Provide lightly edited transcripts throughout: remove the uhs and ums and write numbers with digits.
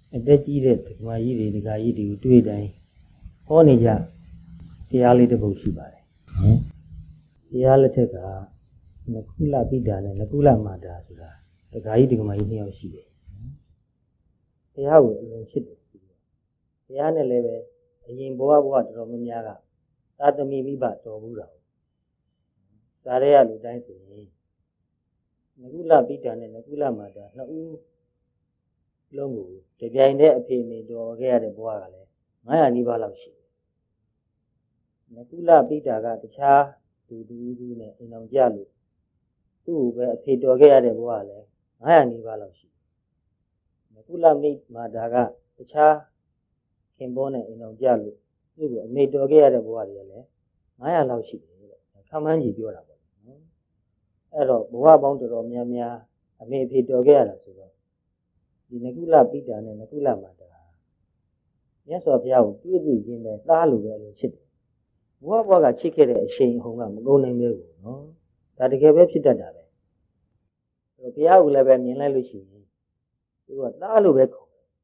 အတက်ကြီးတဲ့ဓမ္မကြီးတွေဒကာကြီးတွေကိုတွေ့တိုင်းဟောနေကြတရားလေးတစ်ပုဒ်ရှိပါတယ်တရားလက်ထက်ကနကုလပိတာနဲ့နကုလမာတာဆိုတာဒကာကြီးဒကာမကြီးနှစ်ယောက်ရှိတယ်တရားကိုအလုံးချစ်တယ်တရားနဲ့လည်းပဲအရင်ဘဝတော်တော်များများကသာသမီမိဘတော်ဘူးတာဇာရဲရလူတိုင်းဆိုရင်နကုလပိတာနဲ့နကုလမာတာနှစ်ဦးလုံးကိုတပြိုင်တည်းအဖေအမေတော်ခဲ့ရတဲ့ဘဝကလည်း900နီးပါးလောက်ရှိတယ်နကုလပိတာကတခြားသူနဲ့အိမ်အောင်ကြလို့သူ့ကိုပဲအဖေတော်ခဲ့ရတဲ့ဘဝကလည်း900နီးပါးလောက်ရှိတယ်နကုလမိမာတာကတခြားခင်ပွန်းနဲ့အိမ်အောင်ကြလို့သူ့ကိုအမေတော်ခဲ့ရတဲ့ဘဝတွေကလည်း900လောက်ရှိတယ်တဲ့ခမ်းမှန်းကြီးပြောတာပေါ့နော်အဲ့တော့ဘဝပေါင်းတော်တော်များများအမေအဖေတော်ခဲ့ရတာဆိုတော့ဒီနကုလပိတာနဲ့နကုလမာတာမြတ်စွာဘုရားကိုတွေ့ချင်းပဲသားလိုပဲလို့ချစ်တယ်ဘဝကချစ်ခဲ့တဲ့အရှိန်အဟုန်ကမကုန်နိုင်ဘူးနော်ဒါတကယ်ပဲဖြစ်တတ်တာပဲဘုရားကလည်းပဲမြင်လိုက်လို့ရှိရင်သူကသားလိုပဲခေါ်တယ်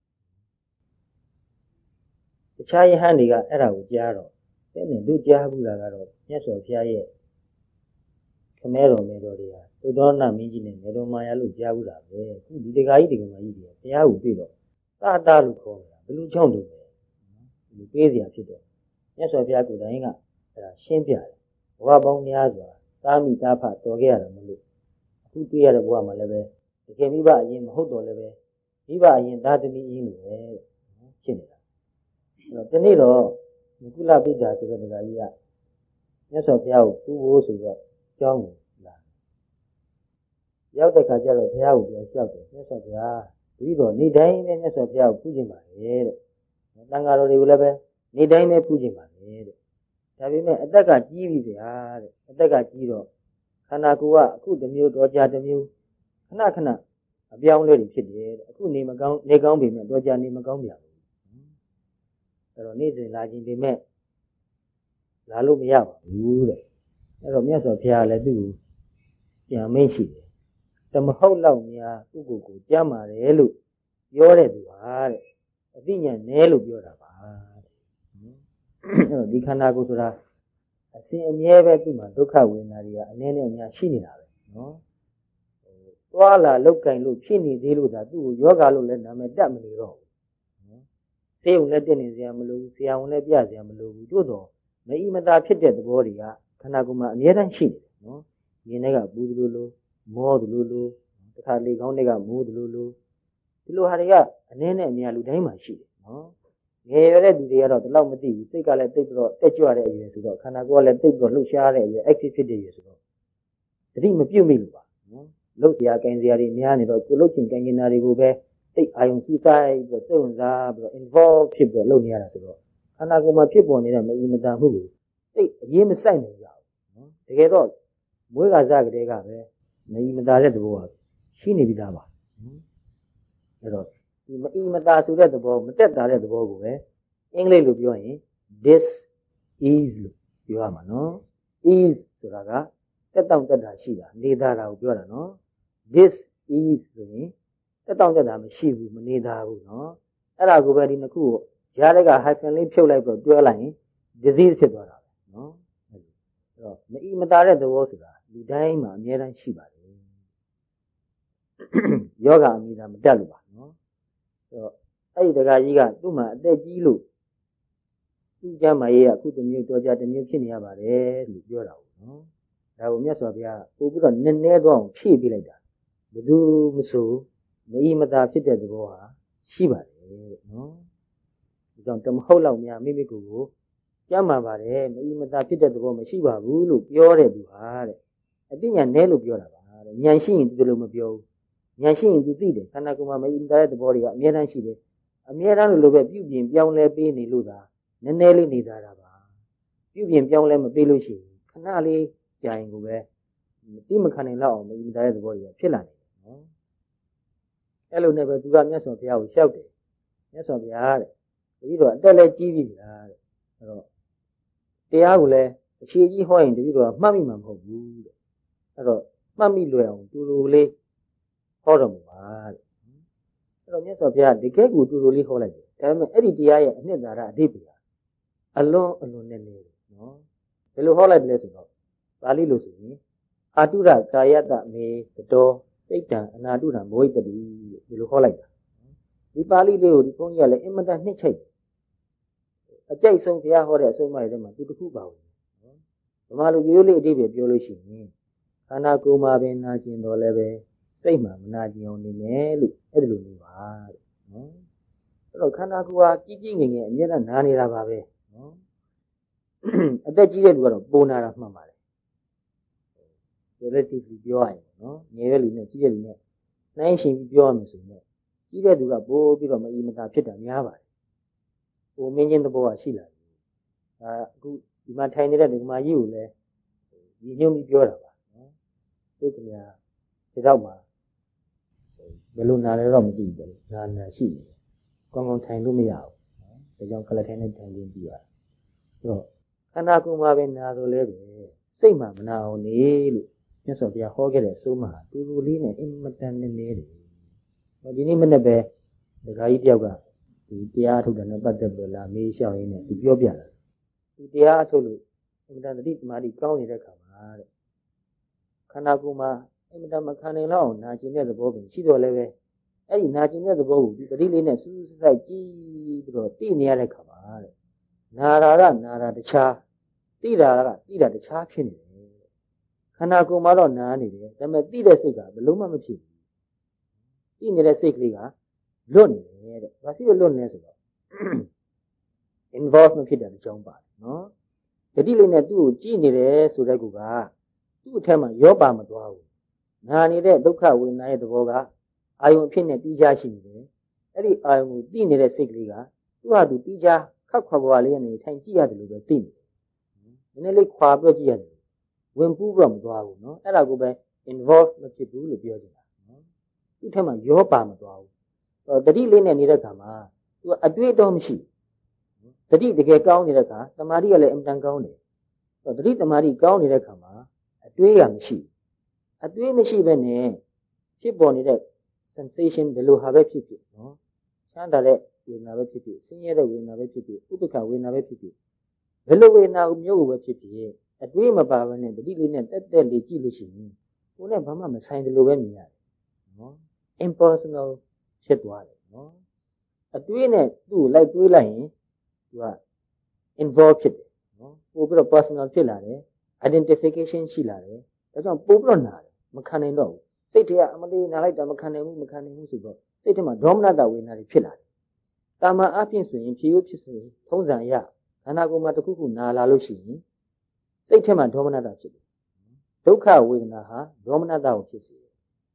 တခြားယဟန်တွေကအဲ့ဒါကိုကြားတော့တဲ့နဲ့တို့ကြားဘူးလားကတော့မြတ်စွာဘုရားရဲ့ခမဲတော်မေတော်တွေကသုဒ္ဓနာမင်းကြီးနဲ့မေတော်မာယာလို့ကြားဘူးတာပဲအခုဒီတကာကြီးဒီကမာကြီးတွေဘုရားကိုတွေ့တော့သားလို့ခေါ်နေတာဘယ်လိုကြောင့်လို့ပဲဒီပေးစရာဖြစ်တော့မြတ်စွာဘုရားကိုယ်တိုင်ကအဲ့ဒါရှင်းပြတယ်ဘဝပေါင်းများစွာသားမိသားဖတော်ခဲ့ရတယ်မလို့အခုတွေ့ရတဲ့ဘဝမှာလည်းပဲတကယ်မိဘအရင်မဟုတ်တော့လည်းပဲမိဘအရင်သားသမီးအရင်လိုပဲရှင်းနေတာအဲ့တော့ဒီနေ့တော့နကုလပိတာဆိုတဲ့ဒကာကြီးကမြတ်စွာဘုရားကိုပူဖို့ဆိုတော့ကျောင်းကိုလာရောက်တဲ့ခါကျတော့ဘုရားကိုပြန်လျှောက်တယ်မြတ်စွာဘုရားတပည့်တော်နေ့တိုင်းနဲ့မြတ်စွာဘုရားကိုပူခြင်းပါတယ်တဲ့တန်ဃာတော်တွေကိုလည်းပဲနေ့တိုင်းပဲပူခြင်းပါတယ်တဲ့ဒါပေမဲ့အသက်ကကြီးပြီဗျာတဲ့အသက်ကကြီးတော့ခန္ဓာကိုယ်ကအခုတစ်မျိုးတော့ကြာတစ်မျိုးခဏအပြောင်းလဲတွေဖြစ်တယ်တဲ့အခုနေမကောင်းနေကောင်းပြီမဲ့တော့ကြာနေမကောင်းပြန်ဘူးအဲ့တော့နေ့စဉ်လာခြင်းပေမဲ့လာလို့မရပါဘူးတဲ့အဲ့တော့မြတ်စွာဘုရားလည်းသူ့ကိုပြန်မိတ်ရှိတယ်တမဟုတ်တော့များသူ့ကိုကြမ်းပါတယ်လို့ပြောတဲ့သူဟာတဲ့အသိဉာဏ်နည်းလို့ပြောတာပါတဲ့အဲ့တော့ဒီခန္ဓာကိုယ်ဆိုတာအစဉ်အမြဲပဲသူ့မှာဒုက္ခဝေဒနာတွေကအနည်းနဲ့အများရှိနေတာပဲနော်သွားလာလောက်ကင်လို့ဖြစ်နေသေးလို့ဒါသူ့ကိုယောဂလို့လည်းနာမည်တက်မနေတော့ဘူးနော်ဆေးုံနဲ့တက်နေစရာမလိုဘူးဆရာဝန်နဲ့ပြစရာမလိုဘူးတို့တော့မအီမသာဖြစ်တဲ့သဘောတွေကခန္ဓာကိုယ်မှာအမြဲတမ်းရှိနေတယ်နော်ရင်ထဲကပူသလိုလိုမောသလိုလိုတခါလေကောင်းတွေကမိုးသလိုလိုဒီလိုဟာတွေကအနည်းနဲ့အများလူတိုင်းမှာရှိတယ်နော်ငယ်ရတဲ့သူတွေကတော့ဒီလောက်မသိဘူးစိတ်ကလည်းတိတ်ပြီးတော့တက်ကြွတဲ့အရွယ်ဆိုတော့ခန္ဓာကိုယ်ကလည်းတိတ်ပြီးတော့လှုပ်ရှားတဲ့အရွယ် active ဖြစ်တဲ့အရွယ်ဆိုတော့တတိမပြုတ်မိလို့ပါနော်လှုပ်စရာကင်စရာတွေများနေတော့ကိုလှုပ်ချင်ကင်ကျင်တာတွေကိုပဲတိတ်အာယုံစူးစိုက်ပြီးတော့စိတ်ဝင်စားပြီးတော့ involve ဖြစ်ပြီးတော့လုပ်နေရတာဆိုတော့ခန္ဓာကိုယ်မှာဖြစ်ပေါ်နေတဲ့မအီမသာမှုကိုတိတ်အရေးမဆိုင်နိုင်ကြဘူးနော်တကယ်တော့မွေးကစားကလေးကပဲမအီမသာတဲ့သဘောကရှိနေပြီးသားပါအဲ့တော့ဒီမအီမသာဆိုတဲ့သဘောမတက်တာတဲ့သဘောကိုပဲအင်္ဂလိပ်လိုပြောရင် this is လို့ပြောရမှာနော် is ဆိုတာကတက်တောင့်တက်တာရှိတာနေသားတာကိုပြောတာနော် this is ဆိုရင်တက်တောင့်တက်တာမရှိဘူးမနေသားဘူးနော်အဲ့ဒါကိုပဲဒီနှစ်ခုကိုကြားတဲ့က hyphen လေးဖြုတ်လိုက်ပြီးတော့တွဲလိုက်ရင် disease ဖြစ်သွားတာပဲနော်အဲ့တော့မအီမသာတဲ့သဘောဆိုတာလူတိုင်းမှာအများတန်းရှိပါတယ်ယောဂအမိသာမတက်လို့ပါနော်အဲ့တော့အဲ့ဒီတခါကြီးကသူ့မှာအသက်ကြီးလို့သူ့ကျမ်းမာရေးကအခုတစ်မျိုးတော်ကြာတစ်မျိုးဖြစ်နေရပါတယ်လို့ပြောတာပေါ့နော်ဒါကိုမြတ်စွာဘုရားပို့ပြီးတော့နည်းနည်းတော့ဖြည့်ပေးလိုက်တာဘယ်သူမဆိုမအီမသာဖြစ်တဲ့သဘောဟာရှိပါတယ်တဲ့နော်ဒီကြောင့်တမဟုတ်တော့များမိမိကိုယ်ကိုကျမ်းမာပါတယ်မအီမသာဖြစ်တဲ့သဘောမရှိပါဘူးလို့ပြောတဲ့သူဟာတဲ့အသိဉာဏ်နည်းလို့ပြောတာပါတဲ့ဉာဏ်ရှိရင်ဒီလိုမပြောဘူးဉာဏ်ရှိရင်သူသိတယ်ခန္ဓာကိုယ်မှာမအီမသာတဲ့သဘောတွေကအများတန်းရှိတယ်အများတန်းလိုပဲပြုပြင်ပြောင်းလဲပေးနေလို့သာနည်းနည်းလေးနေတာပါပြုပြင်ပြောင်းလဲမပေးလို့ရှိရင်ခဏလေးကြာရင်ကိုပဲတိမခံနိုင်တော့အောင်မအီမသာတဲ့သဘောတွေကဖြစ်လာနေတယ်နော်အဲ့လိုနဲ့ပဲသူကမြတ်စွာဘုရားကိုလျှောက်တယ်မြတ်စွာဘုရားတဲ့တပည့်တော်အသက်လည်းကြီးပြီလားတဲ့အဲ့တော့တရားကိုလည်းအရှိကြီးဟောရင်တပည့်တော်မှတ်မိမှာမဟုတ်ဘူးတဲ့အဲ့တော့မှတ်မိလွယ်အောင်တူတူလေးဟောတော်မူပါတဲ့တော့မြတ်စွာဘုရားတကယ်ကိုတူတူလေးဟောလိုက်တယ်ဒါပေမဲ့အဲ့ဒီတရားရဲ့အနှစ်သာရအဓိပ္ပာယ်အလွန်နဲ့နေတယ်နော်ဘယ်လိုဟောလိုက်တယ်လဲဆိုတော့ပါဠိလိုဆိုရင်အာတုရကာယတမေတတော်စိတ်တံအနာတုရံဘဝိတ္တိလို့ဒီလိုဟောလိုက်တာဒီပါဠိလေးကိုဒီဘုန်းကြီးကလည်းအင်မတန်နှစ်ချိတ်အကျိတ်ဆုံးဘုရားဟောတဲ့အဆုံးအမတွေထဲမှာသူတစ်ခုပါဝင်နော်ဗမာလူရိုးလေးအဓိပ္ပာယ်ပြောလို့ရှိရင်ခန္ဓာကိုယ်မှာပင်နာကျင်တော်လည်းပဲစိတ်မှာမနာကျင်အောင်နေမယ်လို့အဲ့ဒီလိုနေပါတဲ့နော်အဲ့တော့ခန္ဓာကိုယ်ဟာကြီးကြီးငယ်ငယ်အမြဲတမ်းနာနေတာပါပဲနော်အသက်ကြီးတဲ့လူကတော့ပိုနာတာမှန်ပါတယ် relatively ပြောရရင်နော်ငယ်တဲ့လူနဲ့ကြီးတဲ့လူနဲ့နှိုင်းယှဉ်ပြီးပြောရမယ်ဆိုရင်ကြီးတဲ့သူကပိုပြီးတော့မအီမသာဖြစ်တာများပါတယ်ဟိုမင်းချင်းသဘောကရှိလာတယ်ဒါအခုဒီမှာထိုင်နေတဲ့ဒီမှာကြီးကိုလည်းညီညွတ်ပြီးပြောတာပါနော်သူကများဒီတော့မှဘယ်လိုနာလဲတော့မသိဘူးနာရှိနေတယ်ကောင်းကောင်းထိုင်လို့မရဘူးနော်ဒါကြောင့်ကလထိုင်နဲ့ထိုင်ခြင်းပြီးရတယ်ဆိုတော့ခန္ဓာကိုယ်မှာပဲနာဆိုလဲပဲစိတ်မှမနာအောင်နေလို့မြတ်စွာဘုရားဟောခဲ့တဲ့အဆုံးမှာတူတူလေးနဲ့အင်မတန်နေတယ်ဒီနေ့မနေ့ပဲဒကာကြီးတယောက်ကဒီတရားထုတ်တယ်နဲ့ပတ်သက်ပြီးလာမေးလျှောက်ရင်းနဲ့သူပြောပြတာသူတရားထုတ်လို့အင်မတန်တတိတမာတိကောင်းနေတဲ့ခါမှာတဲ့ခန္ဓာကိုယ်မှာအင်မတန်မခံနိုင်တော့အောင်နာကျင်တဲ့သဘောပင်ရှိတော့လည်းပဲအဲ့ဒီနာကျင်တဲ့သဘောကိုဒီတတိလေးနဲ့စူးစူးစိုက်ကြည့်ပြီးတော့သိနေရတဲ့ခါမှာတဲ့နာရာကနာရာတခြားသိတာကသိတာတခြားဖြစ်နေတယ်ခန္ဓာကိုယ်မှာတော့နာနေတယ်ဒါပေမဲ့သိတဲ့စိတ်ကဘယ်လုံးမှမဖြစ်ဘူးသိနေတဲ့စိတ်ကလေးကလွတ်နေတယ်တဲ့ဘာဖြစ်လို့လွတ်နေလဲဆိုတော့ involve မဖြစ်တဲ့အကြောင်းပါတယ်နော်တတိလေးနဲ့သူ့ကိုကြည့်နေတယ်ဆိုတဲ့ကူကသူ့အထက်မှာရောပါမသွားဘူးနာနေတဲ့ဒုက္ခဝေဒနာရဲ့သဘောကအာယုံအဖြစ်နဲ့တီးခြားရှိနေတယ်အဲ့ဒီအာယုံကိုသိနေတဲ့စိတ်ကလေးကသူ့ဟာသူတီးခြားခက်ခွာဘဝလေးကနေထိုင်ကြည့်ရတယ်လို့ပဲသိနေတယ်နည်းနည်းလေးခွာပြကြည့်ရတယ်ဝင်ပူးတော့မသွားဘူးနော်အဲ့ဒါကိုပဲ involve မဖြစ်ဘူးလို့ပြောချင်တာနော်သူ့ထက်မှာရောပါမသွားဘူးတတိလေးနဲ့နေတဲ့ခါမှာသူအတွေ့အတော့မရှိတတိတကယ်ကောင်းနေတဲ့ခါတမာတိကလည်းအမှန်ကောင်းတယ်တတိတမာတိကောင်းနေတဲ့ခါမှာအတွေ့ရမရှိအတွေ့မရှိပဲနဲ့ဖြစ်ပေါ်နေတဲ့ sensation ဘယ်လိုဟာပဲဖြစ်ဖြစ်နော်ချမ်းသာတဲ့ဝေဒနာပဲဖြစ်ဖြစ်ဆင်းရဲတဲ့ဝေဒနာပဲဖြစ်ဖြစ်ဥပ္ပခဝေဒနာပဲဖြစ်ဖြစ်ဘယ်လိုဝေဒနာမျိုးကိုပဲဖြစ်ဖြစ်အတွေ့မပါဘဲနဲ့တတိလေးနဲ့တက်တက်လေးကြည့်လို့ရှိရင်ကိုယ်နဲ့ဘာမှမဆိုင်တယ်လို့ပဲမြင်ရတယ်နော် impersonal ဖြစ်သွားတယ်နော်အတွေးနဲ့သူ့ကိုလိုက်တွေးလိုက်ရင်သူက involve ဖြစ်တယ်နော်ပို့ပြီးတော့ personal ဖြစ်လာတယ် identification ရှိလာတယ်ဒါကြောင့်ပို့ပြီးတော့နာတယ်မခံနိုင်တော့ဘူးစိတ်ထဲကအမလေးနာလိုက်တာမခံနိုင်ဘူးဆိုတော့စိတ်ထဲမှာဒေါမနတဝေဒနာတွေဖြစ်လာတယ်တာမန်အဖြစ်ဆိုရင်ဖြေရိုးဖြစ်စေထုံးစံအရခန္ဓာကိုယ်မှာတစ်ခုခုနာလာလို့ရှိရင်စိတ်ထဲမှာဒေါမနတဖြစ်တယ်ဒုက္ခဝေဒနာဟာဒေါမနတကိုဖြစ်စေတယ်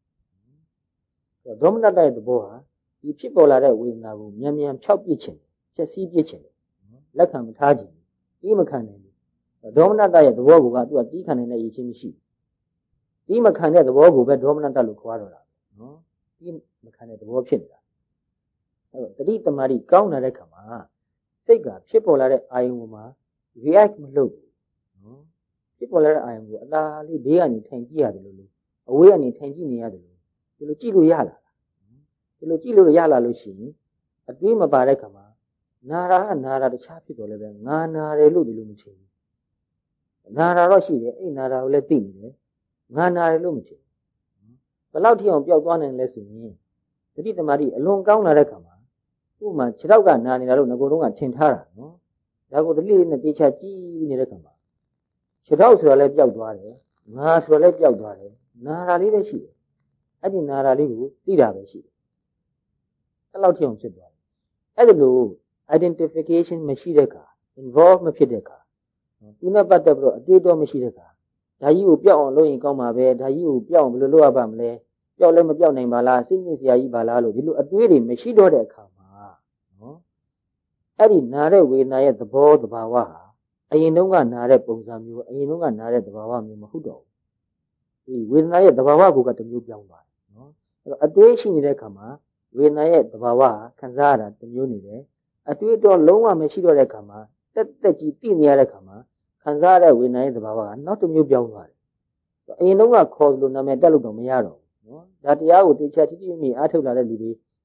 ဒေါမနတရဲ့သဘောဟာဒီဖြစ်ပေါ်လာတဲ့ဝေဒနာကိုမြန်မြန်ဖြောက်ပစ်ခြင်းဖြည့်ဆည်းပစ်ခြင်းလက်ခံမထားခြင်းဒီမခံနိုင်ဘူးဒေါမနတရဲ့သဘောကသူကတီးခံနိုင်တဲ့ရည်ချင်းမရှိဘူးဒီမခံတဲ့သဘောကိုပဲဒေါမနတလို့ခေါ်ရတာနော်ဒီမခံတဲ့သဘောဖြစ်နေတာအဲ့တော့တတိတမာတိကောင်းလာတဲ့ခါမှာစိတ်ကဖြစ်ပေါ်လာတဲ့အာယုံပေါ်မှာ react မလုပ်ဘူးနော်ဖြစ်ပေါ်လာတဲ့အာယုံကိုအသာလေးဘေးကနေထိုင်ကြည့်ရတယ်လို့အဝေးကနေထိုင်ကြည့်နေရတယ်လို့ဒီလိုကြည့်လို့ရလားဒီလိုကြည့်လို့ရလာလို့ရှိရင်အတွေးမပါတဲ့ခါမှာနာရာကနာရာတခြားဖြစ်တော်လည်းပဲငါနာတယ်လို့ဒီလိုမချင်ဘူးနာရာတော့ရှိတယ်အဲ့နာရာကိုလည်းသိနေတယ်ငါနာတယ်လို့မချင်ဘူးဘယ်လောက်ထိအောင်ပျောက်သွားနိုင်လဲဆိုရင်တတိတမာတိအလွန်ကောင်းလာတဲ့ခါမှာဥပမာခြေထောက်ကနာနေတာလို့ငကိုယ်တော့ကထင်ထားတာနော်ဒါကိုတတိလေးနဲ့တေချာကြည့်နေတဲ့ခါမှာခြေထောက်ဆိုတာလည်းပျောက်သွားတယ်ငါဆိုတာလည်းပျောက်သွားတယ်နာရာလေးပဲရှိတယ်အဲ့ဒီနာရာလေးကိုသိတာပဲရှိတယ်အဲ့လောက်ထိအောင်ဖြစ်သွားတယ်အဲ့ဒါလို့ identification မရှိတဲ့အခါ involve မဖြစ်တဲ့အခါသူနဲ့ပတ်သက်ပြီးတော့အတွေ့အကြုံမရှိတဲ့အခါဒါကြီးကိုပျောက်အောင်လုပ်ရင်ကောင်းမှာပဲဒါကြီးကိုပျောက်အောင်ဘယ်လိုလုပ်ရပါမလဲပျောက်လည်းမပျောက်နိုင်ပါလားစိတ်ညစ်စရာကြီးပါလားလို့ဒီလိုအတွေးတွေမရှိတော့တဲ့အခါမှာနော်အဲ့ဒီနာတဲ့ဝေဒနာရဲ့သဘောသဘာဝဟာအရင်တုန်းကနာတဲ့ပုံစံမျိုးအရင်တုန်းကနာတဲ့သဘာဝမျိုးမဟုတ်တော့ဘူးဒီဝေဒနာရဲ့သဘာဝကိုတစ်မျိုးပြောင်းသွားတယ်နော်အဲ့တော့အတွေးရှိနေတဲ့အခါမှာဝေဒနာရဲ့သဘာဝခံစားရတာတစ်မျိုးနေတယ်အတွေ့အကြုံလုံးဝမရှိတော့တဲ့ခါမှာတက်တက်ကြီးသိနေရတဲ့ခါမှာခံစားရတဲ့ဝေဒနာရဲ့သဘာဝကနောက်တစ်မျိုးပြောင်းသွားတယ်အရင်တုန်းကခေါ်လို့နာမည်တက်လို့တော့မရတော့ဘူးနော်ဒါတရားကိုတေချာတိတိမိမိအားထုတ်လာတဲ့လူတွေ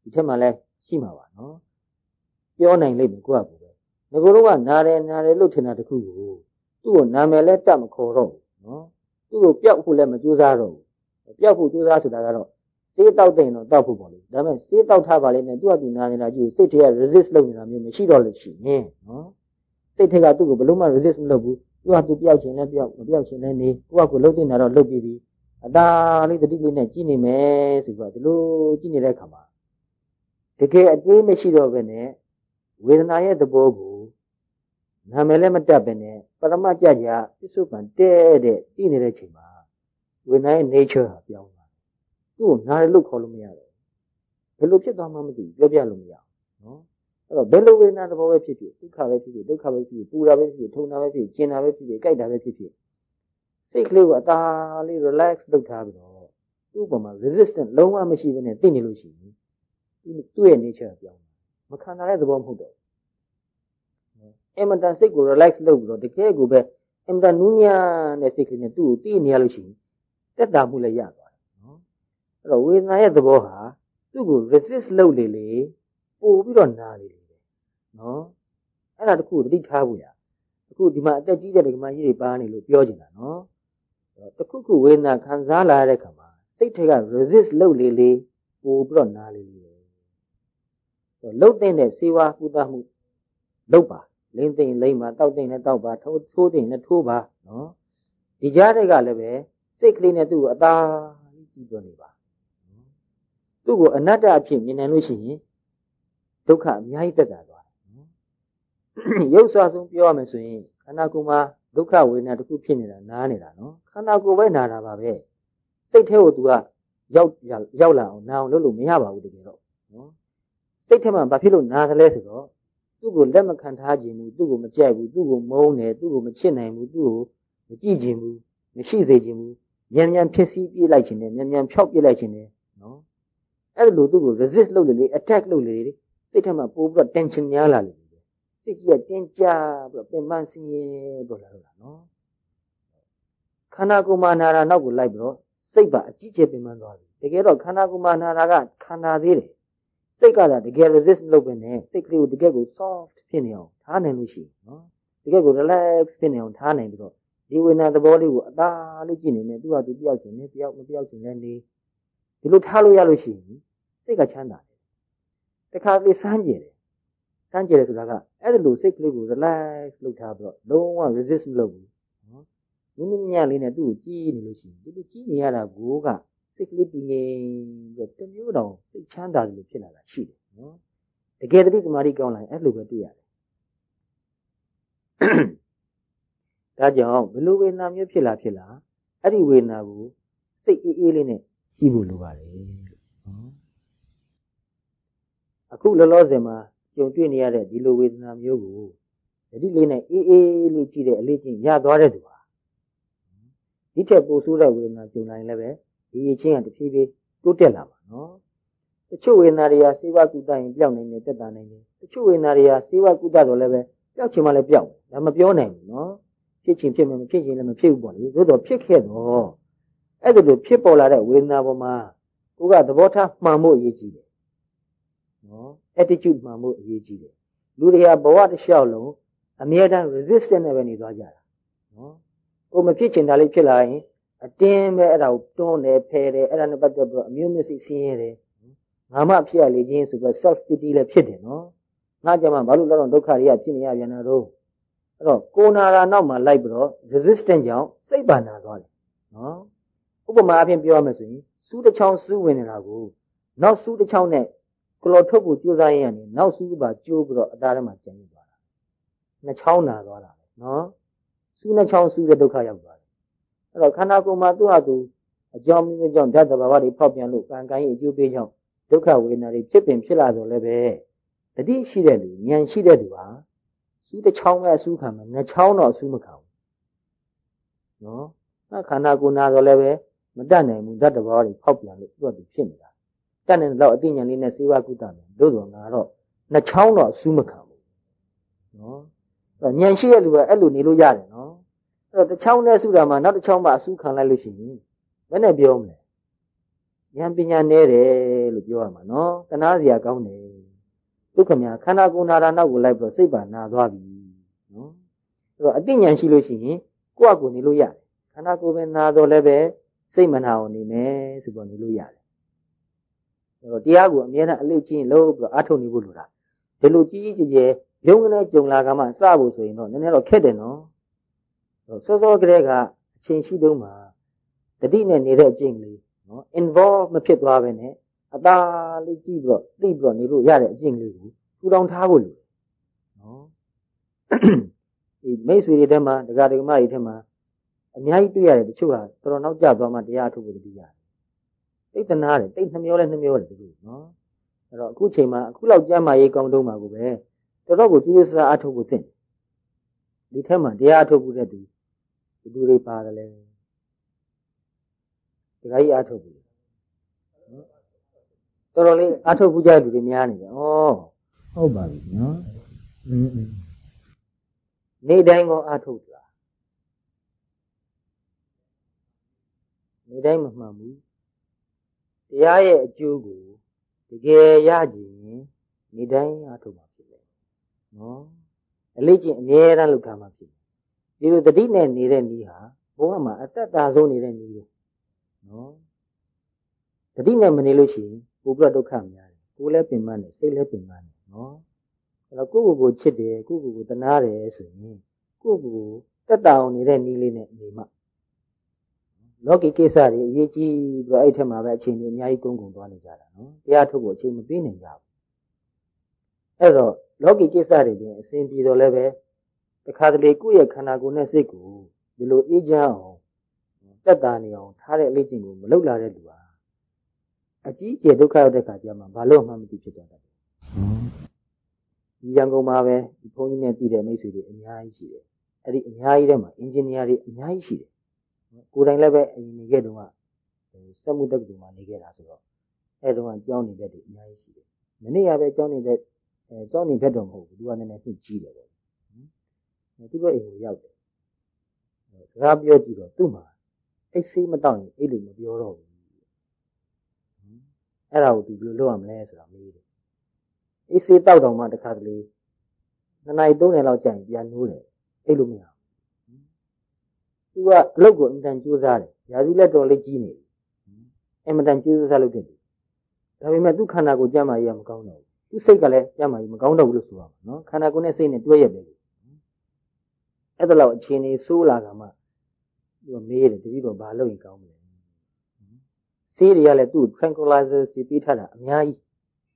ဒီထက်မှလည်းရှိမှာပါနော်ပြောနိုင်လိမ့်မယ်ကိုယ့်အကူပဲငါတို့ကနာတယ်လို့ထင်တာတခုကိုသူ့ကိုနာမည်လဲတတ်မခေါ်တော့ဘူးနော်သူ့ကိုပျောက်ဖို့လည်းမကြိုးစားတော့ဘူးပျောက်ဖို့ကြိုးစားဆိုတာကတော့စေးတောက်တဲ့တော့တောက်ဖို့ပေါ့လေဒါပေမဲ့စေးတောက်ထားပါလေနဲ့သူ့အကူနာနေတာကြည့်စိတ်ထဲက resist လုပ်နေတာမျိုးမရှိတော့လို့ရှိရင်နော်စိတ်ထဲကသူ့ကိုဘလို့မှ resist မလုပ်ဘူးသူကသူပျောက်ခြင်းလည်းပျောက်မပျောက်ခြင်းလည်းနေကိုယ့်အကူလှုပ်တင်တာတော့လှုပ်ပြီးပြီအသာလေးတတိလေးနဲ့ကြည့်နေမယ်ဆိုတော့ဒီလိုကြည့်နေတဲ့အခါမှာတကယ်အသေးမရှိတော့ပဲနဲ့ဝေဒနာရဲ့သဘောကိုနာမည်လည်းမတတ်ပဲနဲ့ပရမကြကြပစ္စုပန်တဲ့တည်နေတဲ့ချိန်မှာဝေဒနာရဲ့ nature ဟာပြောင်းသွားတယ်သူ့ကိုနာတယ်လို့ခေါ်လို့မရတော့ဘယ်လိုဖြစ်သွားမှမသိဘူးပြောပြလို့မရအောင်နော်အဲ့တော့ဘယ်လိုဝေဒနာသဘောပဲဖြစ်ဖြစ်ဒုက္ခပဲဖြစ်ဖြစ်ဒုက္ခပဲဖြစ်ဖြစ်ပူတာပဲဖြစ်ဖြစ်ထုံတာပဲဖြစ်ဖြစ်ကျင်တာပဲဖြစ်ဖြစ်ကြိုက်တာပဲဖြစ်ဖြစ်စိတ်ကလေးကိုအသာလေး relax လုပ်ထားပြီးတော့သူ့အပေါ်မှာ resistance လုံးဝမရှိဘဲနဲ့သိနေလို့ရှိရင်သူ့ရဲ့ nature ပြောင်းမခံနိုင်တဲ့သဘောမဟုတ်တော့အင်မတန်စိတ်ကို relax လုပ်ပြီးတော့တကယ်ကိုပဲအင်မတန်နူးညံ့တဲ့စိတ်ကလေးနဲ့သူ့ကိုသိနေရလို့ရှိရင်တက်တာမှုလည်းရသွားတယ်နော်အဲ့တော့ဝေဒနာရဲ့သဘောဟာသူ့ကို resist လုပ်လေပို့ပြီးတော့နာလေနော်အဲ့ဒါတခုတတိထားဖို့ရအခုဒီမှာအသက်ကြီးတဲ့ဒကမာကြီးတွေပါနေလို့ပြောချင်တာနော်တခုဝေဒနာခံစားလာတဲ့ခါမှာစိတ်ထဲက resist လုပ်လေပို့ပြီးတော့နာလေလှုပ်တဲ့စေဝါကုသမှုလုပ်ပါလိမ့်သိမ့်လိမ့်ပါတောက်သိမ့်နဲ့တောက်ပါထိုးသိမ့်နဲ့ထိုးပါနော်ဒီကြားတွေကလည်းပဲစိတ်ကလေးနဲ့သူ့ကိုအသာကြီးကြည့်ပြောနေပါသူ့ကိုအနတ္တအဖြစ်မြင်နိုင်လို့ရှိရင်ဒုက္ခအများကြီးတက်တာသွားတယ်ရုပ်ဆွာဆုံးပြောရမယ်ဆိုရင်ခန္ဓာကိုယ်မှာဒုက္ခဝေဒနာတစ်ခုဖြစ်နေတာနားနေတာနော်ခန္ဓာကိုယ်ပဲနာတာပါပဲစိတ်ထဲကို तू ကရောက်လာအောင်နာအောင်လုပ်လို့မရပါဘူးတကယ်တော့နော်စိတ်ထဲမှာဘာဖြစ်လို့နာသလဲဆိုတော့သူ့ကိုလက်မခံထားခြင်းဘူးသူ့ကိုမကြိုက်ဘူးသူ့ကိုမုန်းတယ်သူ့ကိုမချစ်နိုင်ဘူးသူ့ကိုမကြည့်ခြင်းဘူးမရှိစေခြင်းဘူးမြန်ဖြစ်စီးပြေးလိုက်ခြင်းနဲ့မြန်ဖြောက်ပြေးလိုက်ခြင်းနဲ့နော်အဲ့လိုသူ့ကို resist လုပ်လေ attack လုပ်လေစိတ်ထဲမှာပို့ပြီးတော့ tension များလာလေစိတ်ကြီးကတင်းကြပြီးတော့ပင်ပန်းဆင်းရဲတော့လာတော့တာနော်ခန္ဓာကိုယ်မှာနာတာနောက်ကိုလိုက်ပြီးတော့စိတ်ပါအကြီးကျယ်ပင်ပန်းသွားပြီတကယ်တော့ခန္ဓာကိုယ်မှာနာတာကခန္ဓာသေးတယ်စိတ်ကလည်းတကယ် resist မလုပ်ဘဲနဲ့စိတ်ကလေးကိုတကယ်ကို soft ဖြစ်နေအောင်ထားနိုင်လို့ရှိရင်နော်တကယ်ကို relax ဖြစ်နေအောင်ထားနိုင်ပြီးတော့ဒီဝေဒနာသဘောလေးကိုအသာလေးကြည့်နေတယ်သူကသူပြောက်ခြင်းနဲ့ပြောက်မပြောက်ခြင်းနဲ့နေဒီလိုထားလို့ရလို့ရှိရင်စိတ်ကချမ်းသာတယ်တခါလေးစမ်းကြည့်တယ်ဆိုတာကအဲ့ဒါလိုစိတ်ကလေးကို relax လုပ်ထားပြီးတော့လုံးဝ resist မလုပ်ဘူးနော်နုညံ့လေးနဲ့သူ့ကိုကြည့်နေလို့ရှိရင်ဒီလိုကြည့်နေရတာကိုကစိတ်ကလေးတည်ငြိမ်ပြီးတမျိုးတောင်စိတ်ချမ်းသာတယ်လို့ဖြစ်လာတာရှိတယ်နော်တကယ်တည်းတမာတိကောင်းလာရင်အဲ့လိုပဲတွေ့ရတယ်ဒါကြောင့်ဘယ်လိုဝေဒနာမျိုးဖြစ်လာအဲ့ဒီဝေဒနာကိုစိတ်အေးလေးနဲ့ကြည့်ဖို့လိုပါတယ်နော်အခုလောလောဆယ်မှာကြုံတွေ့နေရတဲ့ဒီလိုဝေဒနာမျိုးကိုယတိလေးနဲ့အေးလေးကြည့်တဲ့အလေးချင်းရသွားတဲ့သူပါဒီထက်ပိုဆိုးတဲ့ဝေဒနာကြုံလာရင်လည်းပဲဒီအချင်းကတဖြည်းဖြည်းတိုးတက်လာပါနော်တချို့ဝေဒနာတွေကစေဝကုသရင်ပျောက်နိုင်တယ်တက်တာနိုင်တယ်တချို့ဝေဒနာတွေကစေဝကုသတော့လည်းပဲပျောက်ချင်မှလည်းပျောက်ဒါမပြောနိုင်ဘူးနော်ဖြစ်ချင်ဖြစ်မယ်မဖြစ်ချင်လည်းမဖြစ်ဘူးပေါ့လေသို့တော့ဖြစ်ခဲ့တော့အဲ့ဒါလိုဖြစ်ပေါ်လာတဲ့ဝေဒနာပေါ်မှာကိုကသဘောထားမှန်ဖို့အရေးကြီးတယ်နော် attitude မှန်ဖို့အရေးကြီးတယ်လူတွေကဘဝတစ်လျှောက်လုံးအမြဲတမ်း resistant နဲ့ပဲနေသွားကြတာနော်ကိုမဖြစ်ချင်တာလေးဖြစ်လာရင်အတင်းပဲအဲ့ဒါကိုတွန်းတယ်ဖယ်တယ်အဲ့ဒါနဲ့ပတ်သက်ပြီးတော့အမျိုးမျိုးစိတ်ဆင်းရဲတယ်ငါမှဖြစ်ရလေခြင်းဆိုပြီး self pity လည်းဖြစ်တယ်နော်ငါကြမှာဘာလို့လဲတော့ဒုက္ခတွေကဖြစ်နေရပြန်တော့အဲ့တော့ကိုနာရာနောက်မှာလိုက်ပြီးတော့ resistant ကြောင့်စိတ်ပါနာသွားတယ်နော်ဥပမာအဖြစ်ပြောရမယ်ဆိုရင်စူးတစ်ချောင်းစူးဝင်နေတာကိုနောက်စူးတစ်ချောင်းနဲ့ကလော်ထုတ်ဖို့ကြိုးစားရရင်နောက်စူးပါကျိုးပြီးတော့အသားထဲမှာကျန်နေသွားတာနှစ်ချောင်းနာသွားတာနော်စူးနှစ်ချောင်းစူးတဲ့ဒုက္ခရောက်သွားတယ်အဲ့တော့ခန္ဓာကိုယ်မှာသူ့ဟာသူအကြောင်းမျိုးကြောင့်ဓာတ်သဘာဝတွေဖောက်ပြန်လို့ကံကံရဲ့အကျိုးပေးကြောင့်ဒုက္ခဝေဒနာတွေဖြစ်လာတော့လည်းပဲတတိရှိတဲ့လူဉာဏ်ရှိတဲ့သူဟာစူးတစ်ချောင်းပဲအစူးခံမယ်နှစ်ချောင်းတော့အစူးမခံဘူးနော်ခန္ဓာကိုယ်နာတော့လည်းပဲမတတ်နိုင်ဘူးဓာတ်သဘာဝတွေဖောက်ပြန်လို့သူ့ဟာသူဖြစ်နေတာတတ်နေတဲ့လောက်အသိဉာဏ်လေးနဲ့စေဝကုသမယ်တို့တော့ငါတော့နှစ်ချောင်းတော့အစူးမခံဘူးနော်ဉာဏ်ရှိတဲ့လူကအဲ့လိုနေလို့ရတယ်နော်အဲ့တော့တစ်ချောင်းနဲ့ဆူတာမှနောက်တစ်ချောင်းမှအစူးခံလိုက်လို့ရှိရင်ဘယ်နဲ့ပြောမလဲဉာဏ်ပညာနည်းတယ်လို့ပြောရမှာနော်တနာစရာကောင်းတယ်ဒုက္ခများခန္ဓာကိုယ်နာတာနောက်ကိုလိုက်ပြီးတော့စိတ်ပါနာသွားပြီနော်အဲ့တော့အသိဉာဏ်ရှိလို့ရှိရင်ကိုယ့်အကူနေလို့ရတယ်ခန္ဓာကိုယ်ပဲနာတော့လည်းပဲစိတ်မနာအောင်နေမယ်ဆိုတော့နေလို့ရတယ်အဲ့တော့တရားကိုအမြဲတမ်းအလေးချင်းလို့ပြီးတော့အားထုတ်နေဖို့လိုတာဒီလိုကြီးကြီးကျယ်ကျယ်ရုံကနေကြုံလာကမှစဖို့ဆိုရင်တော့နည်းနည်းတော့ခက်တယ်နော်စောစောကတည်းကအချိန်ရှိတုန်းမှာတတိနဲ့နေတဲ့အချိန်လေးနော် involve မဖြစ်သွားပဲနဲ့အသာလေးကြည့်ပြီးတော့သိပြီးတော့နေလို့ရတဲ့အချိန်လေးကိုထူထောင်ထားဖို့လိုနော်ဒီမိတ်ဆွေတွေထဲမှာဒကာဒကမတွေထဲမှာအများကြီးတွေ့ရတယ်တချို့ကတော်တော်နောက်ကျသွားမှတရားထုတ်ဖို့တတိရတယ်သိတနာတယ်သိနှမျောလဲနှမျောတယ်ဒီလိုနော်အဲ့တော့အခုချိန်မှာအခုလောက်ကျမ်းမာရေးကောင်းတုံးမှာကိုပဲတော်တော်ကိုကြိုးစားအားထုတ်ဖို့သင့်တယ်ဒီထက်မှတရားထုတ်ဖို့တဲ့သူဘယ်သူတွေပါတယ်လဲဒီကကြီးအားထုတ်ဘူးတော်တော်လေးအားထုတ်ဖို့ကြတဲ့လူတွေများနေတယ်ဩဟုတ်ပါပြီနော်နေ့တိုင်းကိုအားထုတ်တာနေ့တိုင်းမမှန်ဘူးတရားရဲ့အကျိုးကိုတကယ်ရကြည့်ရင်နေ့တိုင်းအားထုတ်မှာဖြစ်တယ်နော်အလေးချင်းအမြဲတမ်းလုပ်ထားမှာဖြစ်တယ်ဒီလိုတတိနဲ့နေတဲ့နည်းဟာဘဝမှာအသက်တာဆုံးနေတဲ့နည်းပဲနော်တတိနဲ့မနေလို့ရှိရင်ပို့ပြီးတော့ဒုက္ခများတယ်ကိုယ်လည်းပင်ပန်းတယ်စိတ်လည်းပင်ပန်းတယ်နော်အဲ့တော့ကိုယ့်ကိုယ်ကိုချစ်တယ်ကိုယ့်ကိုယ်ကိုတနာတယ်ဆိုရင်ကိုယ့်ကိုယ်ကိုတက်တာအောင်နေတဲ့နည်းလေးနဲ့နေမှလောကီကိစ္စတွေအရေးကြီးပြီးတော့အဲ့ထက်မှာပဲအချိန်ကြီးအများကြီးကုန်သွားနေကြတာနော်တရားထုတ်ဖို့အချိန်မပေးနိုင်ကြဘူးအဲ့တော့လောကီကိစ္စတွေပြင်အစဉ်ပြေတော့လည်းပဲတခါတလေကိုယ့်ရဲ့ခန္ဓာကိုယ်နဲ့စိတ်ကိုဒီလိုအေးချမ်းအောင်တက်တာနေအောင်ထားတဲ့အလေးချိန်ကိုမလုပ်လာတဲ့လူဟာအကြီးအကျယ်ဒုက္ခရောက်တဲ့ခါကျမှဘာလို့မှမသိဖြစ်သွားတယ်ဒီရန်ကုန်မှာပဲဒီဘုန်းကြီးနဲ့တည်တဲ့မိတ်ဆွေတွေအများကြီးရှိတယ်အဲ့ဒီအများကြီးထဲမှာအင်ဂျင်နီယာတွေအများကြီးရှိတယ်ကိုယ်တိုင်လည်းပဲအရင်နေခဲ့တုန်းကစက်မှုတက္ကသိုလ်မှာနေခဲ့တာဆိုတော့အဲ့တုန်းကကျောင်းနေဘက်တွေအများကြီးရှိတယ်မနေ့ကပဲကျောင်းနေဘက်တော့မဟုတ်ဘူးသူကနည်းနည်းနှစ်ကြီးတယ်ပေါ့သူတို့အိမ်ကိုရောက်တယ်စကားပြောကြည့်တော့သူ့မှာအိတ်ဆေးမတောက်ရင်အဲ့လိုမပြောတော့ဘူးအဲ့ဒါကိုသူဘယ်လိုလုပ်ရမလဲဆိုတာမေးတယ်အိတ်ဆေးတောက်တော့မှတခါတလေ2 နာရီ 3 နာရီလောက်ကြာရင်ပြန်နိုးတယ်အဲ့လိုမရဘူးသူကအလုပ်ကိုအင်တန်ကြိုးစားတယ်ရာသူလက်တော်လေးကြီးနေတယ်အင်မတန်ကြိုးစားလုပ်တယ်ဒါပေမဲ့သူ့ခန္ဓာကိုယ်ကြမ်းမာရေးမကောင်းတော့ဘူးသူ့စိတ်ကလည်းကြမ်းမာရေးမကောင်းတော့ဘူးလို့ဆိုရမှာနော်ခန္ဓာကိုယ်နဲ့စိတ်နဲ့တွဲရက်ပဲအဲ့ဒါလောက်အခြေအနေဆိုးလာကမှသူကမေးတယ်တတိတော့ဘာလုပ်ရင်ကောင်းမလဲဆေးတွေကလည်းသူ့ tranquilizers တွေပေးထားတာအများကြီး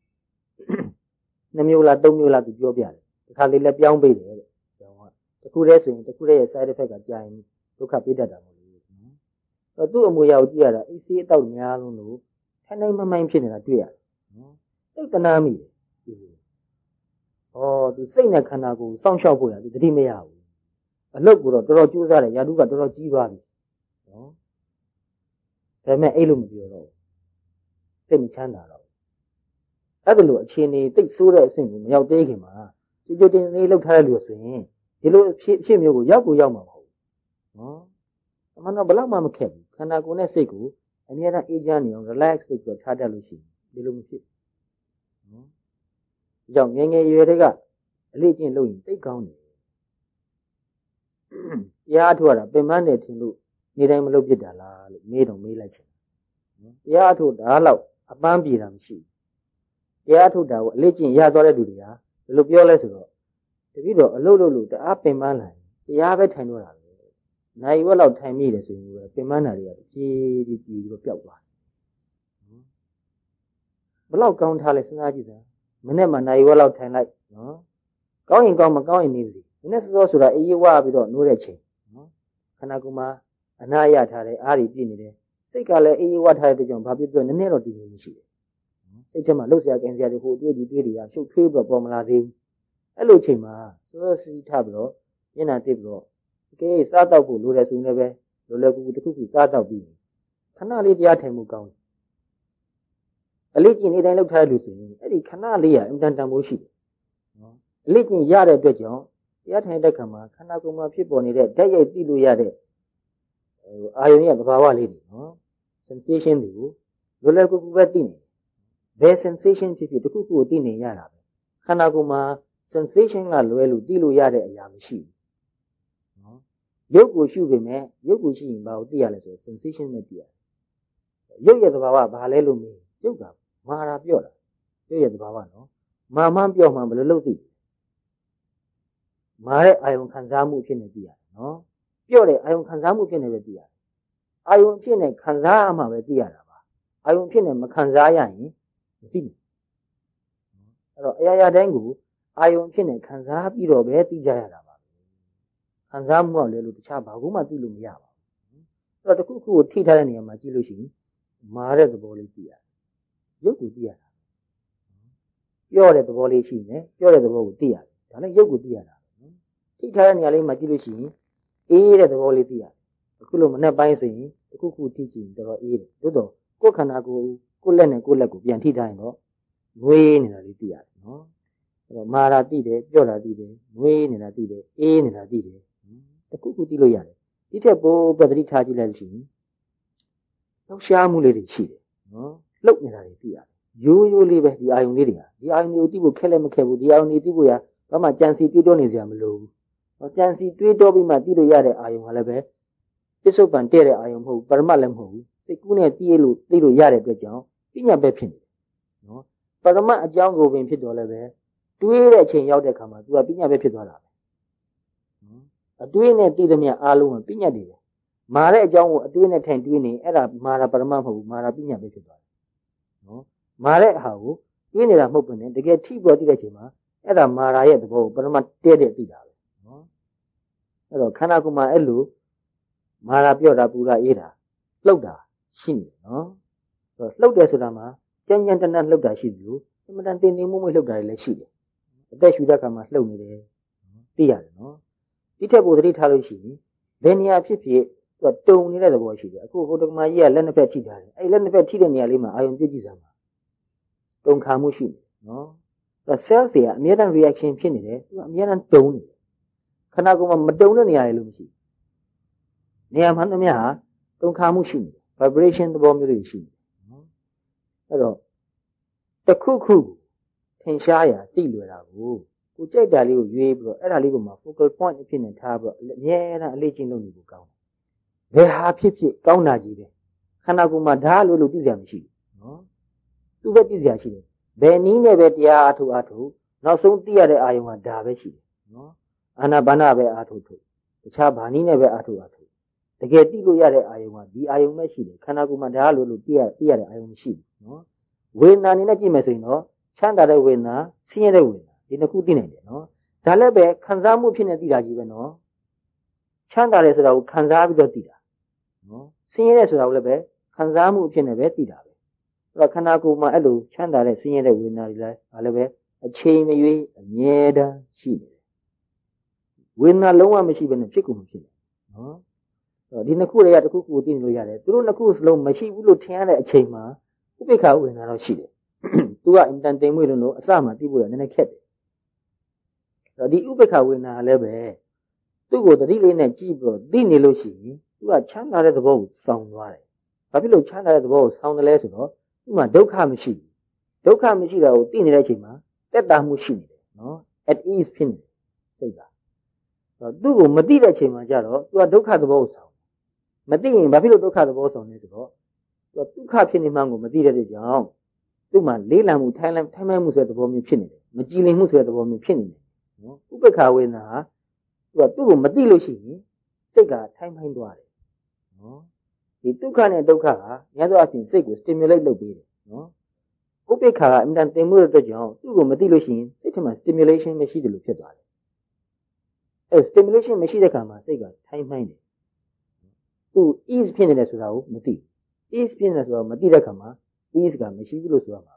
2 မျိုးလား 3 မျိုးလားသူပြောပြတယ်ဒီခါလေးလည်းပြောင်းပေးတယ်တဲ့ကျောင်းကတခုတည်းဆိုရင်တခုတည်းရဲ့ side effect ကကြာရင်ဒုက္ခပေးတတ်တာမဟုတ်ဘူးနော်သူ့အမွေအရာကိုကြည့်ရတာအေးဆေးအတောက်များလုံးလို့ထိုင်နိုင်မမှန်ဖြစ်နေတာတွေ့ရတယ်နော်စိတ်တနာမိတယ်ဒီလိုသူစိတ်နဲ့ခန္ဓာကိုယ်စောင့်ရှောက်ဖို့ရသူတတိမရဘူးအလုပ်ကိုတော့တော်တော်ကြိုးစားတယ်ရာထူးကတော်တော်ကြီးသွားပြီနော်ဒါပေမဲ့အဲ့လိုမပြောတော့စိတ်မချမ်းသာတော့အဲ့ဒါလိုအခြေအနေတိတ်ဆိုးတဲ့အဆင့်ကိုမရောက်သေးခင်မှာကြိုကြိုတင်နေလောက်ထားတဲ့လူဆိုရင်ဒီလိုအဖြစ်မျိုးကိုရောက်မှာမဟုတ်ဘူးနော်အမှန်တော့ဘယ်တော့မှမခက်ဘူးခန္ဓာကိုယ်နဲ့စိတ်ကိုအမြဲတမ်းအေးချမ်းနေအောင် relax လုပ်ပြီးထားတတ်လို့ရှိရင်ဒီလိုမဖြစ်ဘူးနော်ဒီကြောင့်ငယ်ငယ်ရွယ်တွေကအလေးချင်းလုပ်ရင်တိတ်ကောင်းတယ်တရားထုတ်ရတာပင်ပန်းတယ်ထင်လို့နေတိုင်းမလုပ်ဖြစ်တာလားလို့မေးလိုက်ချင်နော်တရားထုတ်တာတော့အပန်းပြေတာမရှိဘူးတရားထုတ်တာကိုအလေးချင်းရသွားတဲ့လူတွေကဘယ်လိုပြောလဲဆိုတော့တပိတော့အလုပ်လုပ်လို့တအားပင်ပန်းလာရင်တရားပဲထိုင်တော့တာပဲနိုင်ဝက်လောက်ထိုင်မိတယ်ဆိုရင်ပင်ပန်းတာတွေကဖြည်းဖြည်းပြီးတော့ပျောက်သွားတယ်ဘလောက်ကောင်းထားလဲစဉ်းစားကြည့်စမ်းမနေ့မှနိုင်ဝက်လောက်ထိုင်လိုက်နော်ကောင်းရင်ကောင်းမကောင်းရင်နေပါစေမနေ့စောဆိုတာအေးဝါပြီးတော့နိုးတဲ့ချိန်နော်ခန္ဓာကိုယ်မှာအနာရထားတယ်အားတွေပြည့်နေတယ်စိတ်ကလည်းအေးဝါထားတဲ့ကြောင့်ဘာဖြစ်ပြောနည်းနည်းတော့တည်ငြိမ်မှုရှိတယ်စိတ်ထဲမှာလှုပ်ရှားကင်စရာတွေဟိုတွေးတွေကရှုပ်ထွေးပြီးတော့ပေါ်မလာသေးဘူးအဲ့လိုချိန်မှာစောစီးထားပြီးတော့မျက်နှာတိပ်ပြီးတော့တကယ်စားတော့ဖို့လိုတယ်ဆိုရင်လည်းပဲလိုကူတစ်ခုခုစားတော့ပြီးခဏလေးတရားထိုင်မှုကောင်းတယ်အလေးကျင့်နေတိုင်းလှုပ်ထားလို့ဆိုရင်အဲ့ဒီခဏလေးကအင်တန်တန်မိုးရှိတယ်နော်အလေးကျင့်ရတဲ့အတွက်ကြောင့်တရားထိုင်တဲ့ခါမှာခန္ဓာကိုယ်မှာဖြစ်ပေါ်နေတဲ့ဓာတ်ရိုက်သိလို့ရတဲ့အာယုံရဲ့သဘာဝလေးတွေနော် sensation တွေကိုလွယ်လွယ်ကူကူပဲသိနေဘယ် sensation ဖြစ်ဖြစ်တစ်ခုခုကိုသိနေရတာပဲခန္ဓာကိုယ်မှာ sensation ကလွယ်လို့သိလို့ရတဲ့အရာမရှိဘူးနော်ရုပ်ကိုရှုပေမဲ့ရုပ်ကိုရှိရင်ဘာကိုသိရလဲဆိုတော့ sensation နဲ့သိရတယ်ရုပ်ရဲ့သဘာဝဘာလဲလို့မေးရုပ်ကမာတာပြော့တာရုပ်ရဲ့သဘာဝနော်မာမှန်းပြော့မှန်းဘယ်လိုလုပ်သိမာတဲ့အာယုံခံစားမှုဖြစ်နေသိရတယ်နော်ပြော့တဲ့အာယုံခံစားမှုဖြစ်နေပဲသိရတယ်အာယုံဖြစ်နေခံစားရမှပဲသိရတာပါအာယုံဖြစ်နေမခံစားရရင်မသိဘူးအဲ့တော့အရာရာတိုင်းကိုအာယုံဖြစ်နေခံစားပြီးတော့ပဲသိကြရတာပါခံစားမှုကလည်းလို့တခြားဘာမှသိလို့မရပါဘူးအဲ့တော့တစ်ခုခုကိုထိထားတဲ့နေရာမှာကြည့်လို့ရှိရင်မာတဲ့သဘောလေးသိရတယ်ရုပ်ကိုသိရတာပြော့တဲ့သဘောလေးရှိနေပြော့တဲ့သဘောကိုသိရတယ်ဒါလည်းရုပ်ကိုသိရတာထိထားတဲ့နေရာလေးမှာကြည့်လို့ရှိရင်အေးတဲ့သဘောလေးသိရတယ်အခုလိုမနဲ့ပိုင်းဆိုရင်တစ်ခုခုထိကြည့်ရင်တော်တော်အေးတယ်သို့တော့ကိုယ်ခန္ဓာကိုယ်ကိုယ်လက်နဲ့ကိုယ်လက်ကိုပြန်ထိထားရင်တော့ငွေးနေတာလေးသိရတယ်နော်အဲ့တော့မာတာသိတယ်ပြော့တာသိတယ်ငွေးနေတာသိတယ်အေးနေတာသိတယ်တစ်ခုခုသိလို့ရတယ်ဒီထက်ပိုပတ္တိထားကြည့်လိုက်လို့ရှိရင်လှုပ်ရှားမှုလေးတွေရှိတယ်နော်လှုပ်နေတာတွေသိရတယ်ရိုးရိုးလေးပဲဒီအာယုံလေးတွေကဒီအာယုံတွေကိုသိဖို့ခက်လည်းမခက်ဘူးဒီအာယုံတွေသိဖို့ရဘာမှကြံစီတွေးတောနေစရာမလိုဘူးကြံစီတွေးတောပြီးမှသိလို့ရတဲ့အာယုံကလည်းပဲပစ္စုပန်တဲ့တဲ့အာယုံမဟုတ်ဘူးပရမတ်လည်းမဟုတ်ဘူးစိတ်ကူးနဲ့သိလို့ရတဲ့အတွက်ကြောင့်ပညာပဲဖြစ်နေတယ်နော်ပရမတ်အကြောင်းကိုပင်ဖြစ်တော်လည်းပဲတွေးတဲ့အချိန်ရောက်တဲ့အခါမှာ तू ကပညာပဲဖြစ်သွားတာပဲနော်အတွေးနဲ့သိသမျှအားလုံးကပညာတွေပဲမာတဲ့အကြောင်းကိုအတွေးနဲ့ထိုင်တွေးနေအဲ့ဒါမာတာပရမတ်မဟုတ်ဘူးမာတာပညာပဲဖြစ်သွားတယ်နော်မာတဲ့အခါကိုတွေးနေတာမဟုတ်ဘူးနဲ့တကယ်ထိပေါ်သိတဲ့အချိန်မှာအဲ့ဒါမာရာရဲ့သဘောကိုပရမတ်တဲ့သိတာပဲနော်အဲ့တော့ခန္ဓာကိုယ်မှာအဲ့လိုမာရာပြော့တာပူတာအေးတာလှုပ်တာရှိနေတယ်နော်အဲ့တော့လှုပ်တယ်ဆိုတာမှာကြမ်းကြမ်းတမ်းတမ်းလှုပ်တာရှိတယ်လို့အမှန်တန်တင်နေမှုမလှုပ်တာလည်းရှိတယ်အသက်ရှူတဲ့အခါမှာလှုပ်နေတယ်သိရတယ်နော်ဒီထက်ပိုသတိထားလို့ရှိရင်ဘယ်နေရာဖြစ်ဖြစ်သူကတုံနေတဲ့သဘောရှိတယ်အခုဟိုတက္ကမကြီးကလက်နှစ်ဖက်ထိထားတယ်အဲ့လက်နှစ်ဖက်ထိတဲ့နေရာလေးမှာအာယုံပြုတ်ကြည့်စမ်းပါတုံခါမှုရှိတယ်နော်cells တွေကအမြဲတမ်း reaction ဖြစ်နေတယ်သူကအမြဲတမ်းတုံနေတယ်ခန္ဓာကိုယ်မှာမတုံတဲ့နေရာတွေလို့မရှိဘူးနေရာမှန်သမျှဟာတုံခါမှုရှိနေတယ် vibration သဘောမျိုးတွေရှိနေတယ်နော်အဲ့တော့တစ်ခုခုထင်ရှားရာသိလွယ်တာကိုကြိုက်တာလေးကိုရွေးပြီးတော့အဲ့ဒါလေးကိုမှ focal point အဖြစ်နဲ့ထားပြီးတော့အမြဲတမ်းအလေးချင်းလုပ်နေဖို့ကောင်းတယ်ဘယ်ဟာဖြစ်ဖြစ်ကောင်းတာကြီးပဲခန္ဓာကိုယ်မှာဓာတ်လို့သိစရာမရှိဘူးနော်သူပဲသိစရာရှိတယ်ဘယ်နည်းနဲ့ပဲတရားအထုနောက်ဆုံးသိရတဲ့အာယုံကဒါပဲရှိတယ်နော်အာနာပါနပဲအထုတခြားဘာနည်းနဲ့ပဲအထုတကယ်သိလို့ရတဲ့အာယုံကဒီအာယုံပဲရှိတယ်ခန္ဓာကိုယ်မှာဒါလို့သိရတဲ့အာယုံမရှိဘူးနော်ဝေဒနာအနေနဲ့ကြည့်မယ်ဆိုရင်တော့ချမ်းသာတဲ့ဝေဒနာဆင်းရဲတဲ့ဝေဒနာဒီနှစ်ခုသိနိုင်တယ်နော်ဒါလည်းပဲခံစားမှုဖြစ်နေသိတာကြီးပဲနော်ချမ်းသာတယ်ဆိုတာကိုခံစားပြီးတော့သိတာနော်ဆင်းရဲတယ်ဆိုတာကိုလည်းပဲခံစားမှုဖြစ်နေပဲသိတာပဲအဲ့တော့ခန္ဓာကိုယ်မှာအဲ့လိုချမ်းသာတဲ့ဆင်းရဲတဲ့ဝေဒနာတွေလည်းဒါလည်းပဲအချိန်မရွေးအမြဲတမ်းရှိနေတယ်ဝေဒနာလုံးဝမရှိဘဲနဲ့ဖြစ်ကုန်မဖြစ်ဘူးနော်အဲ့တော့ဒီနှစ်ခုတွေကတစ်ခုခုသိနေလို့ရတယ်သူတို့နှစ်ခုစလုံးမရှိဘူးလို့ထင်ရတဲ့အချိန်မှာဥပိ္ပခာဝေဒနာတော့ရှိတယ်သူကအင်တန်တင်မွေ့လို့အစမှသိဖို့ရနည်းနည်းခက်တယ်အဲ့တော့ဒီဥပိ္ပခာဝေဒနာလည်းပဲသူ့ကိုတတိလေးနဲ့ကြည့်ပြီးတော့သိနေလို့ရှိရင်သူကချမ်းသာတဲ့သဘောကိုစောင်းသွားတယ်ဘာဖြစ်လို့ချမ်းသာတဲ့သဘောကိုစောင်းတယ်လဲဆိုတော့သူ့မှာဒုက္ခမရှိဘူးဒုက္ခမရှိတာကိုသိနေတဲ့အချိန်မှာတက်တာမှုရှိနေတယ်နော် at ease ဖြစ်နေတယ်စိတ်ကသူ့ကိုမသိတဲ့အချိန်မှာကျတော့သူကဒုက္ခသဘောကိုစောင်းမသိရင်ဘာဖြစ်လို့ဒုက္ခသဘောစောင်းလဲဆိုတော့သူကဒုက္ခဖြစ်နေမှကိုမသိတဲ့ကြောင့်သူ့မှာလေးလံမှုထိုင်မှန်မှုဆိုတဲ့သဘောမျိုးဖြစ်နေတယ်မကြည်လင်မှုဆိုတဲ့သဘောမျိုးဖြစ်နေတယ်နော်ဥပ္ပခာဝေဒနာဟာသူ့ကိုမသိလို့ရှိရင်စိတ်ကထိုင်မှန်သွားတယ်နော်ဒီဒုက္ခနဲ့ဒုက္ခကများသောအားဖြင့်စိတ်ကို stimulate လုပ်ပေးတယ်နော်ဥပိ္ပခာကအမြဲတမ်းတင်မှုတဲ့အတွက်ကြောင့်သူ့ကိုမသိလို့ရှိရင်စိတ်ထဲမှာ stimulation မရှိတယ်လို့ဖြစ်သွားတယ်အဲ stimulation မရှိတဲ့ခါမှာစိတ်ကထိုင်မှန်တယ်သူ ease ဖြစ်နေတယ်ဆိုတာကိုမသိ ease ဖြစ်နေတယ်ဆိုတာမသိတဲ့ခါမှာ ease ကမရှိဘူးလို့ဆိုရမှာ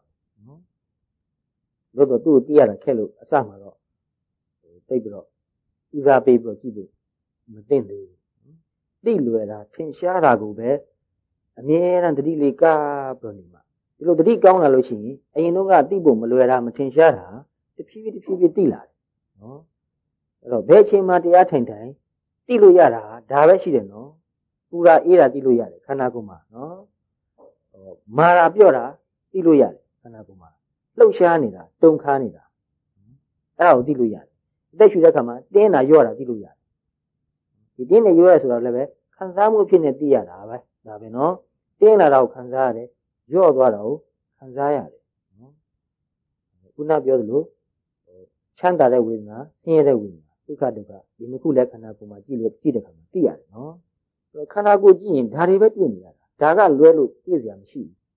နော်လို့တော့သူ့ကိုသိရတာခက်လို့အစမှာတော့တိတ်ပြီးတော့ဦးစားပေးပြီးတော့ကြည့်ဖို့မသင့်သေးဘူးသိလွယ်တာထင်ရှားတာကိုပဲအမြဲတမ်းတတိလေးကားပြီးတော့နေမှာဒီလိုတတိကောင်းလာလို့ရှိရင်အရင်တော့ကသိဖို့မလွယ်တာမထင်ရှားတာတဖြည်းဖြည်းသိလာတယ်နော်အဲ့တော့ဘယ်အချိန်မှတရားထိုင်သိလို့ရတာဒါပဲရှိတယ်နော်ပူတာအေးတာသိလို့ရတယ်ခန္ဓာကိုယ်မှာနော်မာရာပြော့တာသိလို့ရတယ်ခန္ဓာကိုယ်မှာလှုပ်ရှားနေတာတုန်ခါနေတာအဲ့ဒါကိုသိလို့ရတယ်အသက်ရှူတဲ့အခါမှာတင်းတာရော့တာသိလို့ရတယ်ဒီတင်းနဲ့ရော့ရဆိုတော့လည်းပဲခံစားမှုဖြစ်နေသိရတာပဲဒါပဲနော်တင်းလာတာကိုခံစားရတယ်ရော့သွားတာကိုခံစားရတယ်နော်ခုနပြောသလိုချမ်းသာတဲ့ဝေဒနာဆင်းရဲတဲ့ဝေဒနာဒုက္ခဒုက္ခဒီနှစ်ခုလည်းခန္ဓာကိုယ်မှာကြည့်တဲ့အခါမှာသိရတယ်နော်ခန္ဓာကိုယ်ကြည့်ရင်ဒါတွေပဲတွေ့နေရတာဒါကလွဲလို့တွေ့စရာမရှိ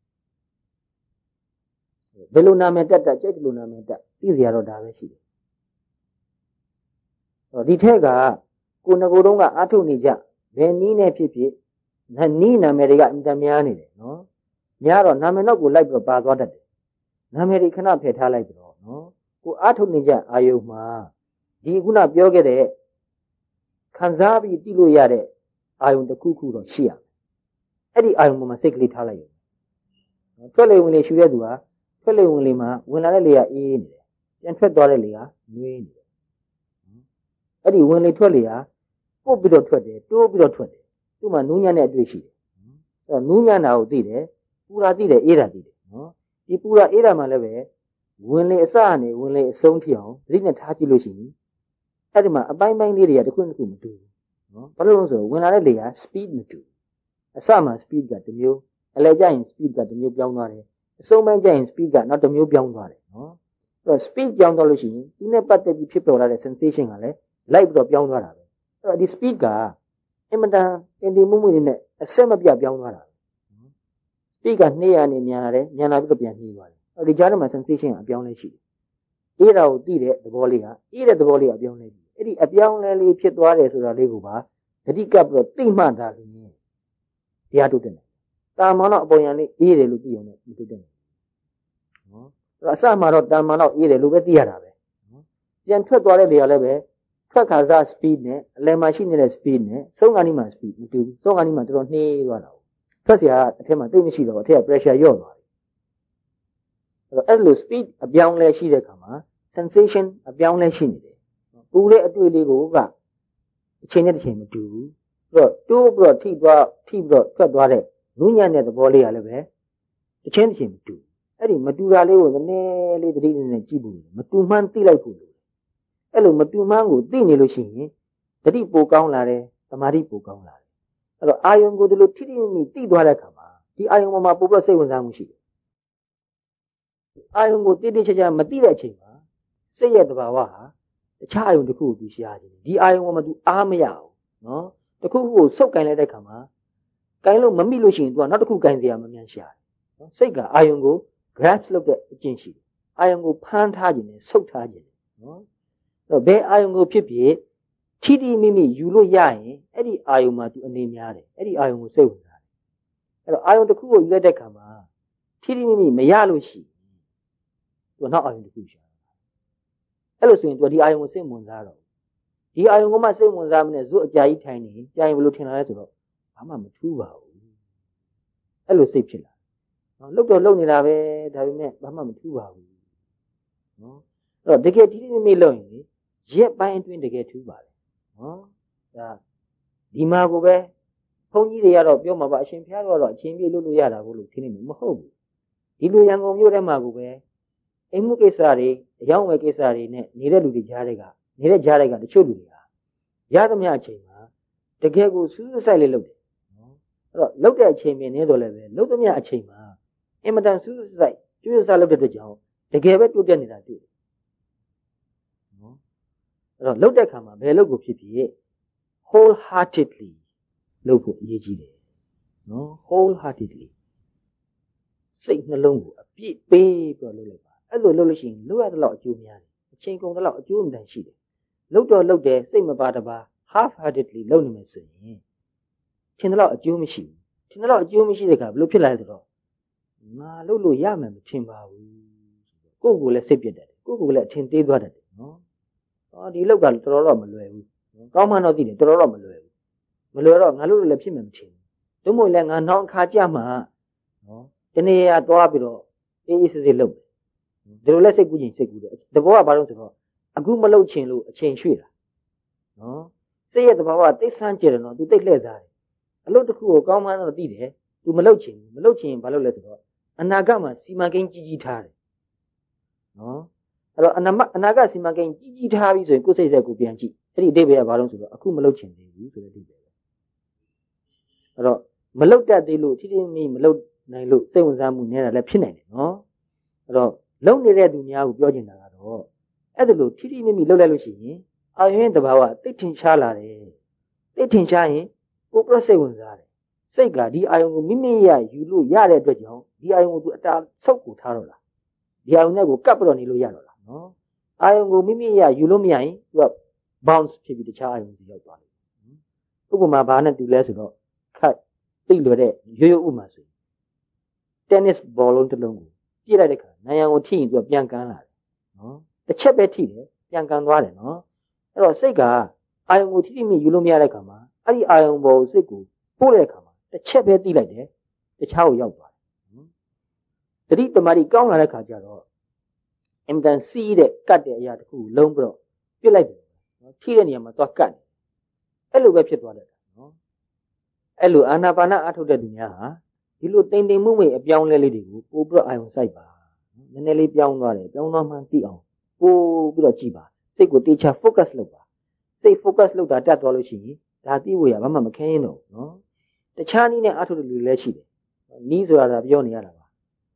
ဘူးဘယ်လိုနာမည်တက်ကြိုက်တယ်လို့နာမည်တက်သိစရာတော့ဒါပဲရှိတယ်ဒီထက်ကကိုယ်ငကိုယ်တုံးကအာထုတ်နေကြဘယ်နည်းနဲ့ဖြစ်ဖြစ်နီးနာမည်တွေကအင်တန်များနေတယ်နော်များတော့နာမည်တော့ကိုလိုက်ပြီးပါသွားတတ်တယ်နာမည်တွေခဏဖယ်ထားလိုက်ပြီးတော့နော်ကိုအာထုတ်နေကြအာယုံမှာဒီခုနပြောခဲ့တဲ့ခံစားပြီးသိလို့ရတဲ့အာယုံတစ်ခုခုတော့ရှိရမယ်အဲ့ဒီအာယုံပေါ်မှာစိတ်ကလေးထားလိုက်ရုံထွက်လေဝင်လေရှူတဲ့သူဟာထွက်လေဝင်လေမှာဝင်လာတဲ့လေကအေးနေတယ်ပြန်ထွက်သွားတဲ့လေကနွေးနေတယ်အဲ့ဒီဝင်လေထွက်လေဟာပုတ်ပြီးတော့ထွက်တယ်တိုးပြီးတော့ထွက်တယ်သူ့မှာနူးညံ့တဲ့အတွေ့ရှိတယ်အဲ့တော့နူးညံ့တာကိုသိတယ်ပူရာသိတယ်အေးတာသိတယ်နော်ဒီပူရာအေးတာမှလည်းပဲဝင်လေအစကနေဝင်လေအဆုံးထိအောင်သတိနဲ့ထားကြည့်လို့ရှိရင်အဲ့ဒီမှာအပိုင်းပိုင်းလေးတွေကတစ်ခုတစ်ခုမတူဘူးနော်ဘာလို့လဲဆိုတော့ဝင်လာတဲ့လေက speed မတူအစမှာ speed ကတစ်မျိုးအလယ်ကျရင် speed ကတစ်မျိုးပြောင်းသွားတယ်အဆုံးပိုင်းကျရင် speed ကနောက်တစ်မျိုးပြောင်းသွားတယ်နော်အဲ့တော့ speed ပြောင်းသွားလို့ရှိရင်ဒီနဲ့ပတ်သက်ပြီးဖြစ်ပေါ်လာတဲ့ sensation ကလည်းလိုက်ပြီးတော့ပြောင်းသွားတာပဲအဲ့တော့ဒီ speed ကအင်မတန်တင်တည်မှုတွေနဲ့အဆက်မပြတ်ပြောင်းသွားတာပဲ speed ကနှေးရနေမြန်လာတယ်မြန်လာပြီးတော့ပြန်နှေးသွားတယ်အဲ့ဒီကြားထဲမှာ sensation ကအပြောင်းလဲရှိတယ်အေးတာကိုသိတဲ့သဘောလေးဟာအေးတဲ့သဘောလေးကအပြောင်းလဲရှိတယ်အဲ့ဒီအပြောင်းလဲလေးဖြစ်သွားတယ်ဆိုတာလေးကိုပါတတိကပ်ပြီးတော့သိမှတ်တာလေးတရားထုတ်တယ်တာမန်တော့အပေါ်ယံလေးအေးတယ်လို့သိရုံနဲ့မထုတ်တယ်နော်အဲ့တော့အစမှာတော့တာမန်တော့အေးတယ်လို့ပဲသိရတာပဲနော်ပြန်ထွက်သွားတဲ့နေရာလည်းပဲထွက်ခါစား speed နဲ့အလယ်မှာရှိနေတဲ့ speed နဲ့ဆုံးခါနီးမှာ speed မတူဘူးဆုံးခါနီးမှာတော်တော်နှေးသွားတာထွက်เสียအထက်မှာသိမရှိတော့အထက်က pressure လျော့သွားတယ်အဲ့လို speed အပြောင်းလဲရှိတဲ့အခါမှာ sensation အပြောင်းလဲရှိနေတယ်ပူတဲ့အတွေ့လေးကိုကတစ်ချိန်နဲ့တစ်ချိန်မတူဘူးပြီးတော့တိုးပြီးတော့ထိပြီးတော့ထွက်သွားတဲ့နူးညံ့တဲ့သဘောလေးကလည်းပဲတစ်ချိန်တစ်ချိန်မတူအဲ့ဒီမတူတာလေးကိုနည်းနည်းလေးသတိနဲ့ကြည့်ဖို့မတူမှန်းသိလိုက်ဖို့လိုအဲ့လိုမတူမှန်းကိုသိနေလို့ရှိရင်သတိပိုကောင်းလာတယ်သမာဓိပိုကောင်းလာတယ်အဲ့တော့အာယုံကိုဒီလိုထိထိမိမိသိသွားတဲ့အခါမှာဒီအာယုံပေါ်မှာပိုပြီးစိတ်ဝင်စားမှုရှိတယ်အာယုံကိုတိတိကျကျမသိတဲ့အချိန်မှာစိတ်ရဲ့သဘာဝဟာတခြားအာယုံတစ်ခုကိုသူရှားခြင်းဒီအာယုံပေါ်မှာသူအားမရအောင်နော်တစ်ခုခုကိုစုပ်ကင်လိုက်တဲ့အခါမှာကင်လို့မမိလို့ရှိရင်သူကနောက်တစ်ခုကင်စရာမမြန်ရှာတယ်နော်စိတ်ကအာယုံကို grasp လုပ်တဲ့အကျင့်ရှိတယ်အာယုံကိုဖမ်းထားခြင်းနဲ့ဆုပ်ထားခြင်းနော်အဲ့တော့ဘယ်အာယုံကိုဖြစ်ဖြစ်ထိထိမိမိယူလို့ရရင်အဲ့ဒီအာယုံမှာသူအနေများတယ်အဲ့ဒီအာယုံကိုစိတ်ဝင်စားတယ်အဲ့တော့အာယုံတစ်ခုကိုယူလိုက်တဲ့အခါမှာထိထိမိမိမရလို့ရှိရင်သူကနောက်အာယုံတစ်ခုရှာအဲ့လိုဆိုရင်သူဒီအာယုံကိုစိတ်ဝင်စားတော့ဒီအာယုံကမှစိတ်ဝင်စားမနဲ့ဇွတ်အကြာကြီးထိုင်နေကြာရင်ဘယ်လိုထင်လာလဲဆိုတော့ဘာမှမထူးပါဘူးအဲ့လိုစိတ်ဖြစ်လာနော်လှုပ်တော့လှုပ်နေတာပဲဒါပေမဲ့ဘာမှမထူးပါဘူးနော်အဲ့တော့တကယ်ထိထိမိမိလှုပ်ရင်ရက်ပိုင်းအတွင်းတကယ်ထူးပါတယ်နော်ဒါဒီမှာကိုပဲဘုန်းကြီးတွေကတော့ပြောမှာပါအရှင်ဘုရားတော့အချင်းပြေလို့ရတာဘူးလို့ထင်နေမှာမဟုတ်ဘူးဒီလိုရန်ကုန်မြို့ထဲမှာကိုပဲအိမ်မှုကိစ္စတွေအယောင်းဝယ်ကိစ္စတွေနဲ့နေတဲ့လူတွေကြားတွေကတချို့လူတွေကရသမျှအချိန်မှာတကယ်ကိုစူးစူးဆိုင်လေးလုပ်တယ်နော်အဲ့တော့လုပ်တဲ့အချိန်မြင်နေတော့လည်းပဲလုပ်သမျှအချိန်မှာအင်မတန်စူးစူးဆိုင်ကျူးစစားလုပ်တဲ့အတွက်ကြောင့်တကယ်ပဲတိုးတက်နေတာတွေ့တယ်နော်အဲ့တော့လုပ်တဲ့အခါမှာဘယ်လုပ်ကိုဖြစ်ဖြစ် wholeheartedly လုပ်ဖို့အရေးကြီးတယ်နော် wholeheartedly စိတ်နှလုံးကိုအပြည့်ပေးပြီးတော့လုပ်လိုက်ပါအဲ့လိုလုပ်လို့ရှိရင်လုပ်ရတဲ့လောက်အကျိုးများတယ်အချိန်ကုန်တဲ့လောက်အကျိုးအမြတ်ရှိတယ်လုပ်တော့လုပ်တယ်စိတ်မပါတပါ half-heartedly လုပ်နေမယ်ဆိုရင်ထင်တဲ့လောက်အကျိုးမရှိဘူးထင်တဲ့လောက်အကျိုးမရှိတဲ့အခါဘယ်လိုဖြစ်လာလဲဆိုတော့ငါလုပ်လို့ရမယ်မထင်ပါဘူးကိုယ့်ကိုယ်လည်းစိတ်ပြတ်တယ်ကိုယ့်ကိုယ်လည်းအထင်သေးသွားတယ်နော်ဒီလောက်ကတော်တော်တော့မလွယ်ဘူးကောင်းမှတော့သိတယ်တော်တော်တော့မလွယ်ဘူးမလွယ်တော့ငါလုပ်လို့လည်းဖြစ်မယ်မထင်ဘူးတို့မို့လည်းငါနောက်အခါကြမှာနော်တနေ့ရသွားပြီးတော့အေးအေးဆေးဆေးလုပ်တယ်ဒီလိုလဲစိတ်ကူးခြင်းစိတ်ကူးတယ်တဘောကဘာလို့ဆိုတော့အခုမလုပ်ချင်လို့အချိန်ရွှေ့တာနော်စိတ်ရဲ့သဘာဝတိတ်ဆန်းကျတယ်နော်သူတိတ်လှည့်စားတယ်အလုပ်တစ်ခုကိုကောင်းမှန်းတော့သိတယ်သူမလုပ်ချင်ဘာလုပ်လဲဆိုတော့အနာဂတ်မှာစီမံကိန်းကြီးထားတယ်နော်အဲ့တော့အနာဂတ်စီမံကိန်းကြီးထားပြီဆိုရင်ကိုယ်စိတ်ဆက်ကိုပြန်ကြည့်အဲ့ဒီအဓိပ္ပာယ်ကဘာလို့ဆိုတော့အခုမလုပ်ချင်သေးဘူးဆိုတဲ့အဓိပ္ပာယ်ပဲအဲ့တော့မလုပ်တတ်သေးလို့ထိထိမိမလုပ်နိုင်လို့စိတ်ဝင်စားမှုနေတာလည်းဖြစ်နိုင်တယ်နော်အဲ့တော့လုံနေတဲ့သူများကိုပြောချင်တာကတော့အဲ့ဒါလို့ထိထိမိလုပ်လိုက်လို့ရှိရင်အာယုံတဘာဝသိထင်ရှားလာတယ်သိထင်ရှားရင်ကိုယ်ပြစိတ်ဝင်စားတယ်စိတ်ကဒီအာယုံကိုမိမိရယူလို့ရတဲ့အတွက်ကြောင့်ဒီအာယုံကိုသူအတာဆုပ်ကိုထားတော့လားဒီအာယုံနဲ့ကိုကပ်ပြီးတော့နေလို့ရတော့လားနော်အာယုံကိုမိမိရယူလို့မရရင်သူက bounce ဖြစ်ပြီးတခြားအာယုံကိုရောက်သွားတယ်ဥပမာဘာနဲ့တူလဲဆိုတော့ခတ်သိလွယ်တဲ့ရိုးဥပမာဆိုရင် tennis ball လုံးတစ်လုံးကိုပြစ်လိုက်တဲ့ခါနိုင်ရန်ကိုထိရင်သူကပြန်ကန်းလာတယ်နော်တစ်ချက်ပဲထိတယ်ပြန်ကန်းသွားတယ်နော်အဲ့တော့စိတ်ကအာယုံကိုထိထိမိယူလို့မရတဲ့ခါမှာအဲ့ဒီအာယုံပေါ်စိတ်ကိုပို့တဲ့ခါမှာတစ်ချက်ပဲတိလိုက်တယ်တခြားကိုရောက်သွားတယ်တတိတမာတိကောင်းလာတဲ့ခါကျတော့အင်တန်စီးတဲ့ကတ်တဲ့အရာတစ်ခုလုံးပြီးတော့ပြစ်လိုက်တယ်နော်ထိတဲ့နေရာမှာသွားကတ်တယ်အဲ့လိုပဲဖြစ်သွားတယ်နော်အဲ့လိုအာနာပါနအထုတ်တဲ့သူများဟာဒီလိုတိမ်တိမ်မှုမိအပြောင်းလဲလေးတွေကိုပို့ပြီးတော့အာယုံစိုက်ပါနည်းနည်းလေးပြောင်းသွားတယ်ပြောင်းသွားမှသိအောင်ပို့ပြီးတော့ကြည့်ပါစိတ်ကိုတေချာ focus လုပ်ပါစိတ် focus လုပ်တာတက်သွားလို့ရှိရင်ဒါသိဖို့ရဘာမှမခဲရင်တော့နော်တခြားနည်းနဲ့အထုတ်တဲ့လူလည်းရှိတယ်နီးဆိုတာဒါပြောနေရတာပါ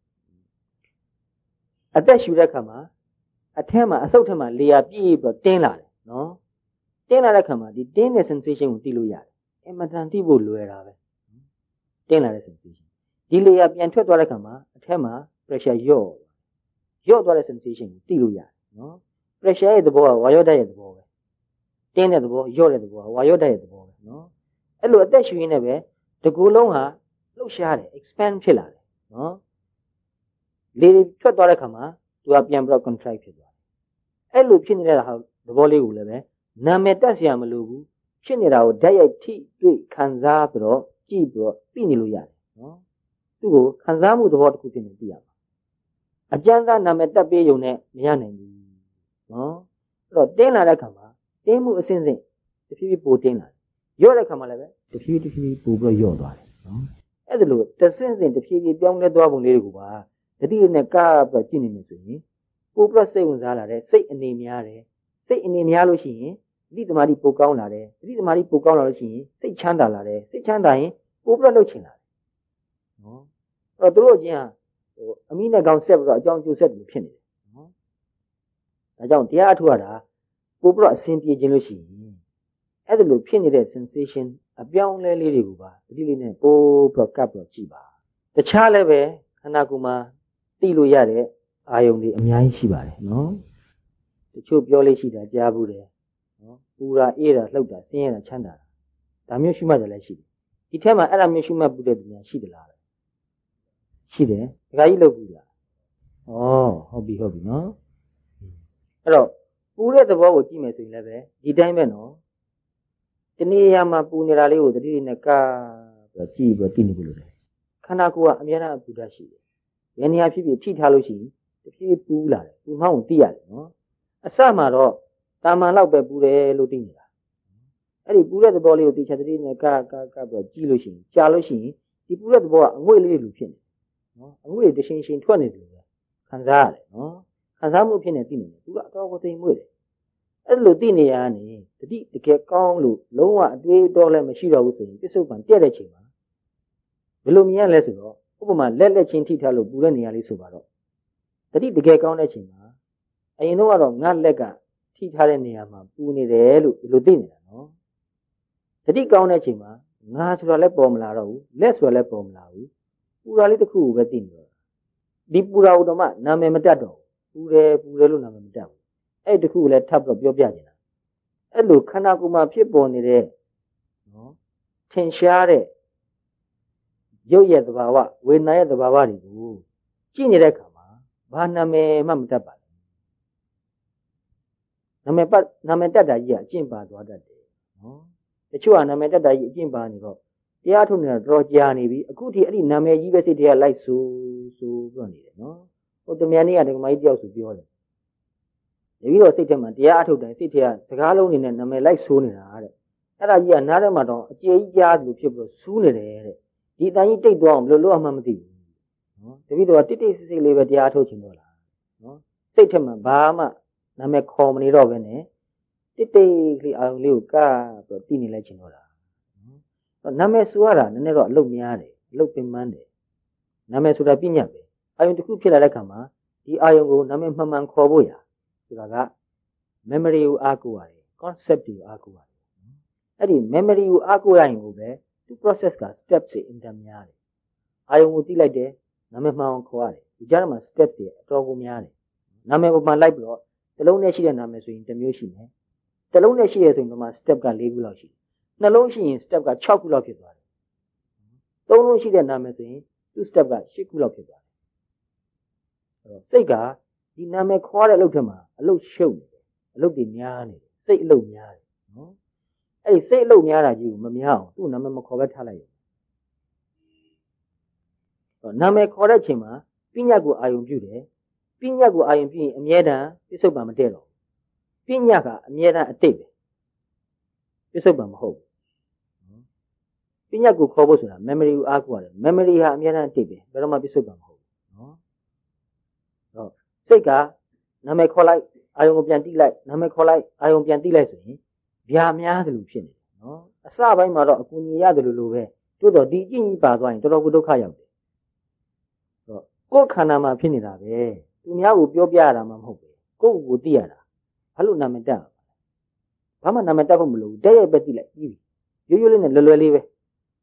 အသက်ရှူတဲ့ခါမှာအထက်မှာအဆုတ်ထက်မှာလေယာပြည့်ပြီးတော့တင်းလာတယ်နော်တင်းလာတဲ့ခါမှာဒီတင်းတဲ့ sensation ကိုသိလို့ရတယ်အမှန်တန်သိဖို့လွယ်တာပဲတင်းလာတဲ့ sensation ဒီလေယာပြန်ထွက်သွားတဲ့ခါမှာအထက်မှာ pressure လျော့သွားတဲ့ sensation ကိုသိလို့ရတယ်နော် pressure ရဲ့သဘောကဝါရော့ဓာတ်ရဲ့သဘောပဲတင်းတဲ့သဘောလျော့တဲ့သဘောကဝါရော့ဓာတ်ရဲ့သဘောပဲနော်အဲ့လိုအသက်ရှူရင်းနဲ့ပဲတကူလုံးဟာလှုပ်ရှားတယ် expand ဖြစ်လာတယ်နော်လေထွက်သွားတဲ့ခါမှာသူကပြန်ပြီးတော့ contract ဖြစ်သွားတယ်အဲ့လိုဖြစ်နေတဲ့ဟာသဘောလေးကိုလည်းပဲနာမည်တက်စရာမလိုဘူးဖြစ်နေတာကိုဓာတ်ရိုက်ထိတွေ့ခံစားပြီးတော့ကြည့်ပြီးတော့သိနေလို့ရတယ်နော်သူ့ကိုခံစားမှုသဘောတစ်ခုဖြစ်နေသိရမှာအကျဉ်းသားနာမည်တက်ပေးုံနဲ့မရနိုင်ဘူးနော်အဲ့တော့တင်းလာတဲ့ခါမှာတင်းမှုအစဉ်စဉ်တဖြည်းဖြည်းပိုတင်းလာတယ်ရော့တဲ့ခါမှာလည်းပဲတဖြည်းဖြည်းပိုပြီးတော့ရော့သွားတယ်နော်အဲ့ဒါလို့တဆင့်စဉ်တဖြည်းဖြည်းပြောင်းလဲသွားပုံလေးတွေကိုပါတတိနဲ့ကားပြီးကြည့်နေမယ်ဆိုရင်ပိုပြီးတော့စိတ်ဝင်စားလာတယ်စိတ်အနေများတယ်စိတ်အနေများလို့ရှိရင်တတိသမารီပိုကောင်းလာတယ်တတိသမารီပိုကောင်းလာလို့ရှိရင်စိတ်ချမ်းသာလာတယ်စိတ်ချမ်းသာရင်ပိုပြီးတော့လှုပ်ချင်လာတယ်နော်အဲ့တော့တို့ချင်းဟာအမိနဲ့ကောင်းဆက်ပြီးတော့အကြောင်းကျိုးဆက်တယ်ဖြစ်နေတယ်နော်ဒါကြောင့်တရားအထုတ်ရတာပိုပြီးတော့အဆင်ပြေခြင်းလို့ရှိရင်အဲ့ဒါလိုဖြစ်နေတဲ့ sensation အပြောင်းလဲလေးတွေကိုပါတတိလေးနဲ့ပိုပြီးတော့ကပ်ပြီးတော့ကြည့်ပါတခြားလည်းပဲခန္ဓာကိုယ်မှာသိလို့ရတဲ့အာယုံတွေအများကြီးရှိပါတယ်နော်တချို့ပြောလေးရှိတာကြားဘူးတယ်နော်ပူတာအေးတာလှုပ်တာဆင်းရဲတာချမ်းသာတာဒါမျိုးရှိမှတယ်လည်းရှိတယ်ဒီထက်မှာအဲ့ဒါမျိုးရှိမှပူတဲ့သူများရှိသလားရှိတယ်ဒကာကြီးလှုပ်ဘူးလားဩဟုတ်ပြီနော်အဲ့တော့ပူတဲ့သဘောကိုကြည့်မယ်ဆိုရင်လည်းပဲဒီတိုင်းပဲနော်တနေ့ရမှာပူနေတာလေးကိုတတိနဲ့ကာပြီးကြည့်ပြီးသိနေပြီလို့လေခန္ဓာကိုယ်ကအများအားပူတတ်ရှိတယ်။ယနေ့အဖြစ်ဖြစ်ထိထားလို့ရှိရင်တဖြည်းပူလာတယ်။ပူမှောင်းသိရတယ်နော်။အစမှတော့တာမန်လောက်ပဲပူတယ်လို့သိနေတာ။အဲ့ဒီပူတဲ့သဘောလေးကိုသိချာတတိနဲ့ကာပြီးကြည့်လို့ရှိရင်ကြာလို့ရှိရင်ဒီပူတဲ့သဘောကအငွေ့လေးလိုဖြစ်နေတယ်။နော်။အငွေ့တွေတရှင်ရှင်ထွက်နေတယ်လို့ပဲခံစားရတယ်နော်။ခံစားမှုဖြစ်နေသိနေတယ်။သူကအတော်ကိုသိမ်မွေ့တယ်။အဲ့လိုသိနေရနေတတိတကယ်ကောင်းလို့လုံးဝအတွေးတော်လည်းမရှိတော့ဘူးဆိုရင်ပစ္စုပန်တက်တဲ့ချိန်မှာဘယ်လိုမြင်ရလဲဆိုတော့ဥပမာလက်ချင်းထိထားလို့ပူတဲ့နေရာလေးဆိုပါတော့တတိတကယ်ကောင်းတဲ့ချိန်မှာအရင်တော့ကတော့ငါလက်ကထိထားတဲ့နေရာမှာပူနေတယ်လို့ဒီလိုသိနေတာနော်တတိကောင်းတဲ့ချိန်မှာငါဆိုတာလည်းပေါ်မလာတော့ဘူးလက်ဆိုတာလည်းပေါ်မလာဘူးပူတာလေးတစ်ခုကိုပဲသိနေတော့ဒီပူတာဥဒ္ဓမနာမည်မတတ်တော့ဘူးပူတယ်လို့နာမည်မတတ်ဘူးအဲ့တခုကိုလည်းထပ်ပြီးပြောပြနေတာအဲ့လိုခန္ဓာကိုယ်မှာဖြစ်ပေါ်နေတဲ့နော်ထင်ရှားတဲ့ရုပ်ရဲ့သဘာဝဝေဒနာရဲ့သဘာဝတွေကိုကြည့်နေတဲ့အခါမှာဘာနာမည်မှမတတ်ပါဘူးနာမည်တတ်တာကြီးကအကျင့်ပါသွားတတ်တယ်နော်တချို့ကနာမည်တတ်တာကြီးအကျင့်ပါနေတော့တရားထုတ်နေတာတော်ကြာနေပြီအခုထိအဲ့ဒီနာမည်ကြီးပဲစိတ်ထဲကလိုက်ဆိုပြောနေတယ်နော်ဟိုတမန်နေ့ကဒကမကြီးတယောက်ဆိုပြောတယ်တပည့်တော်စိတ်ထဲမှာတရားအထုတ်တိုင်းစိတ်ထဲကစကားလုံးနေနဲ့နာမည်လိုက်ဆိုးနေတာတဲ့အဲ့ဒါကြီးကနားထဲမှာတော့အကျေကြီးကြားလို့ဖြစ်ပြီးတော့စူးနေတယ်တဲ့ဒီအတန်ကြီးတိတ်သွားအောင်ဘယ်လိုလုပ်မှမသိဘူးနော်တပည့်တော်ကတိတ်တိတ်ဆိတ်ဆိတ်လေးပဲတရားထုတ်ချင်တော့လားနော်စိတ်ထက်မှဘာမှနာမည်ခေါ်မနေတော့ပဲနဲ့တိတ်တိတ်ကလေးအာရုံလေးကိုကပ်ပြီးတည်နေလိုက်ချင်တော့လားနော်နာမည်ဆိုရတာနည်းနည်းတော့အလုပ်များတယ်အလုပ်ပင်ပန်းတယ်နာမည်ဆိုတာပြညတ်ပဲအာရုံတစ်ခုဖြစ်လာတဲ့အခါမှာဒီအာရုံကိုနာမည်မှန်မှန်ခေါ်ဖို့ရဆိုတာက memory ကိုအားကိုးရတယ် concept ကိုအားကိုးရတယ်အဲ့ဒီ memory ကိုအားကိုးရရင်ကိုပဲသူ process က steps တွေအင်တာများတယ်အာရုံကိုသိလိုက်တယ်နာမည်မှန်အောင်ခေါ်ရတယ်ဒီကြားထဲမှာ steps တွေအတော်ကိုများတယ်နာမည်ပေါ်မှာလိုက်ပြီးတော့တစ်လုံးနဲ့ရှိတဲ့နာမည်ဆိုရင်တစ်မျိုးရှိမယ်တစ်လုံးနဲ့ရှိရဆိုရင်ဒီမှာ step က4ခုလောက်ရှိတယ်နှလုံးရှိရင် step က6ခုလောက်ဖြစ်သွားတယ်သုံးလုံးရှိတဲ့နာမည်ဆိုရင်သူ step က8ခုလောက်ဖြစ်သွားတယ်အဲ့တော့စိတ်ကဒီနာမည်ခေါ်တဲ့အလုပ်ထက်မှာအလုပ်ရှုပ်နေတယ်အလုပ်တွေများနေတယ်စိတ်အလုပ်များတယ်နော်အဲ့ဒီစိတ်အလုပ်များတာကြီးကိုမများအောင်သူ့နာမည်မခေါ်ပဲထားလိုက်ရနာမည်ခေါ်တဲ့အချိန်မှာပညာကိုအာရုံပြုတယ်ပညာကိုအာရုံပြုရင်အမြဲတမ်းပြစ္ဆုတ်ပံမတည့်တော့ပညာကအမြဲတမ်းအတိတ်ပဲပြစ္ဆုတ်ပံမဟုတ်ဘူးပညာကိုခေါ်ဖို့ဆိုတာ memory ကိုအားကိုးရတယ် memory ဟာအမြဲတမ်းအတိတ်ပဲဘယ်တော့မှပြစ္ဆုတ်ပံမဟုတ်ဘူးနော်တော့စိတ်ကနာမည်ခေါ်လိုက်အာယုံကိုပြန်တိလိုက်နာမည်ခေါ်လိုက်အာယုံပြန်တိလိုက်ဆိုရင်ဗျာများတယ်လို့ဖြစ်နေတယ်နော်အစပိုင်းမှာတော့အကူအညီရတယ်လို့ပဲတိုးတော့ဒီအကျင့်ကြီးပါသွားရင်တော်တော်ကိုဒုက္ခရောက်တယ်တော့ကိုယ်ခန္ဓာမှာဖြစ်နေတာပဲသူများကိုပြောပြရတာမှမဟုတ်ဘူးကိုယ့်ကိုယ်သိရတာဘာလို့နာမည်တက်ဘာမှနာမည်တက်ဖို့မလိုဘူးတဲ့ရဲ့ပဲသိလိုက်ပြီးပြီရိုးရိုးလေးနဲ့လွယ်လွယ်လေးပဲ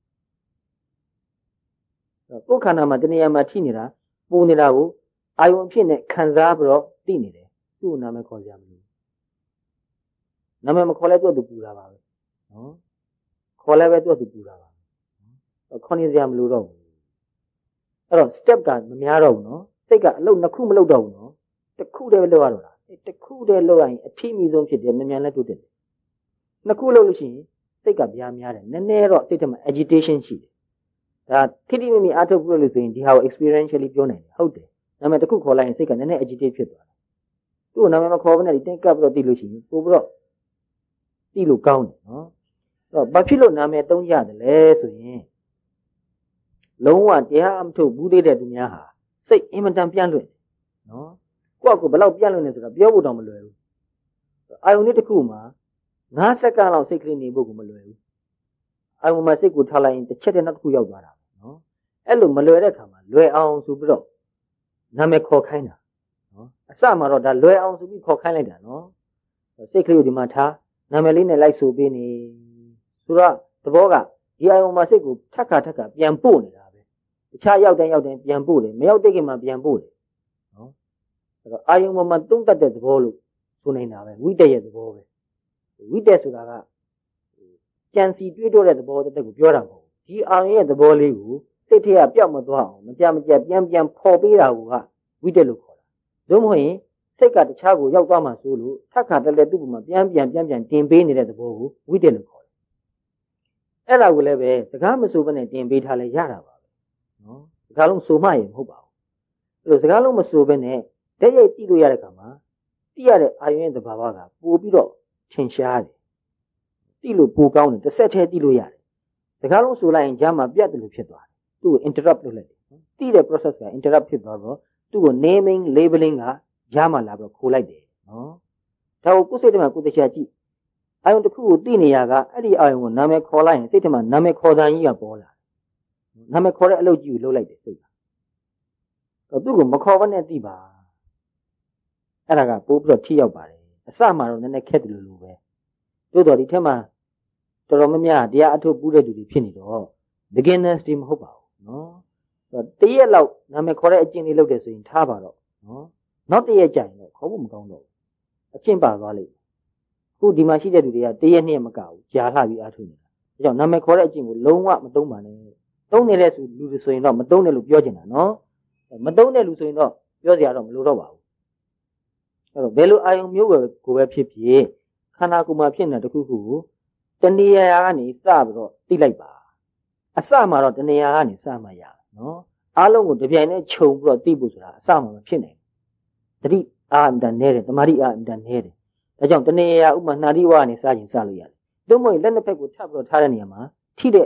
ကိုယ်ခန္ဓာမှာတဏှာမှာထိနေတာပူနေတာကိုအာယုံအဖြစ်နဲ့ခံစားပြီးတော့သိနေတယ်သူ့နာမည်ခေါ်ကြမလို့နာမည်မခေါ်လဲသူ့သူပူတာပါပဲနော်ခေါ်လဲပဲသူ့သူပူတာပါခေါ်နေကြမလို့တော့ဘူးအဲ့တော့ step ကမများတော့ဘူးနော်စိတ်ကအလုပ်နှစ်ခုမလုပ်တော့ဘူးနော်တစ်ခုတည်းပဲလုပ်ရတော့တာတစ်ခုတည်းလုပ်ရရင်အထီးမီဆုံးဖြစ်တယ်မြန်မြန်လဲတိုးတက်တယ်နှစ်ခုလုပ်လို့ရှိရင်စိတ်ကဗျာများတယ်နည်းနည်းတော့စိတ်ထဲမှာ agitation ရှိတယ်ဒါခိတိမိမိအားထုတ်လို့ဆိုရင်ဒီဟာကို experientially ပြောနိုင်တယ်ဟုတ်တယ်နာမည်တစ်ခုခေါ်လိုက်ရင်စိတ်ကနည်းနည်း agitate ဖြစ်သွားတယ်သူ့နာမည်မခေါ်ဘဲနဲ့တင်ကပ်ပြီးတော့တိလို့ရှိရင်ပို့ပြီးတော့တိလို့ကောင်းတယ်နော်အဲ့တော့ဘာဖြစ်လို့နာမည်သုံးရတယ်လဲဆိုရင်လုံးဝတရားအမထုတ်ဘူးသေးတဲ့သူများဟာစိတ်အင်မတန်ပြန့်လွင့်တယ်နော်ကိုယ့်ကိုဘယ်လောက်ပြန့်လွင့်နေဆိုတာပြောဖို့တောင်မလွယ်ဘူးအာယုန်လေးတစ်ခုမှာ9စက္ကန့်လောက်စိတ်ကလေးနေဖို့ကိုမလွယ်ဘူးအာယုန်မှာစိတ်ကိုထားလိုက်ရင်တစ်ချက်တည်းနောက်တစ်ခုရောက်သွားတာနော်အဲ့လိုမလွယ်တဲ့အခါမှာလွယ်အောင်ဆိုပြီးတော့နာမည်ခေါ်ခိုင်းတာနော်အစမှာတော့ဒါလွယ်အောင်ဆိုပြီးခေါ်ခိုင်းလိုက်တာနော်စိတ်ကလေးကိုဒီမှာထားနာမည်လေးနဲ့လိုက်ဆိုပေးနေဆိုတော့သဘောကဒီအာယုံမှာစိတ်ကိုထက်ခါပြန်ပို့နေတာပဲတခြားရောက်တိုင်းပြန်ပို့တယ်မရောက်တဲ့ခင်မှာပြန်ပို့တယ်နော်အဲ့တော့အာယုံပေါ်မှာသုံးတတ်တဲ့သဘောလို့ဆိုနေတာပဲဝိတ္တရဲ့သဘောပဲဝိတ္တဆိုတာကကြံစီတွေးတောတဲ့သဘောတက်ကိုပြောတာမဟုတ်ဘူးဒီအာယုံရဲ့သဘောလေးကိုစိတ်ထဲကပျောက်မသွားအောင်မကြပြန်ဖော်ပေးတာကဝိတ္တလို့ခေါ်တာသို့မဟုတ်ရင်စိတ်ကတခြားကိုရောက်သွားမှဆိုလို့ထက်ခါတက်တဲ့သူ့ပုံမှာပြန်တင်ပေးနေတဲ့သဘောကိုဝိတ္တလို့ခေါ်တယ်အဲ့ဒါကိုလည်းပဲစကားမဆိုဘဲနဲ့တင်ပေးထားလဲရတာပါပဲနော်စကားလုံးဆိုမှရင်မဟုတ်ပါဘူးအဲ့လိုစကားလုံးမဆိုဘဲနဲ့တည့်ရိပ်တိလို့ရတဲ့ခါမှာတိရတဲ့အာယုံရဲ့သဘာဝကပိုပြီးတော့ထင်ရှားတယ်တိလို့ပိုကောင်းတယ်တစ်ဆက်တည်းတိလို့ရတယ်စကားလုံးဆိုလိုက်ရင်ကြားမှာပြတ်တယ်လို့ဖြစ်သွားတယ်သူ့ကို interrupt လုပ်လိုက်တယ်တိတဲ့ process က interrupt ဖြစ်သွားတော့သူ့ကို naming labeling ကကြားမှာလာပြီးတော့ခိုးလိုက်တယ်နော်ဒါကိုကိုယ်စိတ်ထဲမှာကိုယ်တရားကြည့်အာယုံတစ်ခုကိုသိနေရကအဲ့ဒီအာယုံကိုနာမည်ခေါ်လိုက်ရင်စိတ်ထဲမှာနာမည်ခေါ်တဲ့ကြီးကပေါ်လာနာမည်ခေါ်တဲ့အလုပ်ကြီးကိုလုပ်လိုက်တယ်စိတ်ကသူ့ကိုမခေါ်ဘဲနဲ့သိပါအဲ့ဒါကပိုးပြီးတော့ထိရောက်ပါတယ်အစမှတော့နည်းနည်းခက်တယ်လို့ပဲတိုးတော်ဒီထက်မှတော်တော်များများတရားအထုတ်ပူးတဲ့သူတွေဖြစ်နေတော့ beginners တွေမဟုတ်ပါဘူးနော်တရက်လောက်နာမည်ခေါ်တဲ့အကျင့်လေးလုပ်တယ်ဆိုရင်ထားပါတော့နော်နောက်တရက်ကြာရင်တော့ခေါ်ဖို့မကောင်းတော့ဘူးအကျင့်ပါသွားလိမ့်မယ်ခုဒီမှာရှိတဲ့လူတွေကတရက်နှစ်မကဘူးကြာလှပြီးအားထုတ်နေတာဒါကြောင့်နာမည်ခေါ်တဲ့အကျင့်ကိုလုံးဝမသုံးပါနဲ့သုံးနေတဲ့လူတွေဆိုရင်တော့မသုံးနဲ့လို့ပြောချင်တာနော်မသုံးတဲ့လူဆိုရင်တော့ပြောစရာတော့မလိုတော့ပါဘူးအဲ့တော့ဘယ်လိုအာယုံမျိုးကိုပဲဖြစ်ဖြစ်ခန္ဓာကိုယ်မှာဖြစ်နေတာတခုခုကိုတဏှာကနေစပြီးတော့တိလိုက်ပါအစမှာတော့တဏှာကနေစမှရနော်အားလုံးကိုတပြိုင်တည်းခြုံပြီးတော့သိဖို့ဆိုတာအစမှာမဖြစ်နိုင်ဘူးတတိအာအင်တန်နဲတယ်တမာတိအာအင်တန်နဲတယ်ဒါကြောင့်တဏှာဥပမာနှာတိဝကနေစရင်စလို့ရတယ်သို့မဟုတ်လက်နှစ်ဖက်ကိုထပ်ပြီးတော့ထားတဲ့နေရာမှာထိတဲ့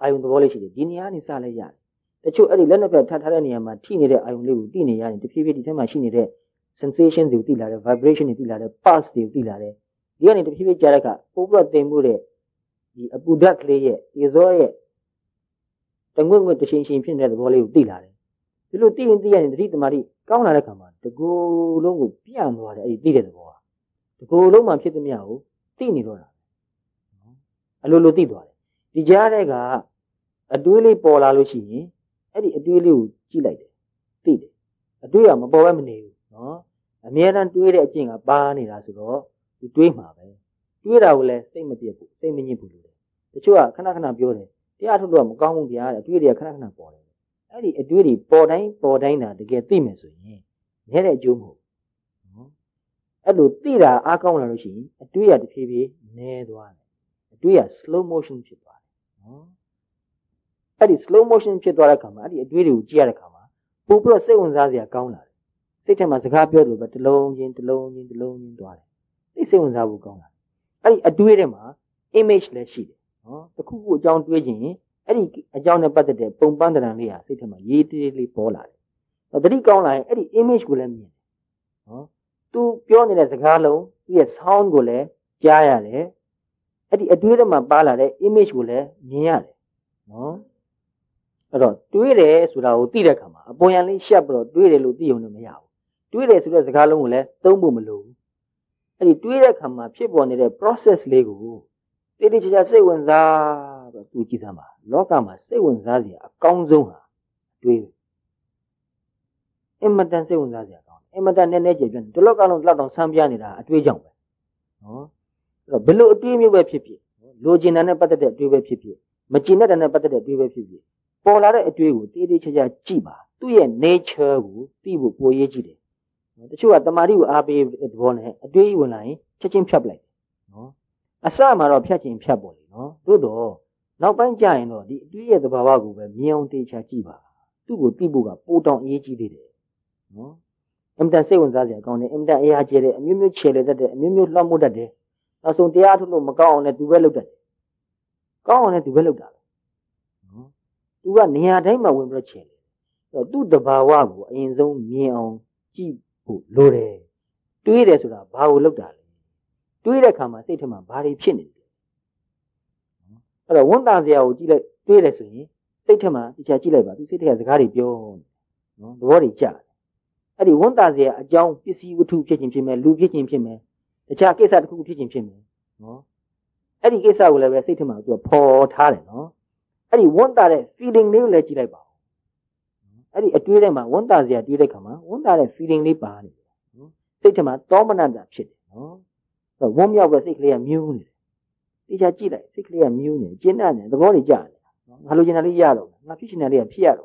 အာယုံသဘောလေးရှိတယ်ဒီနေရာကနေစလိုက်ရတယ်တချို့အဲ့ဒီလက်နှစ်ဖက်ထပ်ထားတဲ့နေရာမှာထိနေတဲ့အာယုံလေးကိုသိနေရတယ်တဖြည်းဖြည်းဒီထဲမှာရှိနေတဲ့ sensation တွေကိုသိလာတယ် vibration တွေသိလာတယ် pulse တွေကိုသိလာတယ်ဒီကနေတဖြည်းဖြည်းကြားတဲ့အခါပို့ပြီးတော့တင်မှုတဲ့ဒီအပူဓာတ်ကလေးရဲ့ဒီဇောရဲ့တငွေ့ငွေ့တရှင်ရှင်ဖြစ်နေတဲ့သဘောလေးကိုသိလာတယ်ဒီလိုသိရင်သိရရင်တတိတမာတိကောင်းလာတဲ့ခါမှာတကူလုံးကိုပြန့်သွားတယ်အဲ့ဒီသိတဲ့သဘောကတကူလုံးမှာဖြစ်သမျှကိုသိနေတော့တာအလိုလိုသိသွားတယ်ဒီကြားတဲ့ကအတွေးလေးပေါ်လာလို့ရှိရင်အဲ့ဒီအတွေးလေးကိုကြည့်လိုက်တယ်သိတယ်အတွေးကမပေါ်ဘဲမနေဘူးနော်အမြဲတမ်းတွေးတဲ့အကျင့်ကပါနေတာဆိုတော့ဒီတွေးမှာပဲတွေးတာကိုလည်းစိတ်မပြတ်ဘူးစိတ်မညစ်ဘူးလို့တချို့ကခဏခဏပြောတယ်တရားထုတ်လို့မကောင်းဘူးတရားတဲ့အတွေးတွေကခဏခဏပေါ်တယ်အဲ့ဒီအတွေးတွေပေါ်တိုင်းတာတကယ်သိမယ်ဆိုရင်နဲတဲ့အကျိုးမဟုတ်နော်အဲ့လိုသိတာအားကောင်းလာလို့ရှိရင်အတွေးရတဖြည်းဖြည်းနဲသွားတယ်အတွေးရ slow motion ဖြစ်သွားတယ်နော်အဲ့ဒီ slow motion ဖြစ်သွားတဲ့အခါမှာအဲ့ဒီအတွေးတွေကိုကြည့်ရတဲ့အခါမှာပို့ပြီးတော့စိတ်ဝင်စားစရာကောင်းလာတယ်စိတ်ထဲမှာစကားပြောလို့ပဲတစ်လုံးချင်းသွားတယ်သိစိတ်ဝင်စားဖို့ကောင်းလာတယ်အဲ့ဒီအတွေးထဲမှာ image လည်းရှိတယ်နော်တစ်ခုခုအကြောင်းတွေးခြင်းအဲ့ဒီအကြောင်းနဲ့ပတ်သက်တဲ့ပုံပန်းတရံလေးဟာစိတ်ထဲမှာရေးတေးလေးပေါ်လာတယ်။သတိကောင်းလာရင်အဲ့ဒီ image ကိုလည်းမြင်တယ်။နော်။ तू ပြောနေတဲ့စကားလုံးသူ့ရဲ့ sound ကိုလည်းကြားရတယ်။အဲ့ဒီအတွေးထဲမှာပါလာတဲ့ image ကိုလည်းမြင်ရတယ်။နော်။အဲ့တော့တွေးတယ်ဆိုတာကိုသိတဲ့အခါမှာအပေါ်ယံလေးရှက်ပြီးတော့တွေးတယ်လို့သိုံနဲ့မရဘူး။တွေးတယ်ဆိုတဲ့စကားလုံးကိုလည်းသုံးဖို့မလိုဘူး။အဲ့ဒီတွေးတဲ့အခါမှာဖြစ်ပေါ်နေတဲ့ process လေးကိုတိတိကျကျစိတ်ဝင်စားပြီးသူကြည့်စမ်းပါလောကမှာစိတ်ဝင်စားစရာအကောင်းဆုံးဟာတွေးအင်မတန်စိတ်ဝင်စားစရာကောင်းတယ်အင်မတန်နည်းနည်းကျေပြတ်ဒီလောကလုံးလောက်တောင်ဆန်းပြနေတာအတွေးကြောင့်ပဲနော်အဲ့တော့ဘယ်လိုအတွေးမျိုးပဲဖြစ်ဖြစ်လိုချင်တဲ့နဲ့ပတ်သက်တဲ့အတွေးပဲဖြစ်ဖြစ်မကျင်တဲ့နဲ့ပတ်သက်တဲ့အတွေးပဲဖြစ်ဖြစ်ပေါ်လာတဲ့အတွေးကိုတိတိကျကျကြည့်ပါသူ့ရဲ့ nature ကိုသိဖို့ပိုရေးကြည့်တယ်တချို့ကတမာတိကိုအားပေးတဲ့သဘောနဲ့အတွေးဝင်လာရင်ချက်ချင်းဖြတ်ပလိုက်နော်အစမှာတော့ဖြတ်ချင်းဖြတ်ပေါ်လေနော်သို့တော့နောက်ပိုင်းကျရင်တော့ဒီအတွေးရဲ့သဘာဝကိုပဲမြင်အောင်တေချာကြည့်ပါသူ့ကိုသိဖို့ကပိုတောင်အရေးကြီးသေးတယ်နော်အင်တန်စိတ်ဝင်စားစရာကောင်းတယ်အင်တန်အားကျတဲ့အမျိုးမျိုးခြေလေတတ်တဲ့အမျိုးမျိုးလွှမ်းမိုးတတ်တယ်နောက်ဆုံးတရားထုတ်လို့မကောင်းအောင်လည်းသူပဲလုပ်တတ်တယ်ကောင်းအောင်လည်းသူပဲလုပ်တာပဲနော်သူကနေရာတိုင်းမှာဝင်ပြီးတော့ခြေလေသူ့သဘာဝကိုအရင်ဆုံးမြင်အောင်ကြည့်ဖို့လိုတယ်တွေးတယ်ဆိုတာဘာကိုလုပ်တာလဲတွေးတဲ့အခါမှာစိတ်ထဲမှာဘာတွေဖြစ်နေလဲအဲ့တော့ဝန်တာစရာကိုကြည့်လိုက်တွေးတယ်ဆိုရင်စိတ်ထဲမှာတခြားကြည့်လိုက်ပါသူစိတ်ထဲကစကားတွေပြောနော်သဘောတွေကြားအဲ့ဒီဝန်တာစရာအကြောင်းပစ္စည်းဝတ္ထုဖြစ်ခြင်းဖြစ်မယ်လူဖြစ်ခြင်းဖြစ်မယ်တခြားကိစ္စတစ်ခုခုဖြစ်ခြင်းဖြစ်မယ်နော်အဲ့ဒီကိစ္စကိုလည်းပဲစိတ်ထဲမှာသူကပေါ်ထားတယ်နော်အဲ့ဒီဝန်တာတဲ့ feeling လေးကိုလည်းကြည့်လိုက်ပါအဲ့ဒီအတွေးထဲမှာဝန်တာစရာတွေးတဲ့အခါမှာဝန်တာတဲ့ feeling လေးပါနေတယ်နော်စိတ်ထဲမှာတောမနတာဖြစ်တယ်နော်ဝန်းမြောက်ပဲစိတ်ကလေးကမြူးနေတယ်တခြားကြည့်လိုက်စိတ်ကလေးကမြူးနေကျဉ်းနေသဘောတွေကြားနေငါလိုချင်တာလေးရတော့ငါဖြစ်ချင်တာလေးကဖြစ်ရတော့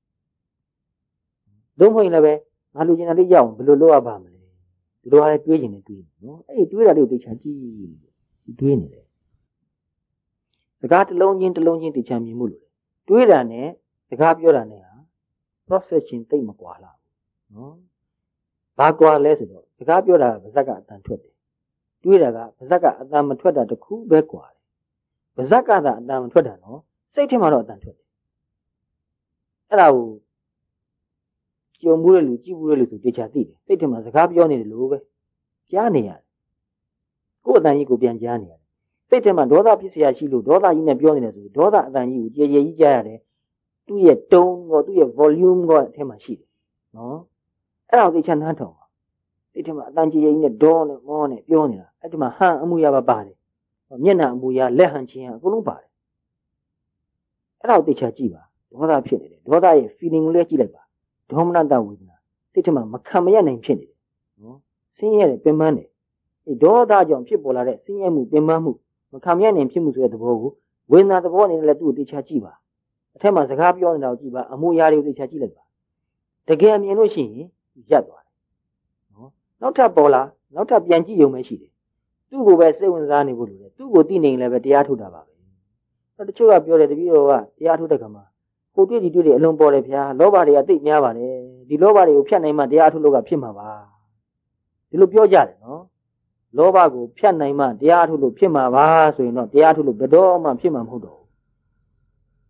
ဒုံမဟုတ်ရင်လည်းပဲငါလိုချင်တာလေးရအောင်ဘယ်လိုလုပ်ရပါမလဲဒီလိုဟာလေးတွေးချင်နေတွေးနော်အဲ့ဒီတွေးတာလေးကိုတခြားကြည့်တွေးနေတယ်စကားတစ်လုံးချင်းတခြားမြင်မှုလို့တွေးတာနဲ့စကားပြောတာနဲ့ဟာ process ချင်းတိတ်မကွာလားနော်ဘာကွာလဲဆိုတော့စကားပြောတာဗဇက်ကအတန်ထွက်တယ်တွေးတာကဗဇက်ကအတန်မထွက်တာတခုပဲကွာတယ်ဗဇက်ကသာအတန်မထွက်တာနော်စိတ်ထဲမှာတော့အတန်ထွက်တယ်အဲ့ဒါကိုကြုံမှုတဲ့လူကြည့်မှုတဲ့လူဆိုတေချာသိတယ်စိတ်ထဲမှာစကားပြောနေတယ်လို့ပဲကြားနေရတယ်ကိုယ်အတန်ကြီးကိုပြန်ကြားနေရတယ်စိတ်ထဲမှာဒေါသဖြစ်เสียရှိလို့ဒေါသကြီးနဲ့ပြောနေတယ်ဆိုဒေါသအတန်ကြီးကိုကြည်ကြီးကြားရတယ်သူ့ရဲ့ tone ကိုသူ့ရဲ့ volume ကိုအထက်မှာရှိတယ်နော်အဲ့ဒါကိုတေချာနားထောင်ပါစိတ်ထဲမှာအတန်ကြီးကြီးနဲ့ဒေါနဲ့မောနဲ့ပြောနေတာအဲ့ဒီမှာဟန်အမှုရပါပါတယ်မျက်နှာအမူအရာလက်ဟန်ချင်းအကုန်လုံးပါတယ်အဲ့ဒါကိုသိချာကြည့်ပါဒေါသဖြစ်နေတယ်ဒေါသရဲ့ feeling ကိုလည်းကြည့်လိုက်ပါဒေါမနတဝေဒနာစိတ်ထဲမှာမခံမရနိုင်ဖြစ်နေတယ်နော်ဆင်းရဲတယ်ပင်ပန်းတယ်ဒီဒေါသကြောင့်ဖြစ်ပေါ်လာတဲ့ဆင်းရဲမှုပင်ပန်းမှုမခံမရနိုင်ဖြစ်မှုဆိုတဲ့သဘောကိုဝေဒနာသဘောအနေနဲ့လည်းသူ့ကိုသိချာကြည့်ပါအထက်မှာစကားပြောနေတာကိုကြည့်ပါအမူအရာတွေကိုသိချာကြည့်လိုက်ပါတကယ်မြင်လို့ရှိရင်ရပ်သွားတယ်နော်နောက်ထပ်ပေါ်လာနောက်ထပ်ပြန်ကြည့်ရုံပဲရှိတယ်သူ့ကိုပဲစိတ်ဝင်စားနေဖို့လိုတယ်သူ့ကိုသိနေရင်လည်းပဲတရားထုတ်တာပါပဲတချို့ကပြောတယ်တပည့်တော်ကတရားထုတ်တဲ့ခါမှာကိုတွေ့ဒီတွေ့တွေအလုံးပေါ်တယ်ဗျာလောဘတွေကသိများပါတယ်ဒီလောဘတွေကိုဖြတ်နိုင်မှတရားထုတ်လို့ကဖြစ်မှာပါဒီလိုပြောကြတယ်နော်လောဘကိုဖြတ်နိုင်မှတရားထုတ်လို့ဖြစ်မှာပါဆိုရင်တော့တရားထုတ်လို့ဘယ်တော့မှဖြစ်မှာမဟုတ်တော့ဘူး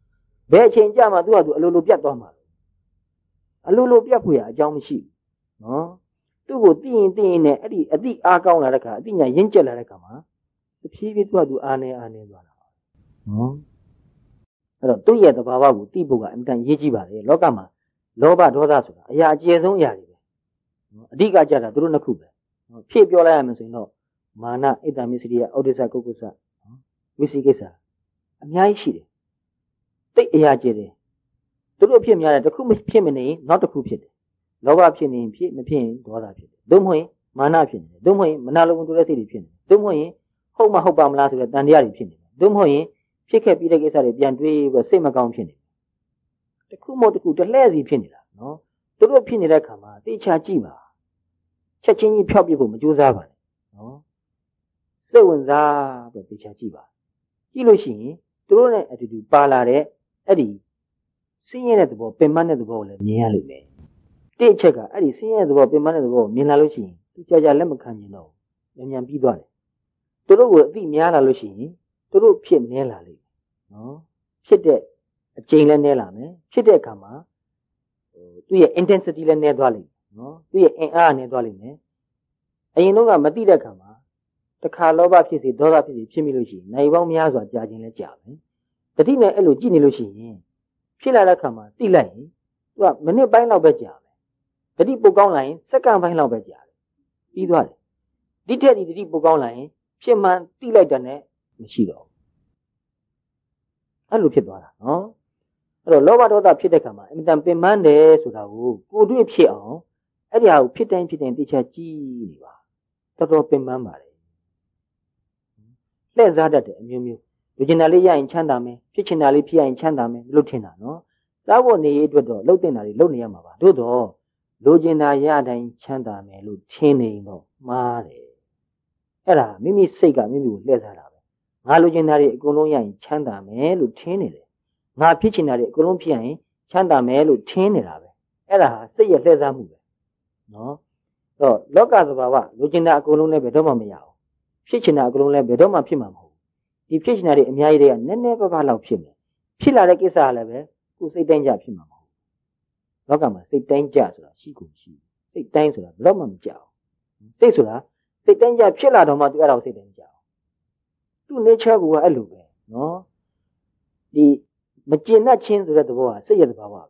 ဘယ်အချိန်ကြမှာသူကသူအလိုလိုပြတ်သွားမှာအလိုလိုပြတ်ဖို့ရအကြောင်းမရှိနော်သူ့ကိုသိရင်နဲ့အဲ့ဒီအတိအားကောင်းလာတဲ့ခါအတိညာရင့်ကျက်လာတဲ့ခါမှာတဖြည်းဖြည်းသူကသူအားနေသွားတာနော်အဲ့တော့သူ့ရဲ့သဘာဝကိုသိဖို့ကအင်တန်ရေးကြည့်ပါလေလောကမှာလောဘဒေါသဆိုတာအရာအကျယ်ဆုံးအရာတွေပဲနော်အဓိကကြတာသူတို့နှစ်ခုပဲဖြည့်ပြောလိုက်ရမယ်ဆိုရင်တော့မာနဣတ္တမစ္စရိယဩဒိစ္စကုက္ကုစဝိသိကိစ္စအများကြီးရှိတယ်တိတ်အရာကျယ်တယ်သူတို့ဖြစ်များတယ်တစ်ခုမဖြစ်မနေနောက်တစ်ခုဖြစ်တယ်လောဘဖြစ်နေဖြစ်မဖြစ်ရင်ဒေါသဖြစ်တယ်သို့မဟုတ်ရင်မာနဖြစ်နေတယ်သို့မဟုတ်ရင်မနာလိုတူတဲ့စိတ်တွေဖြစ်နေတယ်သို့မဟုတ်ရင်ဟုတ်မဟုတ်ပါမလားဆိုတဲ့တန်တရားတွေဖြစ်နေတယ်သို့မဟုတ်ရင်ဖြစ်ခဲ့ပြီးတဲ့ကိစ္စတွေပြန်တွေးပြီးစိတ်မကောင်းဖြစ်နေတယ်တစ်ခုမဟုတ်တစ်ခုတလှည့်စီဖြစ်နေတာနော်သူတို့ဖြစ်နေတဲ့အခါမှာတေချာကြည့်ပါချက်ချင်းကြီးဖျောက်ပြဖို့မကြိုးစားပါနဲ့နော်စိတ်ဝင်စားပြီးတေချာကြည့်ပါကြည့်လို့ရှိရင်သူတို့နဲ့အတူတူပါလာတဲ့အဲ့ဒီဆင်းရဲတဲ့သဘောပင်မတဲ့သဘောကိုလည်းမြင်ရလိမ့်မယ်တိအချက်ကအဲ့ဒီဆင်းရဲတဲ့သဘောပင်မတဲ့သဘောကိုမြင်လာလို့ရှိရင်သူကြာကြာလက်မခံကျင်တော့မြန်ပြီးသွားတယ်သူတို့ကိုအသိများလာလို့ရှိရင်သူတို့ဖြစ်နေလာလိမ့်မယ်နော်ဖြစ်တဲ့အကျိန်လည်းနည်းလာမယ်ဖြစ်တဲ့အခါမှာသူ့ရဲ့ intensity လည်းနည်းသွားလိမ့်မယ်နော်သူ့ရဲ့အင်အားနည်းသွားလိမ့်မယ်အရင်တော့ကမသိတဲ့အခါမှာတခါလောဘဖြစ်စေဒေါသဖြစ်စေဖြစ်မိလို့ရှိရင်နိုင်ပေါင်းများစွာကြာခြင်းလည်းကြာမယ်တတိနဲ့အဲ့လိုကြည့်နေလို့ရှိရင်ဖြစ်လာတဲ့အခါမှာသိလိုက်ရင်သူကမိနစ်ပိုင်းလောက်ပဲကြာမယ်တတိပုတ်ကောင်းလာရင်စက္ကန့်ပိုင်းလောက်ပဲကြာတယ်ပြီးသွားတယ်ဒီထက်ဒီတတိပုတ်ကောင်းလာရင်ဖြစ်မှန်သိလိုက်တဲ့နဲ့မရှိတော့ဘူးအဲ့လိုဖြစ်သွားတာနော်အဲ့တော့လောဘဒေါသဖြစ်တဲ့ခါမှာအင်မတန်ပင်ပန်းတယ်ဆိုတာကိုကိုယ်တွေ့ဖြစ်အောင်အဲ့ဒီဟာကိုဖြစ်တိုင်းတေချာကြည့်နေပါတော်တော်ပင်ပန်းပါတယ်လှည့်စားတတ်တယ်အမျိုးမျိုးလူကျင်တာလေးရရင်ချမ်းသာမယ်ဖြစ်ချင်တာလေးဖြစ်ရင်ချမ်းသာမယ်လို့ထင်တာနော်စားဖို့နေရေးအတွက်တော့လှုပ်တင်တာတွေလှုပ်နေရမှာပါသို့တော့လူကျင်တာရတိုင်းချမ်းသာမယ်လို့ထင်နေတော့မှားတယ်အဲ့ဒါမိမိစိတ်ကမိမိကိုလှည့်စားတာပဲငါလူကျင်တာတွေအကုန်လုံးရရင်ချမ်းသာမယ်လို့ထင်နေတယ်ငါဖြစ်ချင်တာတွေအကုန်လုံးဖြစ်ရင်ချမ်းသာမယ်လို့ထင်နေတာပဲအဲ့ဒါဟာစိတ်ရဲ့လှည့်စားမှုပဲနော်တော့လောကသဘာဝလူကျင်တာအကုန်လုံးလည်းဘယ်တော့မှမရအောင်ဖြစ်ချင်တာအကုန်လုံးလည်းဘယ်တော့မှဖြစ်မှာမဟုတ်ဒီဖြစ်ချင်တာတွေအများကြီးတွေကနည်းနည်းပါးပါးလောက်ဖြစ်မယ်ဖြစ်လာတဲ့ကိစ္စကလည်းပဲကိုယ်စိတ်တိုင်းကြဖြစ်မှာမဟုတ်လောကမှာစိတ်တိုင်းကြဆိုတာရှိကုန်ရှိစိတ်တိုင်းဆိုတာဘယ်တော့မှမကြောက်စိတ်ဆိုတာစိတ်တိုင်းကြဖြစ်လာတော့မှသူအဲ့ဒါကိုစိတ်တိုင်းကြောက်သူ nature ကအဲ့လိုပဲနော်ဒီမကျင်တတ်ခြင်းဆိုတဲ့သဘောကစိတ်ရဲ့သဘာဝပဲ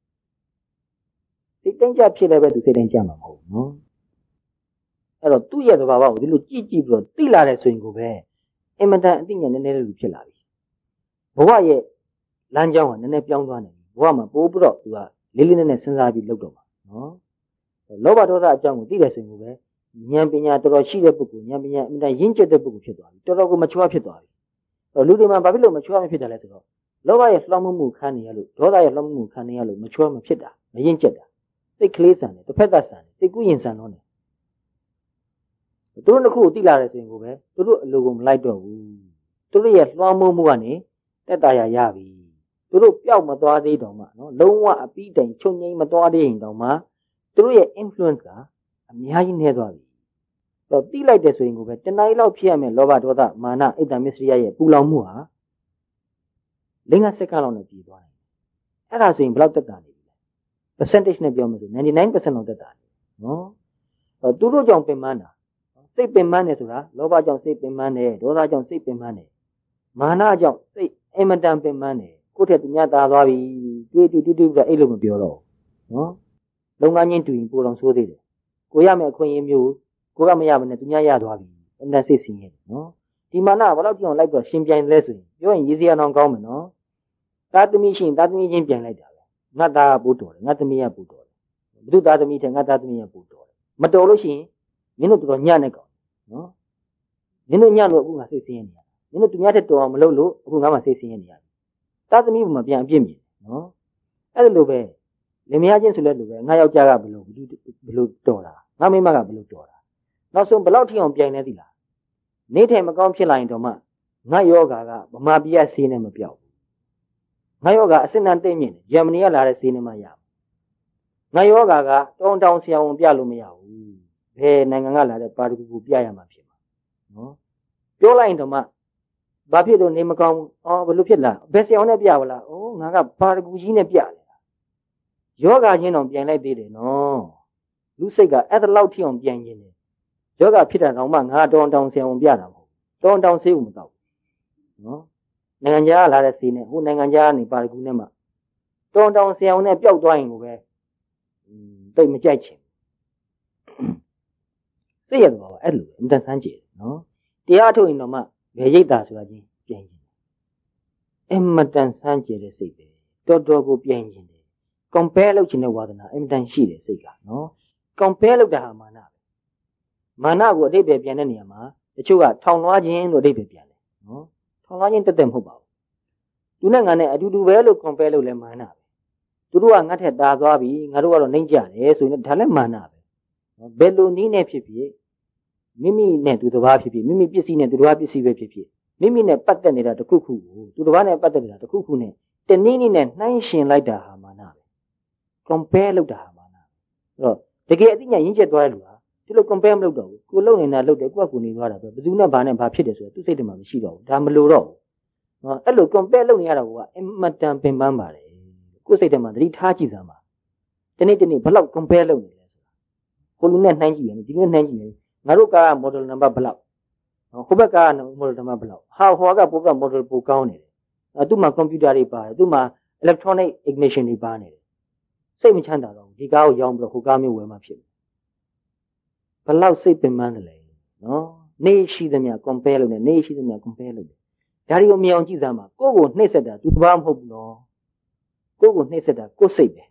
စိတ်တိုင်းကြဖြစ်လည်းပဲသူစိတ်တိုင်းကြမှာမဟုတ်ဘူးနော်အဲ့တော့သူ့ရဲ့သဘာဝကိုဒီလိုကြည့်ပြီးတော့သိလာတဲ့ဆိုရင်ကိုပဲအင်မတန်အသိဉာဏ်နည်းနည်းလေးဖြစ်လာပြီဘဝရဲ့လမ်းကြောင်းကနည်းနည်းပြောင်းသွားနေပြီဘဝမှာပိုးပြီးတော့သူကလေးလေးနက်နက်စဉ်းစားပြီးလုပ်တော့မှာနော်လောဘဒေါသအကြောင်းကိုသိတယ်ဆိုရင်ကိုပဲဉာဏ်ပညာတော်တော်ရှိတဲ့ပုဂ္ဂိုလ်ဉာဏ်ပညာအင်မတန်ရင့်ကျက်တဲ့ပုဂ္ဂိုလ်ဖြစ်သွားပြီတော်တော်ကိုမချွားဖြစ်သွားပြီလူတွေမှာဘာဖြစ်လို့မချွားမဖြစ်တာလဲဆိုတော့လောဘရဲ့လှောင်မှုခံနေရလို့ဒေါသရဲ့လှောင်မှုခံနေရလို့မချွားမဖြစ်တာမရင့်ကျက်တာစိတ်ကလေးဆန်တယ်တစ်ဖက်သက်ဆန်တယ်စိတ်ကူးရင်ဆန်တော့တယ်သူတို့တစ်ခုကိုသိလာတယ်ဆိုရင်ကိုပဲသူတို့အလိုကိုမလိုက်တော့ဘူးသူတို့ရဲ့လွှမ်းမိုးမှုကနေတက်တာရပြီသူတို့ပျောက်မသွားသေးတော့မှနော်လုံးဝအပြီးတိုင်ချုပ်ငိမ့်မသွားသေးရင်တော့မှသူတို့ရဲ့ influence ကအများကြီးနေသွားပြီတော့တိလိုက်တယ်ဆိုရင်ကိုပဲတဏှာကြီးလောက်ဖြစ်ရမယ်လောဘဒေါသမာနဣတ္တမစ္စရိယရဲ့ပူလောင်မှုဟာ5 စက္ကန့်လောက်နဲ့ပြည်သွားတယ်အဲ့ဒါဆိုရင်ဘယ်လောက်တက်တာနေပြီလဲ percentage နဲ့ပြောမှဆို 99% လောက်တက်တာနေနော်သူတို့ကြောင့်ပင်ပန်းတာစိတ်ပင်ပန်းတယ်ဆိုတာလောဘကြောင့်စိတ်ပင်ပန်းတယ်ဒေါသကြောင့်စိတ်ပင်ပန်းတယ်မာနကြောင့်စိတ်အင်မတန်ပင်ပန်းတယ်ကိုယ့်ထက်သူများတာသွားပြီတွေးပြီးတော့အဲ့လိုမပြောတော့နော်လုံငန်းချင်းတူရင်ပိုတော်ဆိုးသေးတယ်ကိုရမယ့်အခွင့်အရေးမျိုးကိုကမရဘဲနဲ့သူများရသွားပြီအင်မတန်စိတ်ဆင်းရဲတယ်နော်ဒီမာနဘယ်လောက်ကြောင်လိုက်တော့ရှင်ပြိုင်လဲဆိုရင်ပြောရင်ရေးစရာတော့ကောင်းမယ်နော်သားသမီးရှင်သားသမီးချင်းပြိုင်လိုက်တာပဲငါသားကပို့တော်တယ်ငါသမီးကပို့တော်တယ်ဘုသူသားသမီးထက်ငါသားသမီးကပို့တော်တယ်မတော်လို့ရှိရင်မင်းတို့တော်ညံ့နေကောင်နော်မင်းတို့ညံ့လို့အခုငါစိတ်ဆင်းရဲနေရမင်းတို့သူများထက်တော်အောင်မလုပ်လို့အခုငါမှစိတ်ဆင်းရဲနေရတယ်သားသမီးကမှပြန်အပြစ်မြင်နော်အဲ့လိုပဲလင်မယားချင်းဆိုလဲလိုပဲငါယောက်ျားကဘယ်လိုတော်တာငါမိန်းမကဘယ်လိုတော်တာနောက်ဆုံးဘယ်လောက်ထိအောင်ပြိုင်နေသီလားနေထိုင်မကောင်းဖြစ်လာရင်တော့မှငါယောဂါကဗမာပြည်ဆေးနဲ့မပြောက်ဘူးငါယောဂါအစစ်အနံတိတ်မြင့်တယ်ဂျာမနီကလာတဲ့ဆေးနဲ့မှရငါယောဂါကတောင်ဆရာဝန်ပြလို့မရဘူးဘယ်နိုင်ငံကလာတဲ့ပါရဂူကိုပြရမှာဖြစ်မှာနော်ပြောလိုက်ရင်တော့မှဘာဖြစ်လို့နေမကောင်းဘယ်လိုဖြစ်လားဘယ်ဆရာနဲ့ပြပါလားငါကဘာတကူကြီးနဲ့ပြတယ်ယောဂချင်းတော့ပြန်လိုက်သေးတယ်နော်လူစိတ်ကအဲ့ဒါလောက်ထိအောင်ပြန်ခြင်းတယ်ယောဂဖြစ်တာတော့မှငါတောင်းတောင်းဆရာဝန်ပြတာမဟုတ်တောင်းတောင်းဆေးဦးမတော့နော်နိုင်ငံခြားလာတဲ့ဆေးနဲ့ဟိုနိုင်ငံခြားကနေပါရကူနဲ့မှတောင်းတောင်းဆရာဝန်နဲ့ပျောက်သွားရင်ကိုပဲတိတ်မကြိုက်ချင်စိတ်ရတော့အဲ့လိုအင်တန်ဆန်းကြည့်နော်တရားထုတ်ရင်တော့မှဘယ်ရိတ်တာဆိုတာချင်းပြန်ခြင်းအင်မတန်ဆန်းကြည့်တဲ့စိတ်ပဲတော်တော်ကိုပြန်ခြင်းတယ် compare လုပ်ခြင်းတဲ့ဝါဒနာအင်မတန်ရှိတယ်စိတ်ကနော် compare လုပ်တာဟာမာနပဲမာနကိုအတိတ်ပဲပြန်တဲ့နေရာမှာတချို့ကထောင်လွှားခြင်းလို့အတိတ်ပဲပြန်တယ်နော်ထောင်လွှားခြင်းတက်တက်မဟုတ်ပါဘူးသူနဲ့ငါနဲ့အတူတူပဲလို့ compare လုပ်လဲမာနပဲသူတို့ကငါ့ထက်တာသွားပြီငါတို့ကတော့နှိမ့်ကြတယ်ဆိုရင်ဒါလည်းမာနပဲနော်ဘယ်လိုနည်းနဲ့ဖြစ်ဖြစ်မိမိနဲ့သူတစ်ပါးဖြစ်ဖြစ်မိမိပစ္စည်းနဲ့သူတစ်ပါးပစ္စည်းပဲဖြစ်ဖြစ်မိမိနဲ့ပတ်သက်နေတာတစ်ခုခုကိုသူတစ်ပါးနဲ့ပတ်သက်နေတာတစ်ခုခုနဲ့တနည်းနည်းနဲ့နှိုင်းယှဉ်လိုက်တာဟာမာနပဲ compare လုပ်တာဟာမာနအဲ့တော့တကယ်အသိဉာဏ်ရင့်ကျက်သွားတဲ့လူဟာဒီလို compare မလုပ်တော့ဘူးကိုလုံနေတာလုပ်တယ်ကိုကကိုနေသွားတာပဲဘယ်သူနဲ့ဘာနဲ့ဘာဖြစ်တယ်ဆိုတော့သူစိတ်ထဲမှာမရှိတော့ဘူးဒါမလိုတော့ဘူးနော်အဲ့လို compare လုပ်နေရတာကအင်မတန်ပင်ပန်းပါတယ်ကိုစိတ်ထဲမှာသတိထားကြည့်စမ်းပါတနေ့ဘယ်လောက် compare လုပ်နေလဲဆိုတာကိုလူနဲ့နှိုင်းကြည့်ရင်ဒီနေ့နှိုင်းကြည့်ရင်ငါတို့ကား model number ဘယ်လောက်ဟိုဘက်ကား model number ဘယ်လောက်ဟိုကပိုက model ပိုကောင်းနေတယ်သူ့မှာ computer တွေပါတယ်သူ့မှာ electronic ignition တွေပါနေတယ်စိတ်မချမ်းသာတော့ဒီကားကိုရောင်းပြီးတော့ဟိုကားမျိုးဝယ်မှဖြစ်ဘယ်လောက်စိတ်ပင်ပန်းတယ်လဲနော်နေရှိသမျှ compare လုပ်နေနေရှိသမျှ compare လုပ်တယ်ဒါတွေကိုမြင်အောင်ကြည့်စမ်းပါကိုယ့်ကိုနှိမ့်ဆက်တာသူဘာမဟုတ်ဘူးနော်ကိုယ့်ကိုနှိမ့်ဆက်တာကိုယ်စိတ်ပဲ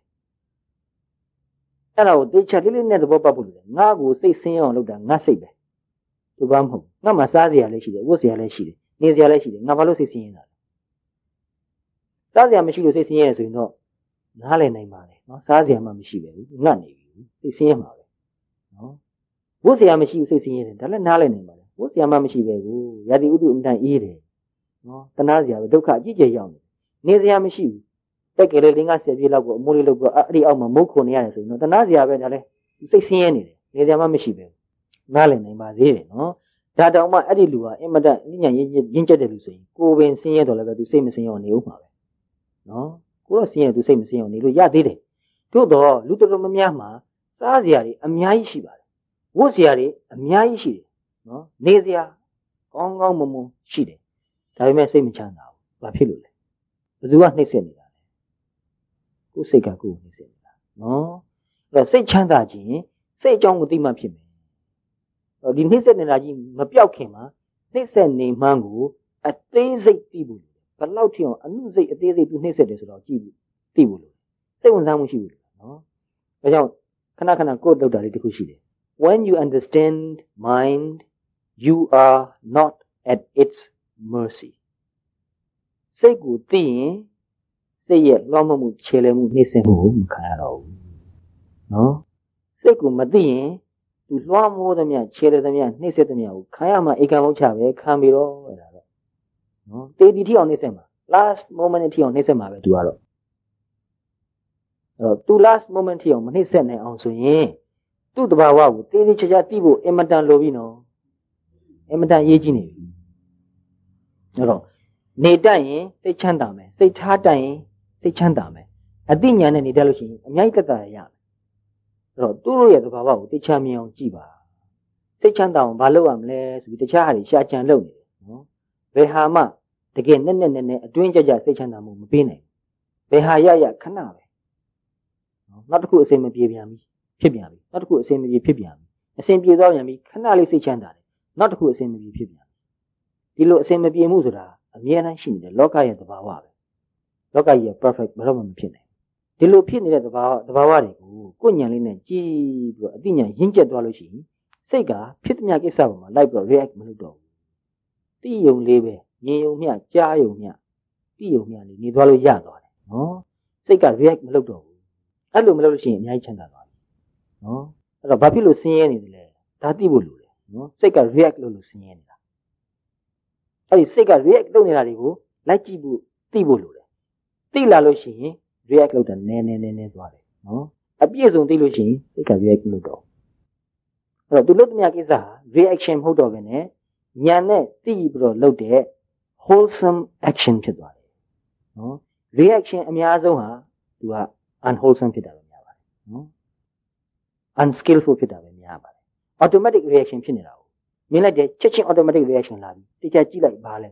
အဲ့ဒါကိုတေချာလေးလေးနဲ့သဘောပေါက်ဖို့လိုတယ်ငါ့ကိုစိတ်ဆင်းအောင်လုပ်တာငါစိတ်ပဲသူဘာမဟုတ်ငါမှစားစရာလည်းရှိတယ်ဝတ်စရာလည်းရှိတယ်နေစရာလည်းရှိတယ်ငါဘာလို့စိတ်ဆင်းရဲတာလဲစားစရာမရှိလို့စိတ်ဆင်းရဲဆိုရင်တော့နားလည်နိုင်ပါလေနော်စားစရာမှမရှိပဲဘူးငတ်နေပြီစိတ်ဆင်းရဲမှာပဲနော်ဝတ်စရာမရှိဘူးစိတ်ဆင်းရဲတယ်ဒါလည်းနားလည်နိုင်ပါလေဝတ်စရာမှမရှိပဲဘူးရာသီဥတုအမြဲတမ်းအေးတယ်နော်တနာစရာပဲဒုက္ခအကြီးကျယ်ရောက်နေစရာမရှိဘူးတက်ကလေး50ပြည့်လောက်ကိုအမိုးလေးလောက်ကိုအဲ့ဒီအောက်မှာမုတ်ခုန်နေရတယ်ဆိုရင်တော့တနာစရာပဲဒါလည်းစိတ်ဆင်းရဲနေတယ်နေစရာမှမရှိပဲနားလည်နိုင်ပါသေးတယ်နော်ဒါတောင်မှအဲ့ဒီလူဟာအင်မတန်ဉာဏ်ရင့်ကျက်တဲ့လူဆိုရင်ကိုယ်ပင်ဆင်းရဲတော့လည်းပဲသူစိတ်မဆင်းရောနေဦးမှာပဲနော်ကိုတော့ဆင်းရဲသူစိတ်မဆင်းရောနေလို့ရသေးတယ်တို့တော့လူတော်တော်များများမှာစားစရာတွေအများကြီးရှိပါတယ်ဝတ်စရာတွေအများကြီးရှိတယ်နော်နေစရာကောင်းကောင်းမွန်မွန်ရှိတယ်ဒါပေမဲ့စိတ်မချမ်းသာဘူးဘာဖြစ်လို့လဲဘယ်သူကနှိမ့်ဆက်နေတာလဲကိုယ်စိတ်ကကိုယ်နှိမ့်ဆက်နေတာနော်အဲ့တော့စိတ်ချမ်းသာခြင်းစိတ်အကြောင်းကိုသိမှဖြစ်မယ်ဒီနှိမ့်ဆက်နေတာကြီးမပြောက်ခင်မှာနှိမ့်ဆက်နေမှန်းကိုအသေးစိတ်သိဖို့ဘယ်လောက်ထိအောင်အနုစိတ်အသေးစိတ်သူနှိမ့်ဆက်တယ်ဆိုတော့ကြည့်ဘူးသိဖို့လို့စိတ်ဝင်စားမှုရှိဘူးလို့နော်ဒါကြောင့်ခဏကိုယ်လောက်တာလေးတစ်ခုရှိတယ် when you understand mind you are not at its mercy စိတ်ကိုသိရင်စိတ်ရဲ့လွှမ်းမိုးမှုခြေလှယ်မှုနှိမ့်ဆက်မှုကိုမခံရတော့ဘူးနော်စိတ်ကိုမသိရင်သူလွှမ်းမိုးသမျှခြေလှယ်သမျှနှိမ့်ဆက်သမျှကိုခံရမှဧကံမုတ်ချပဲခံပြီးတော့အဲ့ဒါတော့နော်တေဒီထိအောင်နှိမ့်ဆက်မှာ last moment ထိအောင်နှိမ့်ဆက်မှာပဲသူကတော့အဲ့တော့သူ last moment ထိအောင်မနှိမ့်ဆက်နိုင်အောင်ဆိုရင်သူ့တဘာဝကိုတေဒီချာချာသိဖို့အင်မတန်လိုပြီနော်အင်မတန်ရေးကြည့်နေပြီအဲ့တော့နေတတ်ရင်စိတ်ချမ်းသာမယ်စိတ်ထားတတ်ရင်စိတ်ချမ်းသာမယ်အသိဉာဏ်နဲ့နေတတ်လို့ရှိရင်အများကြီးသက်သာရမယ်အဲ့တော့သူတို့ရဲ့သဘာဝကိုသိချမြင်အောင်ကြည့်ပါစိတ်ချမ်းသာအောင်မလုပ်ရမလဲဆိုပြီးတခြားဟာတွေရှာကြံလုပ်နေတယ်နော်ဘယ်ဟာမှတကယ်နဲ့အတွင်းကြကြစိတ်ချမ်းသာမှုမပေးနိုင်ဘယ်ဟာရခဏပဲနော်နောက်တစ်ခုအစင်မပြေပြန်ပြီဖြစ်ပြန်ပြီနောက်တစ်ခုအစင်မပြေဖြစ်ပြန်ပြီအစင်ပြေသွားပြန်ပြီခဏလေးစိတ်ချမ်းသာတယ်နောက်တစ်ခုအစင်မပြေဖြစ်ပြန်ပြီဒီလိုအစင်မပြေမှုဆိုတာအမြဲတမ်းရှိနေတယ်လောကရဲ့သဘာဝပဲလောကကြီးရဲ့ perfect ဘယ်တော့မှမဖြစ်နိုင်ဒီလိုဖြစ်နေတဲ့သဘာဝတွေကိုကိုယ်ဉာဏ်လေးနဲ့ကြည့်ပြီးတော့အသိဉာဏ်ရင့်ကျက်သွားလို့ရှိရင်စိတ်ကဖြစ်တဲ့ကိစ္စပေါ်မှာလိုက်ပြီးတော့ react မလုပ်တော့ဘူးသိယုံလေးပဲမြင်ယုံမျှကြားယုံမျှသိယုံမျှလေးနေသွားလို့ရသွားတယ်နော်စိတ်က react မလုပ်တော့ဘူးအဲ့လိုမလုပ်လို့ရှိရင်အများကြီးချမ်းသာသွားပြီနော်အဲ့တော့ဘာဖြစ်လို့ဆင်းရဲနေတယ်လဲဒါသိဖို့လိုတယ်နော်စိတ်က react လုပ်လို့ဆင်းရဲနေတာအဲ့ဒီစိတ်က react လုပ်နေတာတွေကိုလိုက်ကြည့်ဖို့သိဖို့လိုတယ်သိလာလို့ရှိရင် react လုပ်တာနည်းသွားတယ်နော်အပြည့်စုံသိလို့ရှိရင်စိတ်က react လုပ်တော့အဲ့တော့သူလုပ်တဲ့ကိစ္စဟာ reaction မဟုတ်တော့ဘဲနဲ့ဉာဏ်နဲ့သိပြီးတော့လုပ်တဲ့ wholesome action ဖြစ်သွားတယ်နော် reaction အများဆုံးဟာသူက unwholesome ဖြစ်တာပဲများပါတယ်နော် unskillful ဖြစ်တာပဲများပါတယ် automatic reaction ဖြစ်နေတာကိုမြင်လိုက်တယ်ချက်ချင်း automatic reaction လာပြီတခြားကြည့်လိုက်ပါလဲ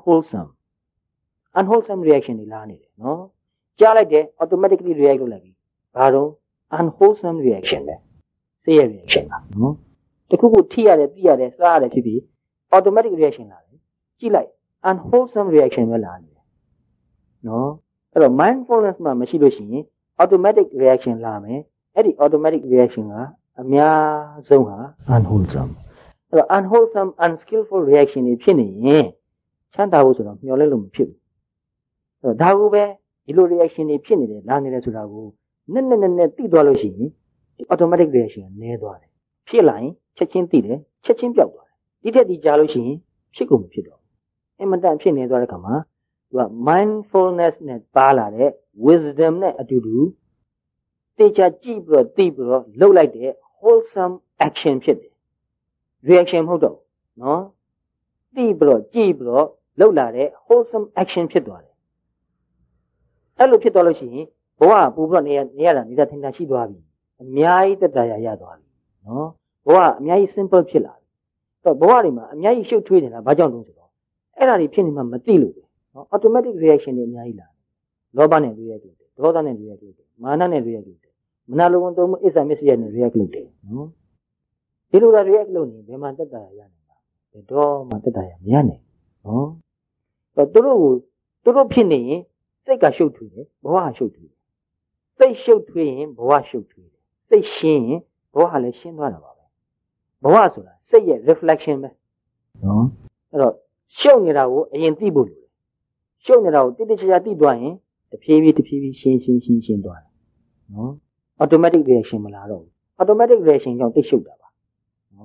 unwholesome reaction တွေလာနေတယ်နော်ကြားလိုက်တယ် automatically react လုပ်လိုက်ပြီဘာတော့ unwholesome reaction ပဲစိတ်ရ reaction ပါနော်တခုခုထိရတယ်သိရတယ်စားရတယ်ဖြစ်ပြီး automatic reaction လာတယ်ကြည့်လိုက် unwholesome reaction ပဲလာနေတယ်နော်အဲ့တော့ mindfulness မှာမရှိလို့ရှိရင် automatic reaction လာမယ်အဲ့ဒီ automatic reaction ကအများဆုံးဟာ unwholesome အဲ့တော့ unwholesome unskillful reaction တွေဖြစ်နေရင်ချမ်းသာဖို့ဆိုတော့မျှော်လင့်လို့မဖြစ်ဘူးအဲ့တော့ဒါကိုပဲဒီလို reaction တွေဖြစ်နေတယ်လာနေတယ်ဆိုတာကိုနက်သိသွားလို့ရှိရင် automatic reaction ကနည်းသွားတယ်ဖြစ်လာရင်ချက်ချင်းသိတယ်ချက်ချင်းပျောက်သွားတယ်ဒီထက်ဒီကြာလို့ရှိရင်ဖြစ်ကုန်မဖြစ်တော့အင်မတန်ဖြစ်နေသွားတဲ့ခါမှာသူက mindfulness နဲ့ပါလာတဲ့ wisdom နဲ့အတူတူတေချာကြည့်ပြီးတော့သိပြီးတော့လုပ်လိုက်တဲ့ wholesome action ဖြစ်တယ် reaction မဟုတ်တော့နော်သိပြီးတော့ကြည့်ပြီးတော့လုပ်လာတဲ့ wholesome action ဖြစ်သွားတယ်အဲ့လိုဖြစ်သွားလို့ရှိရင်ဘဝပူပြီးတော့နေရတာနေတာထင်တာရှိသွားပြီအများကြီးတက်တာရသွားပြီနော်ဘဝအများကြီး simple ဖြစ်လာပြီအဲ့တော့ဘဝတွေမှာအများကြီးရှုပ်ထွေးနေတာဘာကြောင့်လဲဆိုတော့အဲ့ဒါတွေဖြစ်နေမှမသိလို့ပဲနော် automatic reaction တွေအများကြီးလာတယ်လောဘနဲ့ react လုပ်တယ်ဒေါသနဲ့ react လုပ်တယ်မာနနဲ့ react လုပ်တယ်မနာလိုဝန်တုံးမှုအစ္ဆာမစ္စရိယနဲ့ react လုပ်တယ်နော်ဒီလိုလာ react လုပ်နေဘယ်မှာတက်တာရနိုင်လဲဘယ်တော့မှတက်တာရမရနိုင်နော်အဲ့တော့သူတို့ဖြစ်နေရင်စိတ်ကရှုပ်ထွေးတယ်ဘဝကရှုပ်ထွေးတယ်စိတ်ရှုပ်ထွေးရင်ဘဝရှုပ်ထွေးတယ်စိတ်ရှင်းရင်ဘဝကလည်းရှင်းသွားတာပါပဲဘဝဆိုတာစိတ်ရဲ့ reflection ပဲနော်အဲ့တော့ရှုပ်နေတာကိုအရင်သိဖို့လိုတယ်ရှုပ်နေတာကိုတိတိကျကျသိသွားရင်တဖြည်းဖြည်းရှင်းသွားတယ်နော် automatic reaction မလာတော့ဘူး automatic reaction ကြောင့်သိရှုပ်တာပါနော်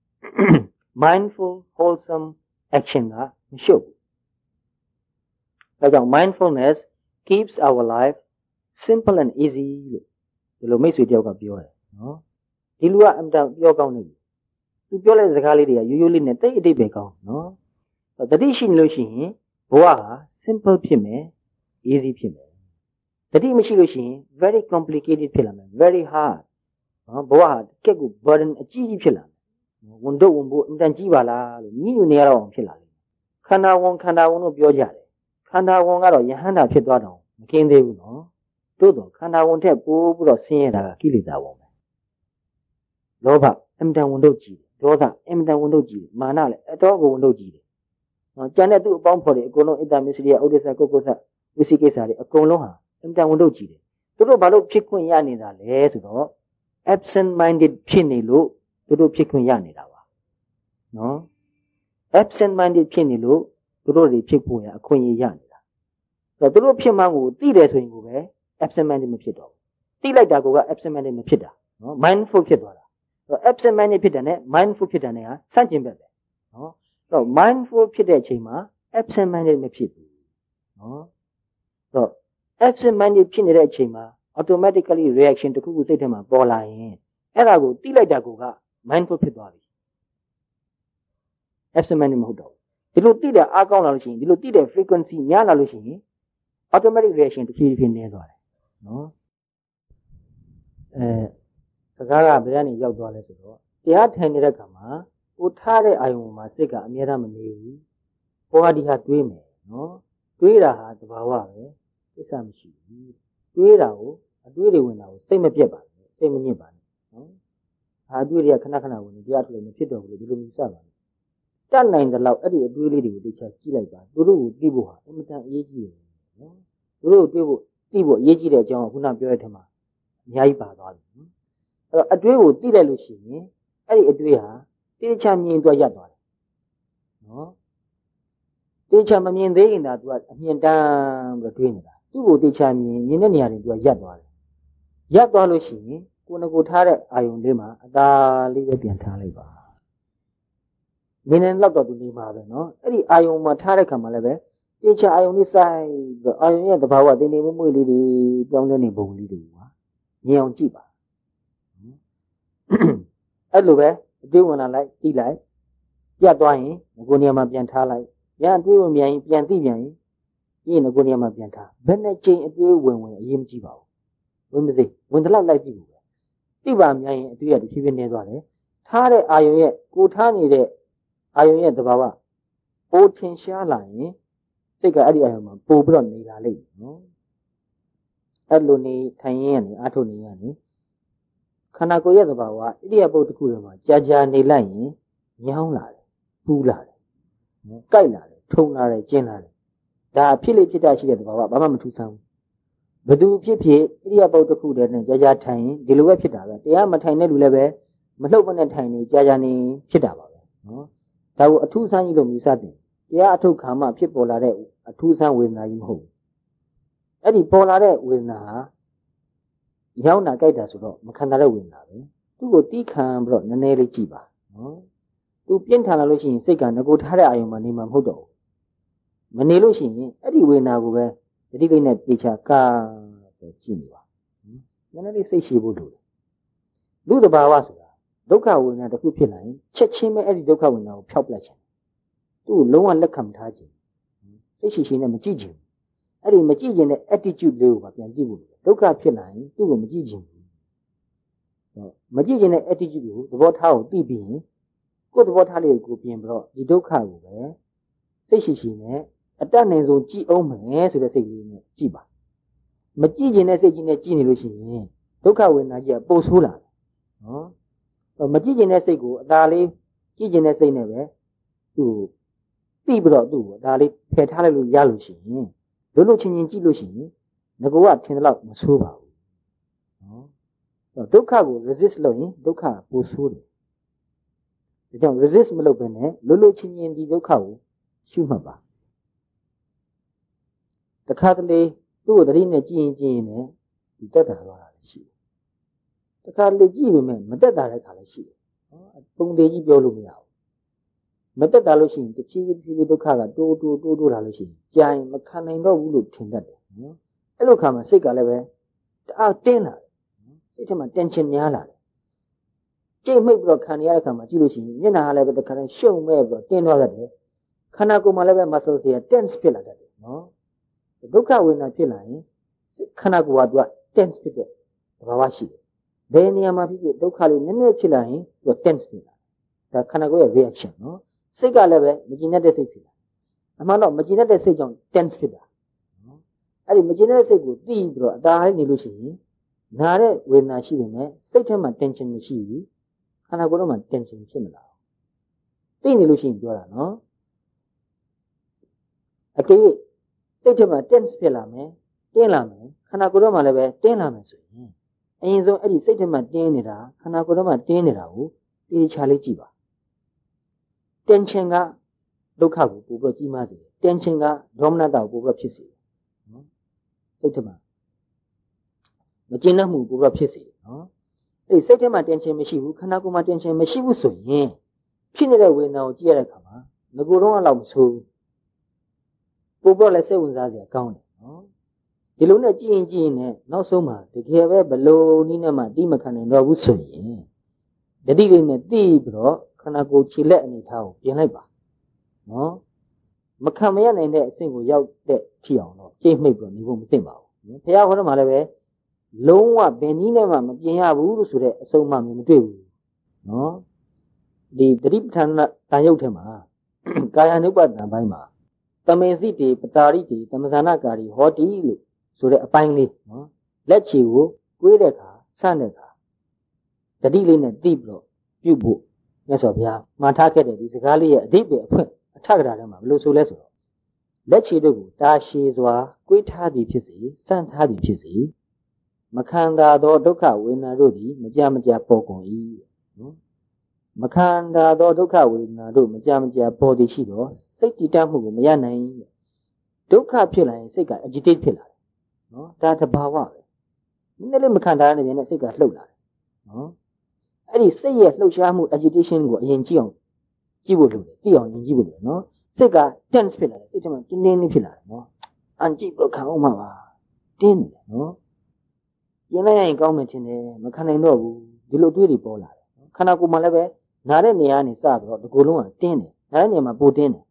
mindful wholesome action ကမရှုပ်ဘူးဒါကြောင့် mindfulness keeps our life simple and easy လို့ဒီလိုမိတ်ဆွေတယောက်ကပြောတယ်နော်ဒီလူကအမှန်တန်ပြောကောင်းနေပြီသူပြောလိုက်တဲ့စကားလေးတွေကရိုးလေးနဲ့တိတ်အတိတ်ပဲကောင်းနော်တတိရှိနေလို့ရှိရင်ဘဝဟာ simple ဖြစ်မယ် easy ဖြစ်မယ်တတိမရှိလို့ရှိရင် very complicated ဖြစ်လာမယ် very hard နော်ဘဝဟာကက်ကို burden အကြီးကြီးဖြစ်လာမယ်ဝန်တော့ဝန်ဖို့အမှန်တန်ကြီးပါလားလို့ညှိညူနေရတော့ဖြစ်လာလိမ့်မယ်ခန္ဓာဝန်လို့ပြောကြတယ်ခန္ဓာဝန်ကတော့ယဟန္တာဖြစ်သွားတော့မကင်းသေးဘူးနော်တို့တော့ခန္ဓာဝန်ထက်ပိုပြီးတော့ဆင်းရဲတာကကိလေသာဝန်ပဲလောဘအမှန်တန်ဝန်တော့ကြီးတယ်ဒေါသအမှန်တန်ဝန်တော့ကြီးတယ်မာနလည်းအတော်ကိုဝန်တော့ကြီးတယ်နော်ကျန်တဲ့သူ့အပေါင်းဖော်တွေအကုန်လုံးအတ္တမစ္စရိယဥဒိစ္စကုက္ကုစ္စဝိသိကိစ္စတွေအကုန်လုံးဟာအမှန်တန်ဝန်တော့ကြီးတယ်သူတို့ဘာလို့ဖြစ်ခွင့်ရနေတာလဲဆိုတော့ absent minded ဖြစ်နေလို့သူတို့ဖြစ်ခွင့်ရနေတာပါနော် absent minded ဖြစ်နေလို့သူတို့တွေဖြစ်ဖို့ရအခွင့်အရေးရနေတာဆိုတော့သူတို့ဖြစ်မှန်းကိုသိတယ်ဆိုရင်ကိုပဲ absent minded မဖြစ်တော့ဘူးသိလိုက်တာက absent minded မဖြစ်တာနော် mindful ဖြစ်သွားတာဆိုတော့ absent minded ဖြစ်တယ်နဲ့ mindful ဖြစ်တယ်နဲ့ဟာဆန့်ကျင်ဘက်ပဲနော်ဆိုတော့ mindful ဖြစ်တဲ့အချိန်မှာ absent minded မဖြစ်ဘူးနော်ဆိုတော့ absent minded ဖြစ်နေတဲ့အချိန်မှာ automatically reaction တစ်ခုခုစိတ်ထဲမှာပေါ်လာရင်အဲ့ဒါကိုသိလိုက်တာက mindful ဖြစ်သွားပြီ absent minded မဟုတ်တော့ဘူးဒီလိုသိတဲ့အားကောင်းလာလို့ရှိရင်ဒီလိုသိတဲ့ frequency များလာလို့ရှိရင် automatic reaction တစ်ဖြည်းဖြည်းနည်းသွားတယ်နော်စကားကဘယ်ကနေရောက်သွားလဲဆိုတော့တရားထိုင်နေတဲ့အခါမှာကိုထားတဲ့အာယုံမှာစိတ်ကအမြဲတမ်းမနေဘူးဟောဒီဟာတွေးမယ်နော်တွေးတာဟာသဘာဝပဲကိစ္စမရှိဘူးတွေးတာကိုအတွေးတွေဝင်တာကိုစိတ်မပြတ်ပါနဲ့စိတ်မညစ်ပါနဲ့နော်ဟာအတွေးတွေကခဏခဏဝင်နေတရားထုတ်လို့မဖြစ်တော့ဘူးလို့ဒီလိုမျိုးစပါနဲ့တတ်နိုင်တဲ့လောက်အဲ့ဒီအတွေးလေးတွေကိုတခြားကြည့်လိုက်ပါသူတို့ကိုသိဖို့ဟာအင်မတန်အရေးကြီးတယ်နော်သူတို့ကိုသိဖို့အရေးကြီးတဲ့အကြောင်းကခုနပြောတဲ့ထက်မှာအများကြီးပါသွားပြီနော်အဲ့တော့အတွေးကိုသိလိုက်လို့ရှိရင်အဲ့ဒီအတွေးဟာတိကျမြင်တော့ရပ်သွားတယ်နော်တိကျမမြင်သေးရင်သာသူကအမြင်တမ်းပြီးတွေးနေတာသူ့ကိုတိကျမြင်တဲ့နေရာတွေသူကရပ်သွားတယ်ရပ်သွားလို့ရှိရင်ကိုယ်ငကိုထားတဲ့အာယုံလေးမှာအသာလေးပဲပြန်ထားလိုက်ပါနင်းနေတော့သူနေမှာပဲနော်အဲ့ဒီအာယုံမှာထားတဲ့ခါမှာလည်းပဲတိကျအာယုံလေးစိုက်ပြီးအာယုံရဲ့သဘာဝတင်းနေမွေ့လေးတွေပြောင်းလဲနေပုံလေးတွေကွာမြင်အောင်ကြည့်ပါအဲ့လိုပဲအတွေးဝင်လာလိုက်ကြည့်လိုက်ပြတ်သွားရင်ကိုယ်နေရာမှာပြန်ထားလိုက်ညာအတွေးဝင်ပြန်ရင်ပြန်သိပြန်ရင်ဒီငကိုနေရာမှာပြန်ထားဘယ်နဲ့ချိန်အတွေးဝင်အရေးမကြီးပါဘူးဝင်မစိဝင်တလောက်လိုက်ကြည့်ဘူးပဲသိပါများရင်အတွေးကတဖြည်းဖြည်းနေသွားတယ်ထားတဲ့အာယုံရဲ့ကိုထားနေတဲ့အာယုံရဲ့သဘာဝပိုထင်ရှားလာရင်စိတ်ကအဲ့ဒီအာယုံမှာပို့ပြီးတော့နေလာလိမ့်မယ်နော်အဲ့လိုနေထိုင်ရင်းကနေအားထုတ်နေရနေခန္ဓာကိုယ်ရဲ့သဘာဝဣရိယာပုတ်တစ်ခုထဲမှာကြာနေလိုက်ရင်ညောင်းလာတယ်ပူလာတယ်နော်ကြိုက်လာတယ်ထုံလာတယ်ကျင်းလာတယ်ဒါဖြစ်လေဖြစ်တာရှိတဲ့သဘာဝဘာမှမထူးဆန်းဘူးဘယ်သူဖြစ်ဖြစ်ဣရိယာပုတ်တစ်ခုတည်းနဲ့ကြာထိုင်ရင်ဒီလိုပဲဖြစ်တာပဲတရားမထိုင်တဲ့လူလည်းပဲမလှုပ်မနဲ့ထိုင်နေကြာနေဖြစ်တာပါပဲနော်ဒါကိုအထူးဆန်းကြီးလို့မြည်စတယ်တရားအထုတ်ခါမှဖြစ်ပေါ်လာတဲ့အထူးဆန်းဝေဒနာကြီးမဟုတ်ဘူးအဲ့ဒီပေါ်လာတဲ့ဝေဒနာဟာညောင်းတာကြိုက်တာဆိုတော့မခံတာတဲ့ဝေဒနာပဲသူ့ကိုတီးခံပြီးတော့နည်းနည်းလေးကြည့်ပါနော်သူပြင်းထန်လာလို့ရှိရင်စိတ်ကငကိုထားတဲ့အာယုံမှာနေမှာမဟုတ်တော့ဘူးမနေလို့ရှိရင်အဲ့ဒီဝေဒနာကိုပဲတတိကိနဲ့တေချာကာပဲကြည့်နေပါနည်းနည်းလေးစိတ်ရှိဖို့လိုတယ်လူတဘာဝဆိုတာဒုက္ခဝေဒနာတစ်ခုဖြစ်လာရင်ချက်ချင်းပဲအဲ့ဒီဒုက္ခဝေဒနာကိုဖျောက်ပလိုက်ချင်သူ့ကိုလုံးဝလက်ခံမထားခြင်းစိတ်ရှိနဲ့မကြည့်ခြင်းအဲ့ဒီမကြည့်ခြင်းတဲ့ attitude လေးကိုပါပြန်ကြည့်ဖို့လိုတယ်ဒုက္ခဖြစ်လာရင်သူ့ကိုမကြည့်ခြင်းဘူးမကြည့်ခြင်းတဲ့ attitude ကိုသဘောထားကိုသိပြီးရင်ကိုယ်သဘောထားလေးကိုပြင်ပြီးတော့ဒီဒုက္ခကိုပဲစိတ်ရှိနဲ့အတတ်နိုင်ဆုံးကြည့်အောင်မယ်ဆိုတဲ့စိတ်လေးနဲ့ကြည့်ပါမကြည့်ခြင်းတဲ့စိတ်ကြီးနဲ့ကြည့်နေလို့ရှိရင်ဒုက္ခဝေဒနာကြီးကပိုဆိုးလာတယ်နော်မကြည့်ခြင်းတဲ့စိတ်ကိုအသာလေးကြည့်ခြင်းတဲ့စိတ်နဲ့ပဲသူ့သိပြီးတော့သူ့ကိုဒါလေးဖယ်ထားလိုက်လို့ရလို့ရှိရင်လို့ချင်းချင်းကြည့်လို့ရှိရင်ငကောကထင်တယ်လို့မဆိုးပါဘူးနော်ဒုက္ခကို resist လုပ်ရင်ဒုက္ခပိုဆိုးတယ်ဒါကြောင့် resist မလုပ်ဘဲနဲ့လို့ချင်းချင်းဒီဒုက္ခကိုရှုမှတ်ပါတခါတလေသူ့ကိုတတိနဲ့ကြည့်ရင်လည်းဒီတက်တာသွားတာလည်းရှိတယ်တခါတလေကြည့်ပေမဲ့မတက်တာတဲ့ခါလည်းရှိတယ်ပုံသေးကြီးပြောလို့မရဘူးမတက်တာလို့ရှိရင်တဖြည်းဖြည်းဒုက္ခကတိုးလာလို့ရှိရင်ကြာရင်မခံနိုင်တော့ဘူးလို့ထင်တတ်တယ်နော်အဲ့လိုခါမှာစိတ်ကလည်းပဲတအားတင်းလာတယ်စိတ်ထဲမှာ tension များလာတယ်ကြိတ်မိတ်ပြီးတော့ခံရတဲ့ခါမှာကြည့်လို့ရှိရင်မျက်နှာကလည်းပဲတခါတည်းရှုံမဲ့ပြီးတော့တင်းသွားတတ်တယ်ခန္ဓာကိုယ်မှာလည်းပဲ muscles တွေက tense ဖြစ်လာတတ်တယ်နော်ဒုက္ခဝေဒနာဖြစ်လာရင်ခန္ဓာကိုယ်ကသူက tense ဖြစ်တဲ့သဘာဝရှိတယ်ဘယ်နေရာမှာဖြစ်ဒုက္ခလေးနည်းနည်းဖြစ်လာရင်သူက tense ဖြစ်လာဒါခန္ဓာကိုယ်ရဲ့ reaction နော်စိတ်ကလည်းပဲမကျင်တတ်တဲ့စိတ်ဖြစ်လာအမှန်တော့မကျင်တတ်တဲ့စိတ်ကြောင့် tense ဖြစ်တာနော်အဲ့ဒီမကျင်တတ်တဲ့စိတ်ကိုသိပြီးတော့အသာလေးနေလို့ရှိရင်နာတဲ့ဝေဒနာရှိပေမဲ့စိတ်ထဲမှာ tension မရှိဘူးခန္ဓာကိုယ်ထဲမှာ tension ဖြစ်မလာဘူးသိနေလို့ရှိရင်ပြောတာနော်အကယ်၍စိတ်ထဲမှာ tense ဖြစ်လာမယ်တင်းလာမယ်ခန္ဓာကိုယ်ထဲမှာလည်းပဲတင်းလာမယ်ဆိုရင်အရင်ဆုံးအဲ့ဒီစိတ်ထဲမှာတင်းနေတာခန္ဓာကိုယ်ထဲမှာတင်းနေတာကိုတေချာလေးကြည့်ပါtension ကဒုက္ခကိုပို့ပြီးကြီးမားစေတယ် tension ကဒေါမနတာကိုပို့ပြီးဖြစ်စေတယ်နော်စိတ်ထဲမှာမကျဉ်းနှံ့မှုပို့ပြီးဖြစ်စေတယ်နော်အဲ့ဒီစိတ်ထဲမှာ tension မရှိဘူးခန္ဓာကိုယ်မှာ tension မရှိဘူးဆိုရင်ဖြစ်နေတဲ့ဝေဒနာကိုကြည့်ရတဲ့အခါမှာငကိုယ်တော့အလောက်မဆိုးဘူးပို့ပြီးလည်းစိတ်ဝင်စားစရာကောင်းတယ်နော်ဒီလိုနဲ့ကြည့်ရင်နဲ့နောက်ဆုံးမှာတကယ်ပဲဘလို့နည်းနဲ့မှတိမခံနိုင်တော့ဘူးဆိုရင်တတိလေးနဲ့တိပြီးတော့ခန္ဓာကိုယ်ခြေလက်အနေထားကိုပြင်လိုက်ပါနော်မခံမရနိုင်တဲ့အဆင့်ကိုရောက်တဲ့ထီအောင်တော့ကြိတ်မိတ်ပြီးနေဖို့မသင့်ပါဘူးဘုရားဟောတယ်မှာလည်းပဲလုံးဝဘယ်နည်းနဲ့မှမပြင်ရဘူးလို့ဆိုတဲ့အဆုံးအမမျိုးမတွေ့ဘူးနော်ဒီတတိပဋ္ဌာန်တန်ရုပ်ထဲမှာကာယ ानु ပတံပိုင်းမှာတမေစိတေပတာရိတေသမဇာနာကာရီဟောတိလို့ဆိုတဲ့အပိုင်းလေးနော်လက်ချီကိုကွေးတဲ့အခါဆန့်တဲ့အခါတတိလေးနဲ့တိပြီးတော့ပြုတ်ဖို့မြတ်စွာဘုရားမှာထားခဲ့တဲ့ဒီစကားလေးရဲ့အဓိပ္ပာယ်အဖွင့်အထက်ကရာထဲမှာဘယ်လိုဆိုလဲဆိုတော့လက်ချီတို့ကိုတာရှည်စွာကွေးထားသည်ဖြစ်စေဆန့်ထားသည်ဖြစ်စေမခံသာသောဒုက္ခဝေဒနာတို့သည်မကြပေါ်ကုန်၏နော်မခံသာသောဒုက္ခဝေဒနာတို့မကြပေါ်သည်ရှိသောစိတ်တည်တတ်မှုကိုမရနိုင်ဒုက္ခဖြစ်လာရင်စိတ်က agitate ဖြစ်လာတယ်နော်ဒါတဘာဝပဲနည်းနည်းလေးမခံတာနဲ့စိတ်ကလှုပ်လာတယ်နော်အဲ့ဒီစိတ်ရဲ့လှုပ်ရှားမှု agitation ကိုအရင်ကြည့်အောင်ကြည့်ဖို့လိုတယ်သိအောင်ရင်ကြည့်ဖို့လိုတယ်နော်စိတ်က tense ဖြစ်လာတယ်စိတ်ထဲမှာတင်းတင်းလေးဖြစ်လာတယ်နော်အန်ကြည့်ပြီးခံအောင်မှာပါတင်းနေတယ်နော်ရင်လိုက်ရင်ကောင်းမယ်ထင်တယ်မခံနိုင်တော့ဘူးဒီလိုတွေးတွေပေါ်လာတယ်ခန္ဓာကိုယ်မှာလည်းပဲနားတဲ့နေရာကနေစပြီးတော့ဒီကိုယ်လုံးကတင်းတယ်နားတဲ့နေရာမှာပိုတင်းတယ်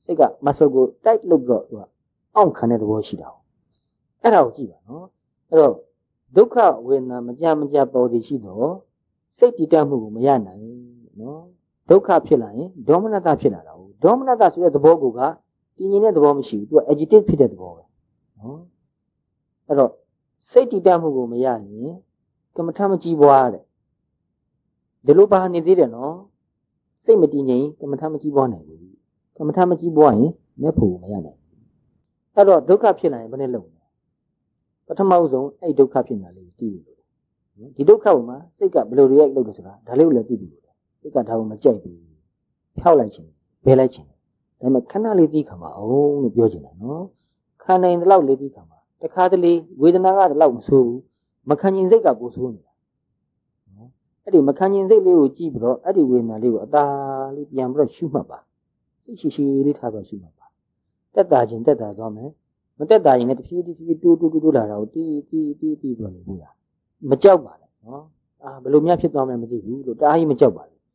စိတ်က muscle ကို tight လုပ်တော့သူကအောင့်ခံတဲ့သဘောရှိတာ။အဲ့ဒါကိုကြည့်ပါနော်။အဲ့တော့ဒုက္ခဝေဒနာမကြပေါ်သည်ရှိတော့စိတ်တည်တတ်မှုကိုမရနိုင်နော်။ဒုက္ခဖြစ်လာရင်ဒေါမနတဖြစ်လာတာဟုတ်။ဒေါမနတဆိုတဲ့သဘောကတည်ငြိမ်တဲ့သဘောမရှိဘူး။သူက agitate ဖြစ်တဲ့သဘောပဲနော်။အဲ့တော့စိတ်တည်တတ်မှုကိုမရရင်ကမ္မထမကြည်ပွားတဲ့ဒီလိုပါနေသေးတယ်နော်စိတ်မတည်ငြိမ်ကမ္မထမကြည်ပွားနိုင်ဘူးကမ္မထမကြည်ပွားရင်မဲ့ဖို့မရနိုင်ဘူးအဲ့တော့ဒုက္ခဖြစ်လာရင်ဘယ်နဲ့လုပ်လဲပထမဆုံးအဲ့ဒုက္ခဖြစ်လာလေးသိလို့ဒီဒုက္ခကိုမှစိတ်ကဘယ်လို react လုပ်တယ်ဆိုတာဒါလေးကိုလည်းသိလို့စိတ်ကဒါကိုမကြိုက်ဘူးဖြောက်လိုက်ခြင်းဘယ်လိုက်ခြင်းဒါပေမဲ့ခဏလေးသိခံပါအောင်လို့ပြောချင်တယ်နော်ခံနိုင်တဲ့လောက်လေးသိခံပါတခါတလေဝေဒနာကတလောက်မဆိုးဘူးမခံကျင်စိတ်ကပိုဆိုးနေတာနော်အဲ့ဒီမခံကျင်စိတ်လေးကိုကြည့်ပြီးတော့အဲ့ဒီဝေဒနာလေးကိုအသာလေးပြန်ပြီးတော့ရှုမှတ်ပါစိတ်ရှိလေးထားပြီးရှုမှတ်ပါတက်တာချင်းတက်တာသွားမယ်မတက်တာရင်လည်းတဖြည်းဖြည်းတူလာတာကိုတီးပြီးတော့နေဘူးလားမကြောက်ပါနဲ့နော်ဘယ်လိုများဖြစ်သွားမယ်မသိဘူးလို့တအားကြီးမကြောက်ပါဘူး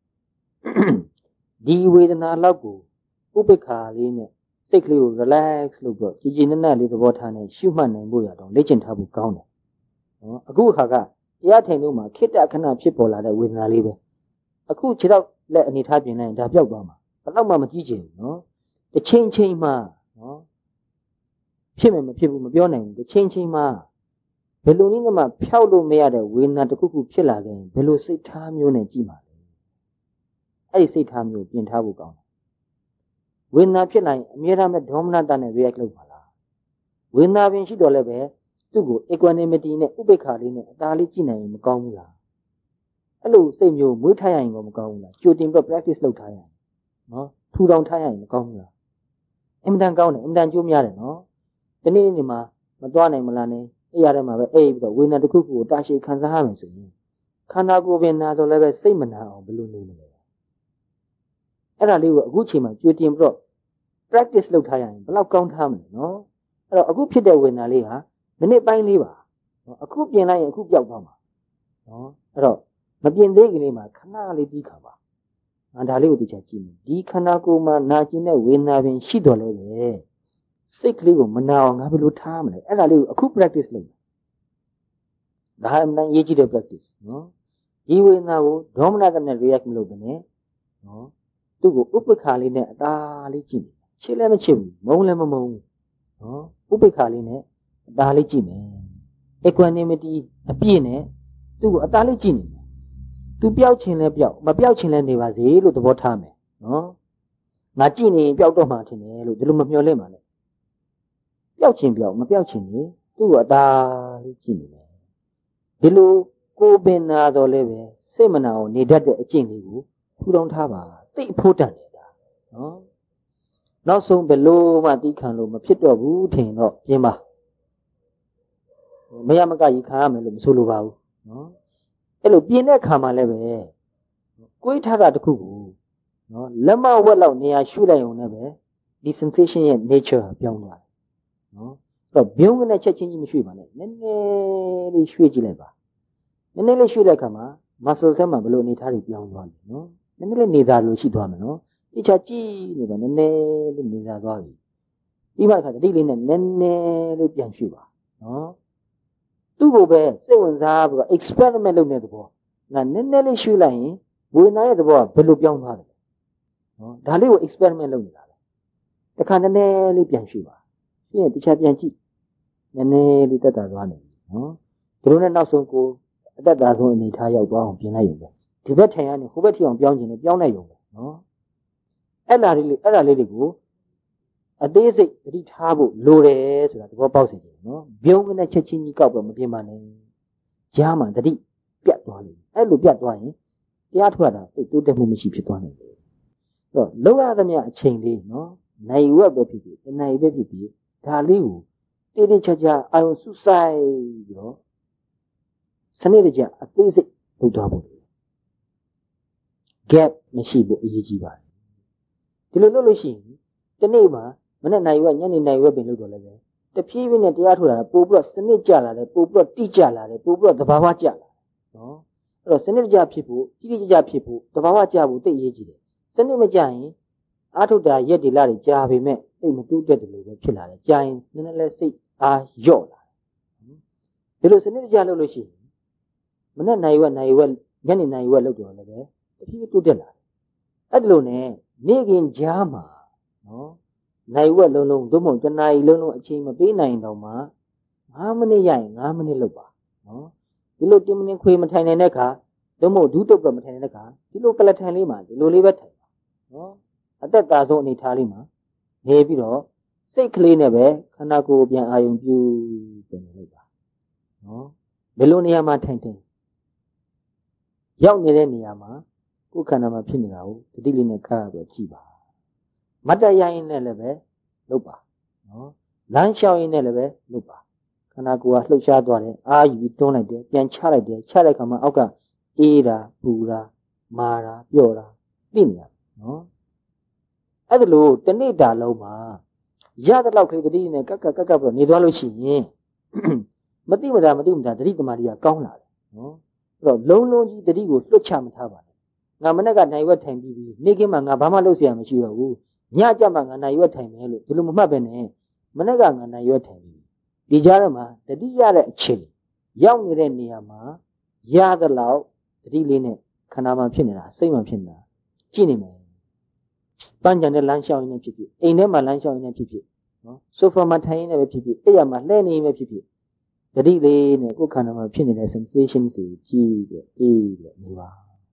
ဒီဝေဒနာလောက်ကိုဥပိ္ပခာလေးနဲ့စိတ်ကလေးကို relax လုပ်တော့ကြည်ကြည်နက်နက်လေးသဘောထားနဲ့ရှုမှတ်နိုင်ဖို့ရတော့လေ့ကျင့်ထားဖို့ကောင်းတယ်နော်အခုအခါကတရားထိုင်လို့မှာခိတ္တခဏဖြစ်ပေါ်လာတဲ့ဝေဒနာလေးပဲအခုခြေတော့လက်အနေထားပြင်လိုက်ရင်ဒါပျောက်သွားမှာဘယ်တော့မှမကြည့်ချင်ဘူးနော်တစ်ချိန်မှနော်ဖြစ်မယ်မဖြစ်ဘူးမပြောနိုင်ဘူးတစ်ချိန်မှဘယ်လိုနည်းမှဖျောက်လို့မရတဲ့ဝေဒနာတစ်ခုခုဖြစ်လာခဲ့ရင်ဘယ်လိုစိတ်ထားမျိုးနဲ့ကြည့်မှာလဲအဲ့ဒီစိတ်ထားမျိုးပြင်ထားဖို့ကောင်းတယ်ဝေဒနာဖြစ်လာရင်အမြဲတမ်းဒေါမနတနဲ့ react လုပ်ပါလားဝေဒနာပင်ရှိတော့လည်းပဲသူ့ကို equanimity နဲ့ဥပိ္ပခာလေးနဲ့အသာလေးကြည့်နိုင်ရင်မကောင်းဘူးလားအဲ့လိုစိတ်မျိုးမွေးထားရရင်ក៏မကောင်းဘူးလားကြိုတင်ပြီး practice လုပ်ထားရရင်နော်ထူထောင်ထားရရင်မကောင်းဘူးလားအင်မတန်ကောင်းတယ်အင်မတန်ကျိုးများတယ်နော်ဒီနေ့နေ့မှာမသွားနိုင်မလားနဲ့အဲ့ရတဲ့မှာပဲအဲ့ပြီးတော့ဝေဒနာတစ်ခုခုကိုတာရှည်ခံစားရမယ်ဆိုရင်ခန္ဓာကိုယ်ပင်နာဆိုလည်းပဲစိတ်မနာအောင်ဘယ်လိုနေမလဲအဲ့ဒါလေးကိုအခုချိန်မှာကြိုတင်ပြီးတော့ practice လုပ်ထားရရင်ဘယ်လောက်ကောင်းထားမလဲနော်အဲ့တော့အခုဖြစ်တဲ့ဝေဒနာလေးဟာမိနစ်ပိုင်းလေးပါနော်အခုပြင်လိုက်ရင်အခုပျောက်သွားမှာနော်အဲ့တော့မပြင်သေးခင်လေးမှာခဏလေးပြီးခါပါဒါလေးကိုသိချင်ကြည့်မယ်ဒီခန္ဓာကိုယ်မှာနာကျင်တဲ့ဝေဒနာပင်ရှိတော်လဲပဲစိတ်ကလေးကိုမနာအောင်ငါဘယ်လိုထားမလဲအဲ့ဒါလေးကိုအခု practice လုပ်မယ်ဒါအမှန်ရေးကြည့်တဲ့ practice နော်ဒီဝေဒနာကိုဒေါမနတနဲ့ react မလုပ်ဘဲနဲ့နော်သူ့ကိုဥပ္ပခါလေးနဲ့အသာလေးကြည့်နေချစ်လည်းမချစ်ဘူးမုန်းလည်းမမုန်းဘူးနော်ဥပ္ပခါလေးနဲ့အသာလေးကြည့်မယ် equanimity အပြည့်နဲ့သူ့ကိုအသာလေးကြည့်နေမယ်သူပျောက်ခြင်းလည်းပျောက်မပျောက်ခြင်းလည်းနေပါစေလို့သဘောထားမယ်နော်ငါကြည့်နေရင်ပျောက်တော့မှထင်တယ်လို့ဒီလိုမမျှော်လင့်ပါနဲ့ပျောက်ခြင်းပျောက်မပျောက်ခြင်းနေသူ့ကိုအသာလေးကြည့်နေမယ်ဒီလိုကိုယ်ပင်နာတော့လည်းပဲစိတ်မနာအောင်နေတတ်တဲ့အကျင့်လေးကိုထူထောင်ထားပါသိအဖို့တန်နေတာနော်နောက်ဆုံးဘယ်လိုမှတီးခံလို့မဖြစ်တော့ဘူးထင်တော့ပြင်ပါမရမကကြီးခံရမယ်လို့မဆိုလိုပါဘူးနော်အဲ့လိုပြင်တဲ့ခါမှလည်းပဲကိုယ်ထားတာတခုကိုနော်လက်မဝက်လောက်နေရာရှုလိုက်ုံနဲ့ပဲဒီ sensation ရဲ့ nature ပြောင်းသွားတယ်နော်အဲ့တော့ဘုံကနဲ့ချက်ချင်းကြီးမရွှေ့ပါနဲ့နည်းနည်းလေးရွှေ့ကြည့်လိုက်ပါနည်းနည်းလေးရွှေ့တဲ့ခါမှာ muscle ထဲမှာဘယ်လိုအနေထားတွေပြောင်းသွားလဲနော်နည်းနည်းလေးနေသားလို့ရှိသွားမယ်နော်တိကျကြည့်နေပါနည်းနည်းလေးနေသားသွားပြီပြီးမှခါတတိလေးနဲ့နည်းနည်းလေးပြန်ရွှေ့ပါနော်သူ့ကိုပဲစိတ်ဝင်စားပြီးတော့ experiment လုပ်နေတဲ့သဘောငါနည်းနည်းလေးရွှေ့လိုက်ရင်ဝေဒနာရဲ့သဘောကဘယ်လိုပြောင်းသွားတယ်နော်ဒါလေးကို experiment လုပ်နေတာပဲတခါနည်းနည်းလေးပြန်ရွှေ့ပါပြီးရင်တခြားပြန်ကြည့်နည်းနည်းလေးတက်တာသွားနေနော်ဒီလိုနဲ့နောက်ဆုံးကိုအတက်တာဆုံးအနေထားရောက်သွားအောင်ပြင်လိုက်ရုံပဲဒီဘက်ထိုင်ရနေဟိုဘက်ထိအောင်ပြောင်းခြင်းနဲ့ပြောင်းလိုက်ရုံပဲနော်အဲ့ဒါလေးတွေကိုအသေးစိတ်သတိထားဖို့လိုတယ်ဆိုတာသဘောပေါက်စေချင်တယ်နော်ဘုံနဲ့ချက်ချင်းကြီးကောက်ပဲမပြင်ပါနဲ့ကြားမှသတိပြတ်သွားလိမ့်အဲ့လိုပြတ်သွားရင်တရားထုတ်ရတာတိုးတက်မှုမရှိဖြစ်သွားနိုင်တယ်အဲ့တော့လောက်ရသမျှအချိန်လေးနော်နိုင်ဝက်ပဲဖြစ်ဖြစ်နိုင်ပဲဖြစ်ဖြစ်ဒါလေးကိုတိတိကျကျအာရုံစုဆိုင်ပြီးတော့စနစ်တကျအသေးစိတ်လုပ်ထားဖို့ gap မရှိဖို့အရေးကြီးပါတယ်ဒီလိုလုပ်လို့ရှိရင်ဒီနေ့မှာမနေ့နိုင်ဝက်ညနေနိုင်ဝက်ပင်လုပ်တော့လည်းပဲတဖြည်းဖြည်းနဲ့တရားထုတ်တာပို့ပြီးတော့စနစ်ကျလာတယ်ပို့ပြီးတော့တိကျလာတယ်ပို့ပြီးတော့သဘာဝကျလာတယ်နော်အဲ့တော့စနစ်တကျဖြစ်ဖို့တိတိကျကျဖြစ်ဖို့သဘာဝကျဖို့သိအရေးကြီးတယ်စနစ်မကျရင်အားထုတ်တာရက်ဒီလာတွေကြာပေမဲ့စိတ်မတူးတက်တယ်လို့ပဲဖြစ်လာတယ်ကြာရင်နည်းနည်းလဲစိတ်အားလျော့လာတယ်ဒီလိုစနစ်တကျလုပ်လို့ရှိရင်မနေ့နိုင်ဝက်ညနေနိုင်ဝက်လုပ်တော့လည်းပဲတဖြည်းဖြည်းတူးတက်လာတယ်အဲ့ဒါလို့နဲ့နေ့ကင်းကြားမှာနော်နိုင်ဝက်လုံးလုံးသို့မဟုတ်တနာရီလုံးလုံးအချိန်မပေးနိုင်တော့မှ9မိနစ်ရရင်9မိနစ်လုပ်ပါနော်ဒီလို10မိနစ်ခွေမထိုင်နိုင်တဲ့အခါသို့မဟုတ်ဒုတုတ်ပြမထိုင်နိုင်တဲ့အခါဒီလိုကလထိုင်လေးမှာဒီလိုလေးပဲထိုင်ပါနော်အသက်သာဆုံးအနေထားလေးမှာနေပြီးတော့စိတ်ကလေးနဲ့ပဲခန္ဓာကိုယ်ပြန်အာရုံပြုပြန်လုပ်ပါနော်ဘယ်လိုနေရာမှာထိုင်ရောက်နေတဲ့နေရာမှာကိုယ်ခန္ဓာမှာဖြစ်နေတာကိုတတိလေးနဲ့ခါရပြီးကြည့်ပါမတ်တရရင်နဲ့လည်းပဲလုပ်ပါနော်လမ်းလျှောက်ရင်နဲ့လည်းပဲလုပ်ပါခန္ဓာကိုယ်ကလှုပ်ရှားသွားတယ်အာယူပြီးတွန်းလိုက်တယ်ပြန်ချလိုက်တယ်ချလိုက်ခါမှအောက်ကအေးတာပူတာမာတာပျော့တာသိနေရနော်အဲ့ဒါလို့တနေ့တာလုံးမှာရတဲ့လောက်ခေတ္တိနဲ့ကပ်ပြီးတော့နေသွားလို့ရှိရင်မတိမတာတတိတမာတိကကောင်းလာတယ်နော်အဲ့တော့လုံးကြီးတတိကိုလွတ်ချမထားပါနဲ့ငါမနေ့ကနိုင်ဝက်ထိုင်ပြီးနေ့ကင်းမှာငါဘာမှလုပ်เสียမှမရှိတော့ဘူးညကြမှာငါနိုင်ဝက်ထိုင်မယ်လို့ဒီလိုမမှတ်ပဲနဲ့မနေ့ကငါနိုင်ဝက်ထိုင်ပြီးဒီကြားထဲမှာတတိရတဲ့အချိန်ရောက်နေတဲ့နေရာမှာရတဲ့လောက်တတိလေးနဲ့ခန္ဓာမှာဖြစ်နေတာစိတ်မှာဖြစ်နေတာကြည့်နေမယ်ပန်းကြံတဲ့လမ်းလျှောက်ရင်းနဲ့ဖြစ်ဖြစ်အိမ်ထဲမှာလမ်းလျှောက်ရင်းနဲ့ဖြစ်ဖြစ်နော်ဆိုဖာမှာထိုင်ရင်းနဲ့ပဲဖြစ်ဖြစ်အဲ့ရမှာလှည့်နေရင်းပဲဖြစ်ဖြစ်တတိလေးနဲ့ကိုယ်ခန္ဓာမှာဖြစ်နေတဲ့ sensation စီကြည့်ပြီးအေးပြီးနေပါ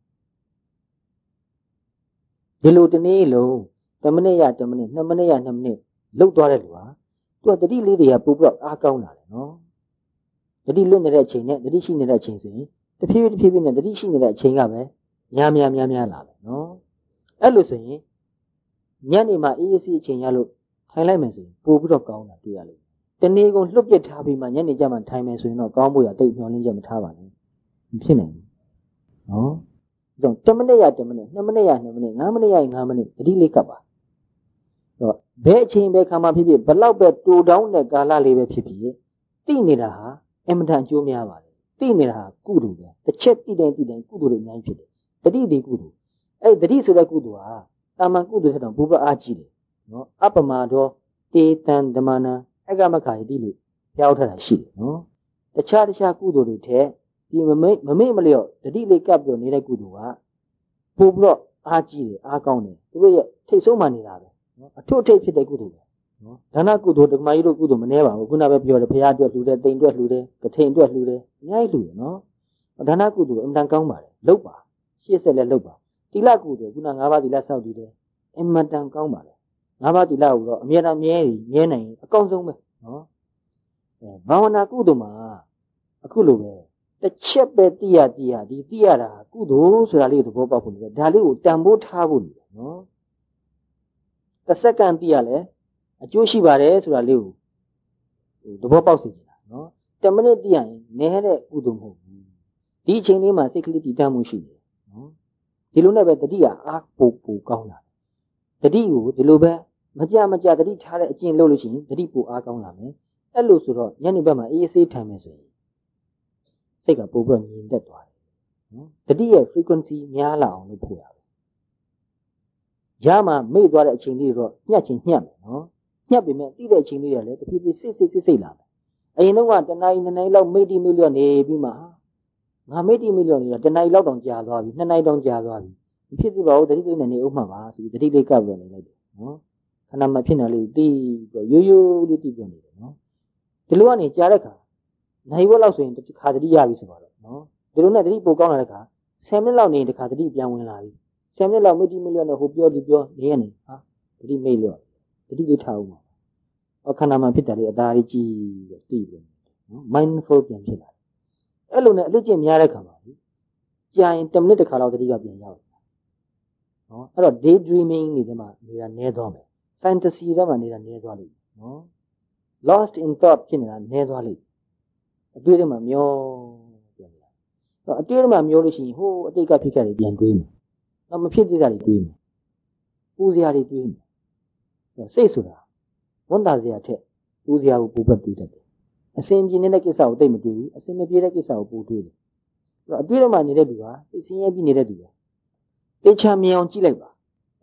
ဒီလိုတနေ့လုံး10မိနစ်ရ10မိနစ်2မိနစ်ရ2မိနစ်လှုပ်သွားတဲ့လူဟာသူကတတိလေးတွေကပို့ပြီးတော့အားကောင်းလာတယ်နော်တတိလွတ်နေတဲ့အချိန်နဲ့တတိရှိနေတဲ့အချိန်ဆိုရင်တဖြည်းဖြည်းနဲ့တတိရှိနေတဲ့အချိန်ကပဲများလာတယ်နော်အဲ့လိုဆိုရင်ညနေမှာအေးအေးဆေးအချိန်ရလို့ထိုင်လိုက်မယ်ဆိုရင်ပို့ပြီးတော့ကောင်းတာတွေ့ရလိမ့်မယ်တနေ့ကုန်လွတ်ပြစ်ထားပြီးမှညနေကျမှထိုင်မယ်ဆိုရင်တော့ကောင်းဖို့ရတိတ်မျောလင်းချက်မထားပါနဲ့မဖြစ်နိုင်ဘူးနော်ဒါကြောင့်10မိနစ်ရ10မိနစ်2မိနစ်ရ2မိနစ်5မိနစ်ရ5မိနစ်တတိလေးကပ်ပါတော့ဘယ်အချိန်ပဲခါမှဖြစ်ဖြစ်ဘလောက်ပဲတူတောင်းတဲ့ကာလလေးပဲဖြစ်ဖြစ်သိနေတာဟာအင်မတန်အကျိုးများပါတယ်သိနေတာဟာကုသိုလ်ပဲတစ်ချက်သိတိုင်းကုသိုလ်တွေအများကြီးဖြစ်တယ်တတိဒီကုသိုလ်အဲ့တတိဆိုတဲ့ကုသိုလ်ဟာတာမန်ကုသိုလ်ထက်တော့ဘုရားအားကြီးတယ်နော်အပမဒောတေတံဓမ္မနာအကမခါယတိလို့ပြောထားတာရှိတယ်နော်တခြားကုသိုလ်တွေထက်ဒီမမေ့မလျော့တတိလေးကပ်ပြီးနေတဲ့ကုသိုလ်ကပို့ပြီးတော့အားကြီးတယ်အားကောင်းတယ်သူတို့ရဲ့ထိတ်ဆုံးမှနေတာပဲနော်အထွတ်ထိပ်ဖြစ်တဲ့ကုသိုလ်ပဲနော်ဒါနကုသိုလ်ဓမ္မကြီးတို့ကုသိုလ်မနှဲပါဘူးခုနကပဲပြောတယ်ဘုရားအတွက်လှူတယ်တိမ်အတွက်လှူတယ်ကထိန်အတွက်လှူတယ်အများကြီးလှူတယ်နော်ဒါနကုသိုလ်အင်မတန်ကောင်းပါတယ်လုပ်ပါရှေ့ဆက်လည်းလုပ်ပါတိလကုသိုလ်ခုန5ပါးတိလစောက်တည်တယ်အင်မတန်ကောင်းပါတယ်5ပါးတိလကိုတော့အမြဲတမ်းမြဲနိုင်အကောင်းဆုံးပဲနော်ဘာဝနာကုသိုလ်မှာအခုလိုပဲတစ်ချက်ပဲသိရဒီသိရတာကုသိုလ်ဆိုတာလေးသဘောပေါက်ဖို့လေဒါလေးကိုတန်ဖိုးထားဖို့လေနော်တစ်စက္ကန့်သိရလဲအကျိုးရှိပါတယ်ဆိုတာလေးကိုသဘောပေါက်စေချင်တာနော်10မိနစ်သိရရင်နည်းတဲ့ကုသိုလ်မဟုတ်ဘူးဒီအချိန်လေးမှာစိတ်ကလေးတည်တတ်မှုရှိတယ်နော်ဒီလိုနဲ့ပဲတတိကအားပိုကောင်းလာတယ်တတိကိုဒီလိုပဲမကြတတိထားတဲ့အကျင့်လုပ်လို့ရှိရင်တတိပိုအားကောင်းလာမယ်အဲ့လိုဆိုတော့ညနေဘက်မှာအေးဆေးထိုင်မယ်ဆိုရင်စိတ်ကပိုပြီးတော့ငြိမ်သက်သွားတယ်နော်တတိရဲ့ frequency များလာအောင်လုပ်ဖို့ရတယ်ရမှာမေ့သွားတဲ့အချိန်လေးတော့ညှက်မယ်နော်ညှက်ပေမဲ့တိတဲ့အချိန်လေးတွေလည်းတဖြည်းဖြည်းစိတ်လာမယ်အရင်တော့ကတနားရီ2နာရီလောက်မေ့တိမေ့လျော့နေပြီးမှငါမေ့တိမေ့လျော့နေတာတနားရီလောက်တောင်ကြာသွားပြီ2နာရီတောင်ကြာသွားပြီမဖြစ်သေးပါဘူးတတိလေးနဲ့နေအောင်မှပါဆိုပြီးတတိလေးကပ်ပြီးနေလိုက်တယ်နော်ခဏမှဖြစ်နေလေးတီးပြီးရိုးလေးတီးပြီးနေတယ်နော်ဒီလိုကနေကြားတဲ့ခါနိုင်ဝက်လောက်ဆိုရင်တစ်ခါတတိရပြီဆိုတော့နော်ဒီလိုနဲ့တတိပိုကောင်းလာတဲ့ခါ10မိနစ်လောက်နေရင်တစ်ခါတတိပြန်ဝင်လာပြီ10မိနစ်လောက်မေ့တိမေ့လျော့နေဟိုပြောဒီပြောနေရနေဟာတတိမေ့လျော့တတိလေးထားဦးမှာအခန္ဓာမှာဖြစ်တယ်လေအသာလေးကြည့်ပြီးသိပြီနော် mindful ပြန်ဖြစ်လာတယ်အဲ့လိုနဲ့အလက်ကျင့်များတဲ့ခါမှာကြာရင်10မိနစ်တစ်ခါလောက်တတိကပြန်ရောက်တယ်နော်အဲ့တော့ day dreaming နေမှာနေတာနည်းသွားမယ် fantasy ထဲမှာနေတာနည်းသွားလိမ့်မယ်နော် lost in thought ဖြစ်နေတာနည်းသွားလိမ့်အတွေ့အကြုံမှာမျောပြန်လာတော့အတွေ့အကြုံမှာမျောလို့ရှိရင်ဟိုအတိတ်ကဖြစ်ခဲ့တယ်ပြန်တွေးမယ်တော့မဖြစ်သေးတာတွေတွေးမယ်ပူစရာတွေတွေးမယ်စိတ်ဆိုတာဝန်တာစရာထက်ပူစရာကိုပိုပဲတွေးတတ်တယ်အစဉ်ပြေနေတဲ့ကိစ္စကိုသိမတွေးဘူးအစဉ်မပြေတဲ့ကိစ္စကိုပိုတွေးတယ်အတွေ့အကြုံမှာနေတဲ့သူကစိတ်ဆင်းရဲပြီးနေတဲ့သူပဲတေချာမြင်အောင်ကြည့်လိုက်ပါ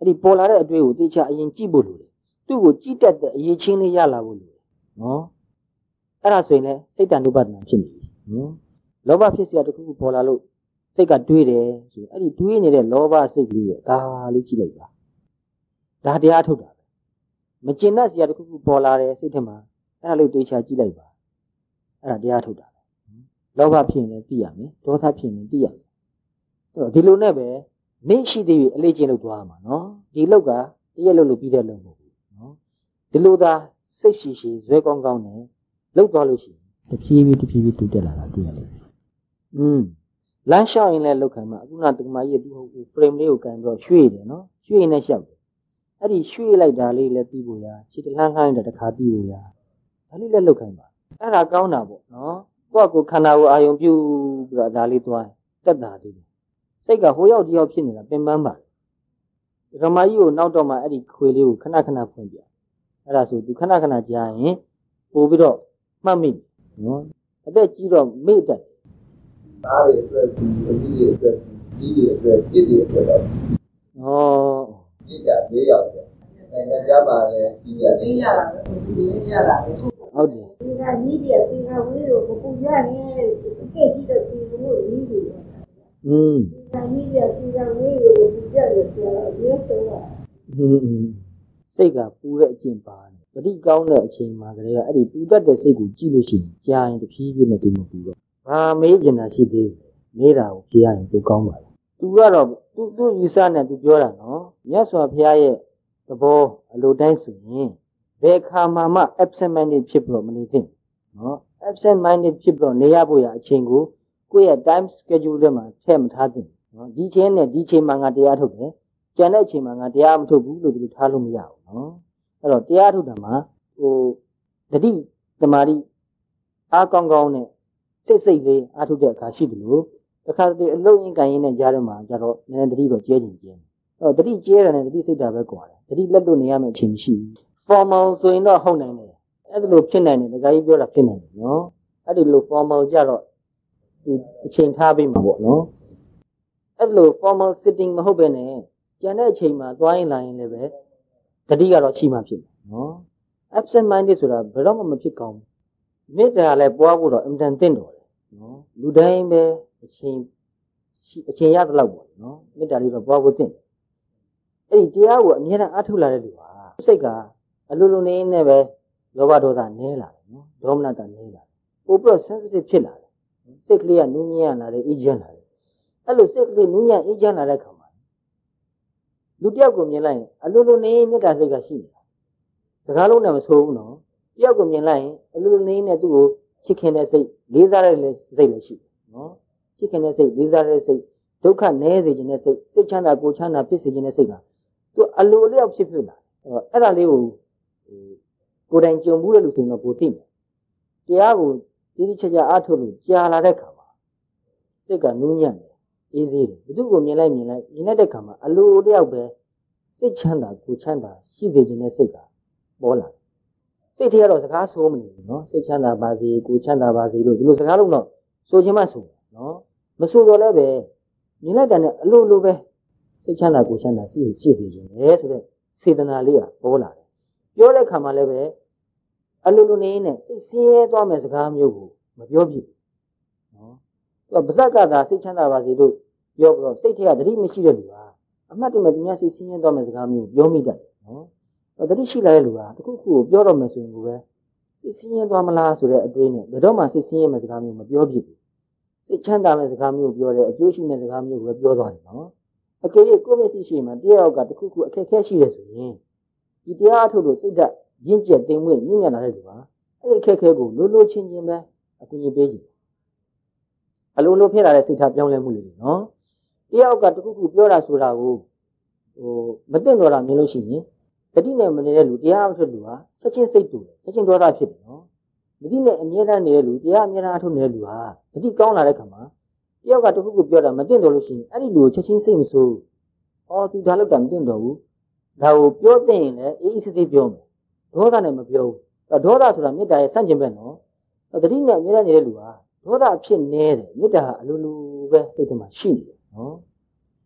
အဲ့ဒီပေါ်လာတဲ့အတွေ့ကိုတေချာအရင်ကြည့်ဖို့လိုတယ်သူ့ကိုကြည့်တတ်တဲ့အရေးချင်းလေးရလာဖို့လိုတယ်နော်အဲ့ဒါဆိုရင်လည်းစိတ်တ ानु ပဒနာဖြစ်နေပြီနော်လောဘဖြစ်เสียတခုခုပေါ်လာလို့စိတ်ကတွေးတယ်ဆိုအဲ့ဒီတွေးနေတဲ့လောဘစိတ်ကလေးကိုဒါလေးကြည့်လိုက်ပါဒါတရားထုတ်တာပဲမကျင်တတ်เสียတခုခုပေါ်လာတယ်စိတ်ထဲမှာအဲ့ဒါလေးတေချာကြည့်လိုက်ပါအဲ့ဒါတရားထုတ်တာပဲလောဘဖြစ်ရင်လည်းသိရမယ်ဒေါသဖြစ်ရင်လည်းသိရမယ်အဲ့တော့ဒီလိုနဲ့ပဲနေရှိသေးပြီအလေးချင်းလုပ်သွားမှာနော်ဒီလောက်ကတရက်လုပ်လို့ပြီးတဲ့လုပ်မဟုတ်ဘူးနော်ဒီလိုသာစိတ်ရှိရှိဇွဲကောင်းကောင်းနဲ့လုပ်သွားလို့ရှိရင်တဖြည်းဖြည်းတိုးတက်လာတာတွေ့ရလိမ့်မယ်လမ်းလျှောက်ရင်လည်းလောက်ခံမှာအခုနတက္ကမကြီးကသူ့ဟုတ် frame လေးကိုကန်ပြီးတော့ရွှေ့တယ်နော်ရွှေ့နေလျှောက်တယ်အဲ့ဒီရွှေ့လိုက်တာလေးလည်းပြီးဖို့ရခြေတလှမ်းလှမ်းတဲ့တစ်ခါပြီးဖို့ရဒါလေးလည်းလောက်ခံပါအဲ့ဒါကောင်းတာပေါ့နော်ကိုယ့်ကိုခန္ဓာကိုအာယုံပြုပြီးတော့ဒါလေးသွားတက်တာသေးတယ်စိတ်ကဟိုရောက်ဒီရောက်ဖြစ်နေတာပင်ပန်းပါတယ်တက္ကမကြီးကိုနောက်တော့မှအဲ့ဒီခွေလေးကိုခဏခဏဖွင့်ပြအဲ့ဒါဆိုသူခဏခဏကြားရင်ပို့ပြီးတော့မှတ်မိနော်အသက်ကြီးတော့မေ့တတ်သားတွေအတွက်ဒီအကြီးတွေအတွက်ကြီးတွေအတွက်ပြစ်တွေအတွက်တော့ပြစ်က၄ရောက်တယ်နိုင်ငံခြားမှာလည်းကြီးရတယ်ရတာပဲဒီရတာပဲဟုတ်တယ်ဒီကကြီးတွေဒီကဝေးတော့ကိုရရင်အကဲကြီးတဲ့ဒီလိုကြီးတွေဒီကကြီးတွေဒီကဝေးတော့ကိုကြရတယ်ဆိုတော့ရေတော့စိတ်ကပူတဲ့အကျင့်ပါတယ်တတိကောင်းတဲ့အချိန်မှာကလေးကအဲ့ဒီပူတတ်တဲ့စိတ်ကိုကြည့်လို့ရှိရင်ကြားရင်တဖြည်းဖြည်းနဲ့သူမပူတော့ဘာမေးကျင်တာရှိသေးလဲမေးတာကိုဖြေရရင်သူကောင်းပါလားသူကတော့သူ့ယူဆနဲ့သူပြောတာနော်မြတ်စွာဘုရားရဲ့သဘောအလိုတိုင်းဆိုရင်ဘယ်ခါမှ absent minded ဖြစ်ပြီးတော့မနေသင့်နော် absent minded ဖြစ်ပြီးတော့နေရဖို့ရအချိန်ကိုကိုယ့်ရဲ့ time schedule ထဲမှာထည့်မထားသင့်နော်ဒီချိန်နဲ့ဒီချိန်မှာငါတရားထုတ်တယ်ကျန်တဲ့အချိန်မှာငါတရားမထုတ်ဘူးလို့ဒီလိုထားလို့မရဘူးနော်အဲ့တော့တရားထုတ်တာမှာတတိတမာတိအားကောင်းကောင်းနဲ့စိတ်လေးအားထုတ်တဲ့အခါရှိတယ်လို့တခါတည်းအလုံးရင်ကန်ရင်နဲ့ကြားထဲမှာကြတော့နည်းနည်းတတိတော့ကျဲကျင်အဲ့တော့တတိကျဲတယ်နဲ့တတိစိတ်တာပဲကွာတယ်တတိလက်လို့နေရမယ့်အချိန်မရှိဘူး formal ဆိုရင်တော့ဟုတ်နိုင်တယ်အဲ့ဒါလိုဖြစ်နိုင်တယ်ဒကာကြီးပြောတာဖြစ်နိုင်တယ်နော်အဲ့ဒီလို formal ကြတော့ဒီအချိန်ထားပြီးမှာပေါ့နော်အဲ့လို formal sitting မဟုတ်ပဲနဲ့ကျန်တဲ့အချိန်မှာသွားရင်လာရင်လည်းပဲတတိကတော့ရှိမှဖြစ်တယ်နော် absent minded ဆိုတာဘယ်တော့မှမဖြစ်ကောင်းဘူးမေတ္တာလည်းပွားဖို့တော့အင်တန်သင့်တော်တယ်နော်လူတိုင်းပဲအချိန်ရသလောက်ပေါ့နော်မေတ္တာလေးတော့ပွားဖို့သင့်တယ်အဲ့ဒီတရားကိုအမြဲတမ်းအားထုတ်လာတဲ့လူဟာစိတ်ကအလိုလိုနေနေပဲလောဘဒေါသနည်းလာတယ်နော်ဒေါမနတာနည်းလာတယ်ပိုပြီးတော့ sensitive ဖြစ်လာတယ်စိတ်ကလေးကနူးညံ့လာတယ်အေးချမ်းလာတယ်အဲ့လိုစိတ်ကလေးနူးညံ့အေးချမ်းလာတဲ့ခါမှာလူတယောက်ကိုမြင်လိုက်ရင်အလိုလိုနေမေတ္တာစိတ်ကရှိနေတာစကားလုံးနဲ့မဆိုးဘူးနော်တယောက်ကိုမြင်လိုက်ရင်အလိုလိုနေနဲ့သူ့ကိုချစ်ခင်တဲ့စိတ်လေးစားတဲ့စိတ်လည်းရှိတယ်နော်ချစ်ခင်တဲ့စိတ်လေးစားတဲ့စိတ်ဒုက္ခနည်းစေခြင်းတဲ့စိတ်စိတ်ချမ်းသာကိုယ်ချမ်းသာဖြစ်စေခြင်းတဲ့စိတ်ကသူအလိုလျောက်ဖြစ်လာအဲ့ဒါလေးကိုကိုယ်တိုင်ကြုံဘူးတဲ့လူဆိုရင်တော့ကိုသိမယ်တရားကိုတိတိကျကျအားထုတ်လို့ကြာလာတဲ့ခါမှာစိတ်ကနူးညံ့တယ်အေးစေးတယ်ဘယ်သူကိုမြင်လိုက်တဲ့ခါမှာအလိုလျောက်ပဲစိတ်ချမ်းသာကိုယ်ချမ်းသာရှိစေခြင်းတဲ့စိတ်ကပေါ်လာတယ်စိတ်ထဲကတော့စကားဆိုးမနေဘူးနော်စိတ်ချမ်းသာပါစေကိုယ်ချမ်းသာပါစေလို့ဒီလိုစကားလုံးတော့ဆိုခြင်းမှဆိုနော်မဆိုတော့လည်းပဲမြင်လိုက်တဲ့နဲ့အလိုလိုပဲစိတ်ချမ်းသာကိုယ်ချမ်းသာရှိစေခြင်းပဲဆိုတဲ့စေတနာလေးကပေါ်လာတယ်ပြောတဲ့ခါမှာလည်းပဲအလိုလိုနေနဲ့စိတ်ဆင်းရဲသွားမဲ့စကားမျိုးကိုမပြောပြဘူးနော်သူကပါဇက်ကသာစိတ်ချမ်းသာပါစေလို့ပြောပြီးတော့စိတ်ထဲကတတိမရှိတဲ့လူကအမှတ်တမဲ့သူများစိတ်ဆင်းရဲသွားမဲ့စကားမျိုးပြောမိတတ်တယ်နော်တတိရှိလာတဲ့လူကတခုခုကိုပြောတော့မယ်ဆိုရင်ကိုပဲစိတ်ဆင်းရဲသွားမလားဆိုတဲ့အတွေးနဲ့ဘယ်တော့မှစိတ်ဆင်းရဲမဲ့စကားမျိုးမပြောပြဘူးစိတ်ချမ်းသာမဲ့စကားမျိုးပြောတယ်အကျိုးရှိမဲ့စကားမျိုးကိုပဲပြောသွားတယ်နော်အကယ်၍ကိုယ့်မျက်စိရှိမှတယောက်ကတခုခုအခက်ခဲရှိတယ်ဆိုရင်ဒီတရားထုတ်လို့စိတ်ဓာတ်ရင့်ကျက်တိမ်မွေ့မြင့်မြတ်လာတဲ့လူပါအဲ့ဒီအခက်ခဲကိုလိုချင်းချင်းပဲအကူအညီပေးကြည့်အလိုဖြစ်လာတဲ့စိတ်ထားပြောင်းလဲမှုလေးတွေနော်တယောက်ကတခုခုပြောတာဆိုတာကိုမသိတော့တာမြင်လို့ရှိရင်တတိနဲ့မနေတဲ့လူတရားအထုတ်လူဟာချက်ချင်းစိတ်တူတယ်ချက်ချင်းဒေါသဖြစ်တယ်နော်တတိနဲ့အမြဲတမ်းနေတဲ့လူတရားအမြဲတမ်းအထုတ်နေတဲ့လူဟာတတိကောင်းလာတဲ့ခါမှာတယောက်ကတခုခုပြောတာမသိတော့လို့ရှိရင်အဲ့ဒီလူကိုချက်ချင်းစိတ်မဆိုးသူဒါလောက်တာမသိတော့ဘူးဒါကိုပြောသိရင်လည်းအေးအေးဆေးဆေးပြောမယ်ဒေါသနဲ့မပြောဘူးဒေါသဆိုတာမေတ္တာရဲ့ဆန့်ကျင်ဘက်နော်တတိနဲ့အမြဲတမ်းနေတဲ့လူဟာဒေါသအဖြစ်နည်းတယ်မေတ္တာဟာအလိုလိုပဲစိတ်ထဲမှာရှိနေတယ်နော်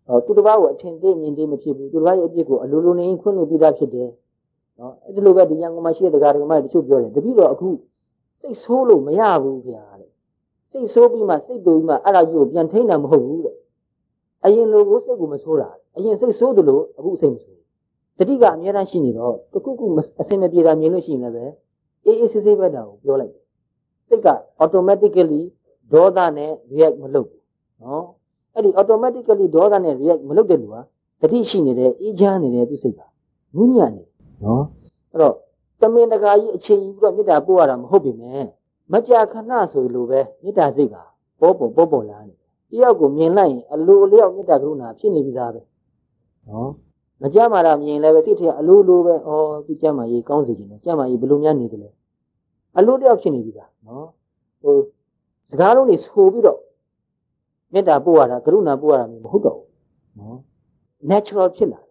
သူတစ်ပါးကိုအထင်သေးမြင်သေးမဖြစ်ဘူးသူတစ်ပါးရဲ့အပြစ်ကိုအလိုလိုနေခွင့်လို့ပြီးသားဖြစ်တယ်နော်အဲ့ဒီလိုပဲဒီရန်ကုန်မှာရှိတဲ့တရားတော်မှတချို့ပြောတယ်တပည့်တော်အခုစိတ်ဆိုးလို့မရဘူးဗျာတဲ့စိတ်ဆိုးပြီးမှစိတ်တူပြီးမှအဲ့ဒါကြီးကိုပြန်ထိန်းတာမဟုတ်ဘူးတဲ့အရင်လိုကိုစိတ်ကိုမဆိုးတာအရင်စိတ်ဆိုးတယ်လို့အခုစိတ်မဆိုးတတိကအများအားရှိနေတော့တခုခုအစင်မပြေတာမြင်လို့ရှိရင်လည်းအေးအေးဆေးဆေးပဲတာကိုပြောလိုက်တယ်စိတ်က automatically ဒေါသနဲ့ react မလုပ်ဘူးနော်အဲ့ဒီ automatically ဒေါသနဲ့ react မလုပ်တဲ့လူကတတိရှိနေတယ်အေးချမ်းနေတယ်သူစိတ်ကငြင်းညံ့နေနော်အဲ့တော့တမင်တကာကြီးအချိန်ယူပြီးတော့မေတ္တာပို့ရတာမဟုတ်ပြီမဲ့မကြာခဏဆိုလိုပဲမေတ္တာစိတ်ကပေါ်လာနေတယောက်ကိုမြင်လိုက်ရင်အလိုအလျောက်မေတ္တာကရုဏာဖြစ်နေပြီးသားပဲနော်မကြမ်းမာတာမြင်လည်းပဲစိတ်ထဲအလိုလိုပဲဩသူကြမ်းမာရေးကောင်းစေခြင်းနဲ့ကြမ်းမာရေးဘယ်လိုများနေတယ်လဲအလိုတယောက်ဖြစ်နေပြီလားနော်စကားလုံးတွေဆိုပြီးတော့မေတ္တာပို့ရတာကရုဏာပို့ရတာမျိုးမဟုတ်တော့ဘူးနော် natural ဖြစ်လာတယ်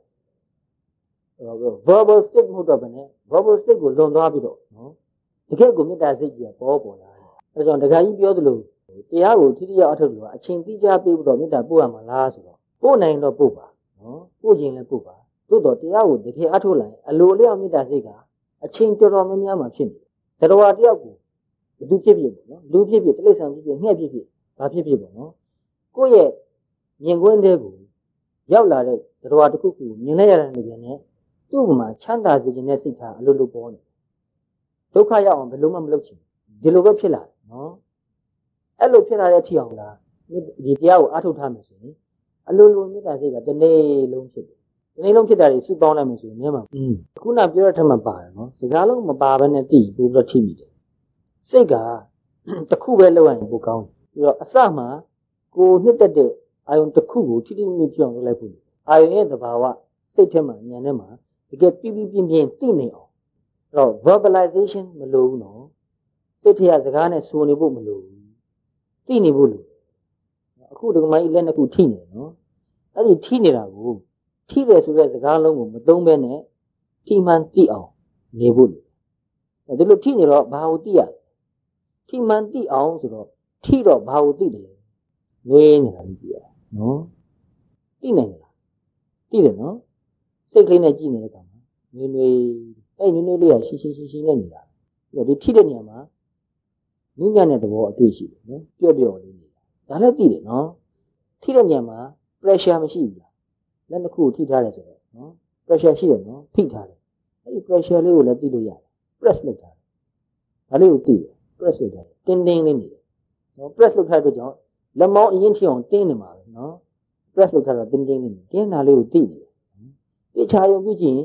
verbal state မဟုတ်တော့ဘဲနဲ့ verbal state ကိုလွန်သွားပြီးတော့နော်တကယ်ကိုမေတ္တာစိတ်ကြီးကပေါ်လာတယ်အဲကြောင့်ဒကာကြီးပြောသလိုတရားကိုထိထိရောက်အထောက်လို့အချိန်တိကျပေးပြီးတော့မေတ္တာပို့ရမှာလားဆိုတော့ပို့နိုင်တော့ပို့ပါနော်ပို့ခြင်းလည်းပို့ပါသို့တော့တရားကိုတကယ်အထောက်လိုက်အလိုအလျောက်မေတ္တာစိတ်ကအချိန်တော်တော်များများမှဖြစ်နေတယ်တရားတယောက်ကိုဘယ်သူဖြစ်ဖြစ်ပေါ့နော်လူဖြစ်ဖြစ်တိရစ္ဆာန်ဖြစ်ဖြစ်ငှက်ဖြစ်ဖြစ်ဘာဖြစ်ဖြစ်ပေါ့နော်ကိုယ့်ရဲ့မြင်ကွင်းတဲ့ကိုရောက်လာတဲ့တရားတစ်ခုခုမြင်လိုက်ရတဲ့နေပြန်နဲ့သူ့မှာချမ်းသာစေခြင်းနဲ့စိတ်ထားအလိုလိုပေါ်နေဒုက္ခရောက်အောင်ဘယ်လိုမှမလုပ်ချင်ဒီလိုပဲဖြစ်လာတယ်နော်အဲ့လိုဖြစ်လာတဲ့အထီအောင်လားဒီတရားကိုအားထုတ်ထားမယ်ဆိုရင်အလိုလိုမေတ္တာစိတ်ကတစ်နေ့လုံးဖြစ်တယ်ဒီနေ့လုံးဖြစ်တာတွေစုပေါင်းလိုက်မယ်ဆိုရင်မြင်မှာခုနပြောတဲ့ထက်မှပါတယ်နော်စကားလုံးမပါဘဲနဲ့တည်ပြီးတော့ထိမိတယ်စိတ်ကတစ်ခုပဲလောက်ရရင်ပိုကောင်းတယ်ပြီးတော့အစမှကိုနှစ်သက်တဲ့အာယုံတစ်ခုကိုထိထိမိမိပြောင်းလုပ်လိုက်ဖို့အာယုံရဲ့သဘာဝစိတ်ထဲမှာဉာဏ်ထဲမှာတကယ်ပြင်းပြင်းသိနေအောင်အဲ့တော့ verbalization မလိုဘူးနော်စိတ်ထဲကစကားနဲ့ဆိုနေဖို့မလိုဘူးသိနေဖို့လိုအခုဒီကမကြီးလက်နှစ်ခုထိနေတယ်နော်အဲ့ဒီထိနေတာကိုထိတယ်ဆိုတဲ့စကားလုံးကိုမသုံးဘဲနဲ့ထိမှန်သိအောင်နေဖို့လိုဒီလိုထိနေတော့ဘာကိုသိရလဲထိမှန်သိအောင်ဆိုတော့ထိတော့ဘာကိုသိတယ်လဲငွေနေတာလို့သိရနော်သိနိုင်လားသိတယ်နော်စိတ်ကလေးနဲ့ကြည့်နေတဲ့ကောင်ငွေအဲ့ငွေလေးကရှင်းနဲ့နေတာပြီးတော့ဒီထိတဲ့နေရာမှာနုညံ့တဲ့သဘောအတွေ့ရှိတယ်နော်ပျော့လေးနေတာဒါလည်းသိတယ်နော်ထိတဲ့နေရာမှာ pressure မရှိဘူးလားလက်တစ်ခုကိုထိထားတယ်ဆိုတော့နော် pressure ရှိတယ်နော်ဖိထားတယ်အဲ့ဒီ pressure လေးကိုလည်းသိလို့ရတယ် press လုပ်ထားတယ်ဒါလေးကိုသိတယ် press လုပ်ထားတယ်တင်းလေးနေတယ်နော် press လုပ်ထားတဲ့ကြောင့်လက်မောင်းအရင်ထိအောင်တင်းနေမှာပဲနော် press လုပ်ထားတော့တင်းနေတယ်တင်းတာလေးကိုသိတယ်တခြားရုံပြုကြည့်ရင်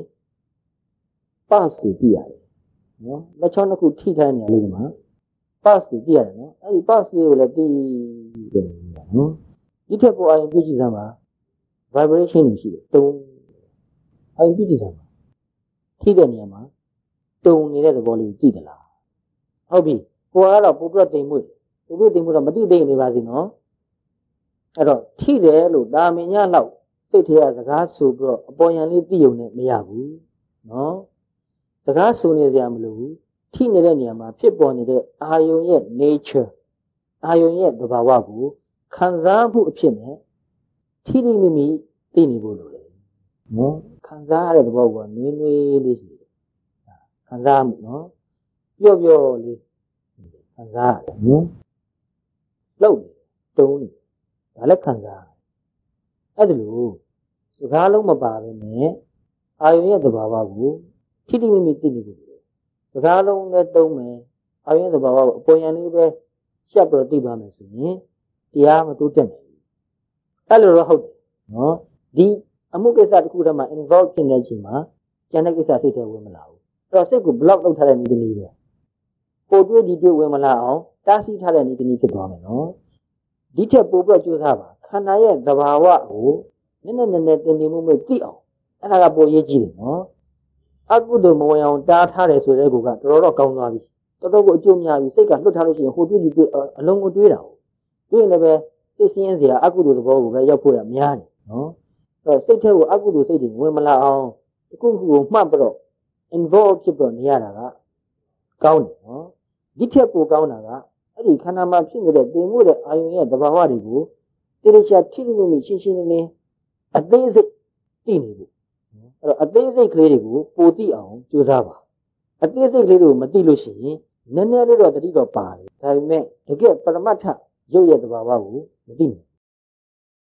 pass တွေသိရတယ်နော်လက်ချောင်းတစ်ခုထိထားနေရလို့ဒီမှာ pass တွေသိရတယ်နော်အဲ့ဒီ pass လေးကိုလည်းသိတယ်နော်ဒီထက်ပေါ်အောင်ပြုကြည့်စမ်းပါ vibration တွေရှိတယ်တုံးအောင်ပြုကြည့်စမ်းပါထိတဲ့နေရာမှာတုံနေတဲ့သဘောလေးကိုကြည့်သလားဟုတ်ပြီကိုကတော့ပို့ပြတိမ်မွေ့တော့မတိတိမ်နေပါစေနော်အဲ့တော့ထိတယ်လို့ဒါမင်းညလောက်စိတ်ထဲကစကားဆိုပြီးတော့အပေါ်ယံလေးသိုံနဲ့မရဘူးနော်စကားဆိုနေစရာမလိုဘူးထိနေတဲ့နေရာမှာဖြစ်ပေါ်နေတဲ့အာယုံရဲ့ nature အာယုံရဲ့သဘာဝကိုခံစားမှုအဖြစ်နဲ့ထိထိမိမိသိနေဖို့လိုတယ်နော်ခံစားရတဲ့သဘောကနွေးလေးရှိတယ်ခံစားမှုနော်ပျော့လေးခံစားရတယ်နော်လှုပ်တုံးနေဒါလည်းခံစားအဲ့ဒါလို့စကားလုံးမပါဘဲနဲ့အာယုံရဲ့သဘာဝကိုထိထိမိမိသိနေဖို့လိုတယ်စကားလုံးနဲ့တုံးမယ်အာယုံရဲ့သဘာဝကိုအပေါ်ယံလေးပဲရှက်ပြီးတော့သိပါမယ်ဆိုရင်တရားမတိုးတက်နိုင်ဘူးအဲ့လိုတော့ဟုတ်တယ်နော်ဒီအမှုကိစ္စတစ်ခုတည်းမှာ involve ဖြစ်နေချိန်မှာကျန်တဲ့ကိစ္စစိတ်ထဲဝင်မလာဘူးအဲ့တော့စိတ်ကို block လုပ်ထားတဲ့နည်းတစ်နည်းပဲပို့တွေးဒီတွေးဝင်မလာအောင်တားဆီးထားတဲ့နည်းတစ်နည်းဖြစ်သွားမယ်နော်ဒီထက်ပိုပြီးတော့ကြိုးစားပါခန္ဓာရဲ့သဘာဝကိုနည်းနည်းတင်မှုမဲ့သိအောင်အဲ့ဒါကပိုရေးကြည့်တယ်နော်အကုသိုလ်မဝင်အောင်တားထားတယ်ဆိုတဲ့ကူကတော်တော်ကောင်းသွားပြီတော်တော်ကိုအကျိုးများပြီစိတ်ကလွတ်ထားလို့ရှိရင်ဟိုတွေးဒီတွေးအလုံးကိုတွေးတာဟုတ်တွေးရင်လည်းပဲစိတ်ဆင်းရဲစရာအကုသိုလ်သဘောကိုပဲရောက်ဖို့ရများတယ်နော်အဲ့တော့စိတ်ထဲကိုအကုသိုလ်စိတ်တွေဝင်မလာအောင်တစ်ခုခုကိုမှတ်ပြီးတော့ involve ဖြစ်တော့နေရတာကကောင်းတယ်နော်ဒီထက်ပိုကောင်းတာကအဲ့ဒီခန္ဓာမှာဖြစ်နေတဲ့တင်မှုတဲ့အာယုံရဲ့သဘာဝတွေကိုတိရစ္ဆာန်ထိထိမိမိရှင်းလင်းအသေးစိတ်သိနေဖို့အဲ့တော့အသေးစိတ်ကလေးတွေကိုပိုသိအောင်ကြိုးစားပါအသေးစိတ်ကလေးတွေကိုမသိလို့ရှိရင်နည်းနည်းလေးတော့တတိတော့ပါတယ်ဒါပေမဲ့တကယ်ပရမတ်ထရုပ်ရဲ့သဘာဝကိုမသိဘူး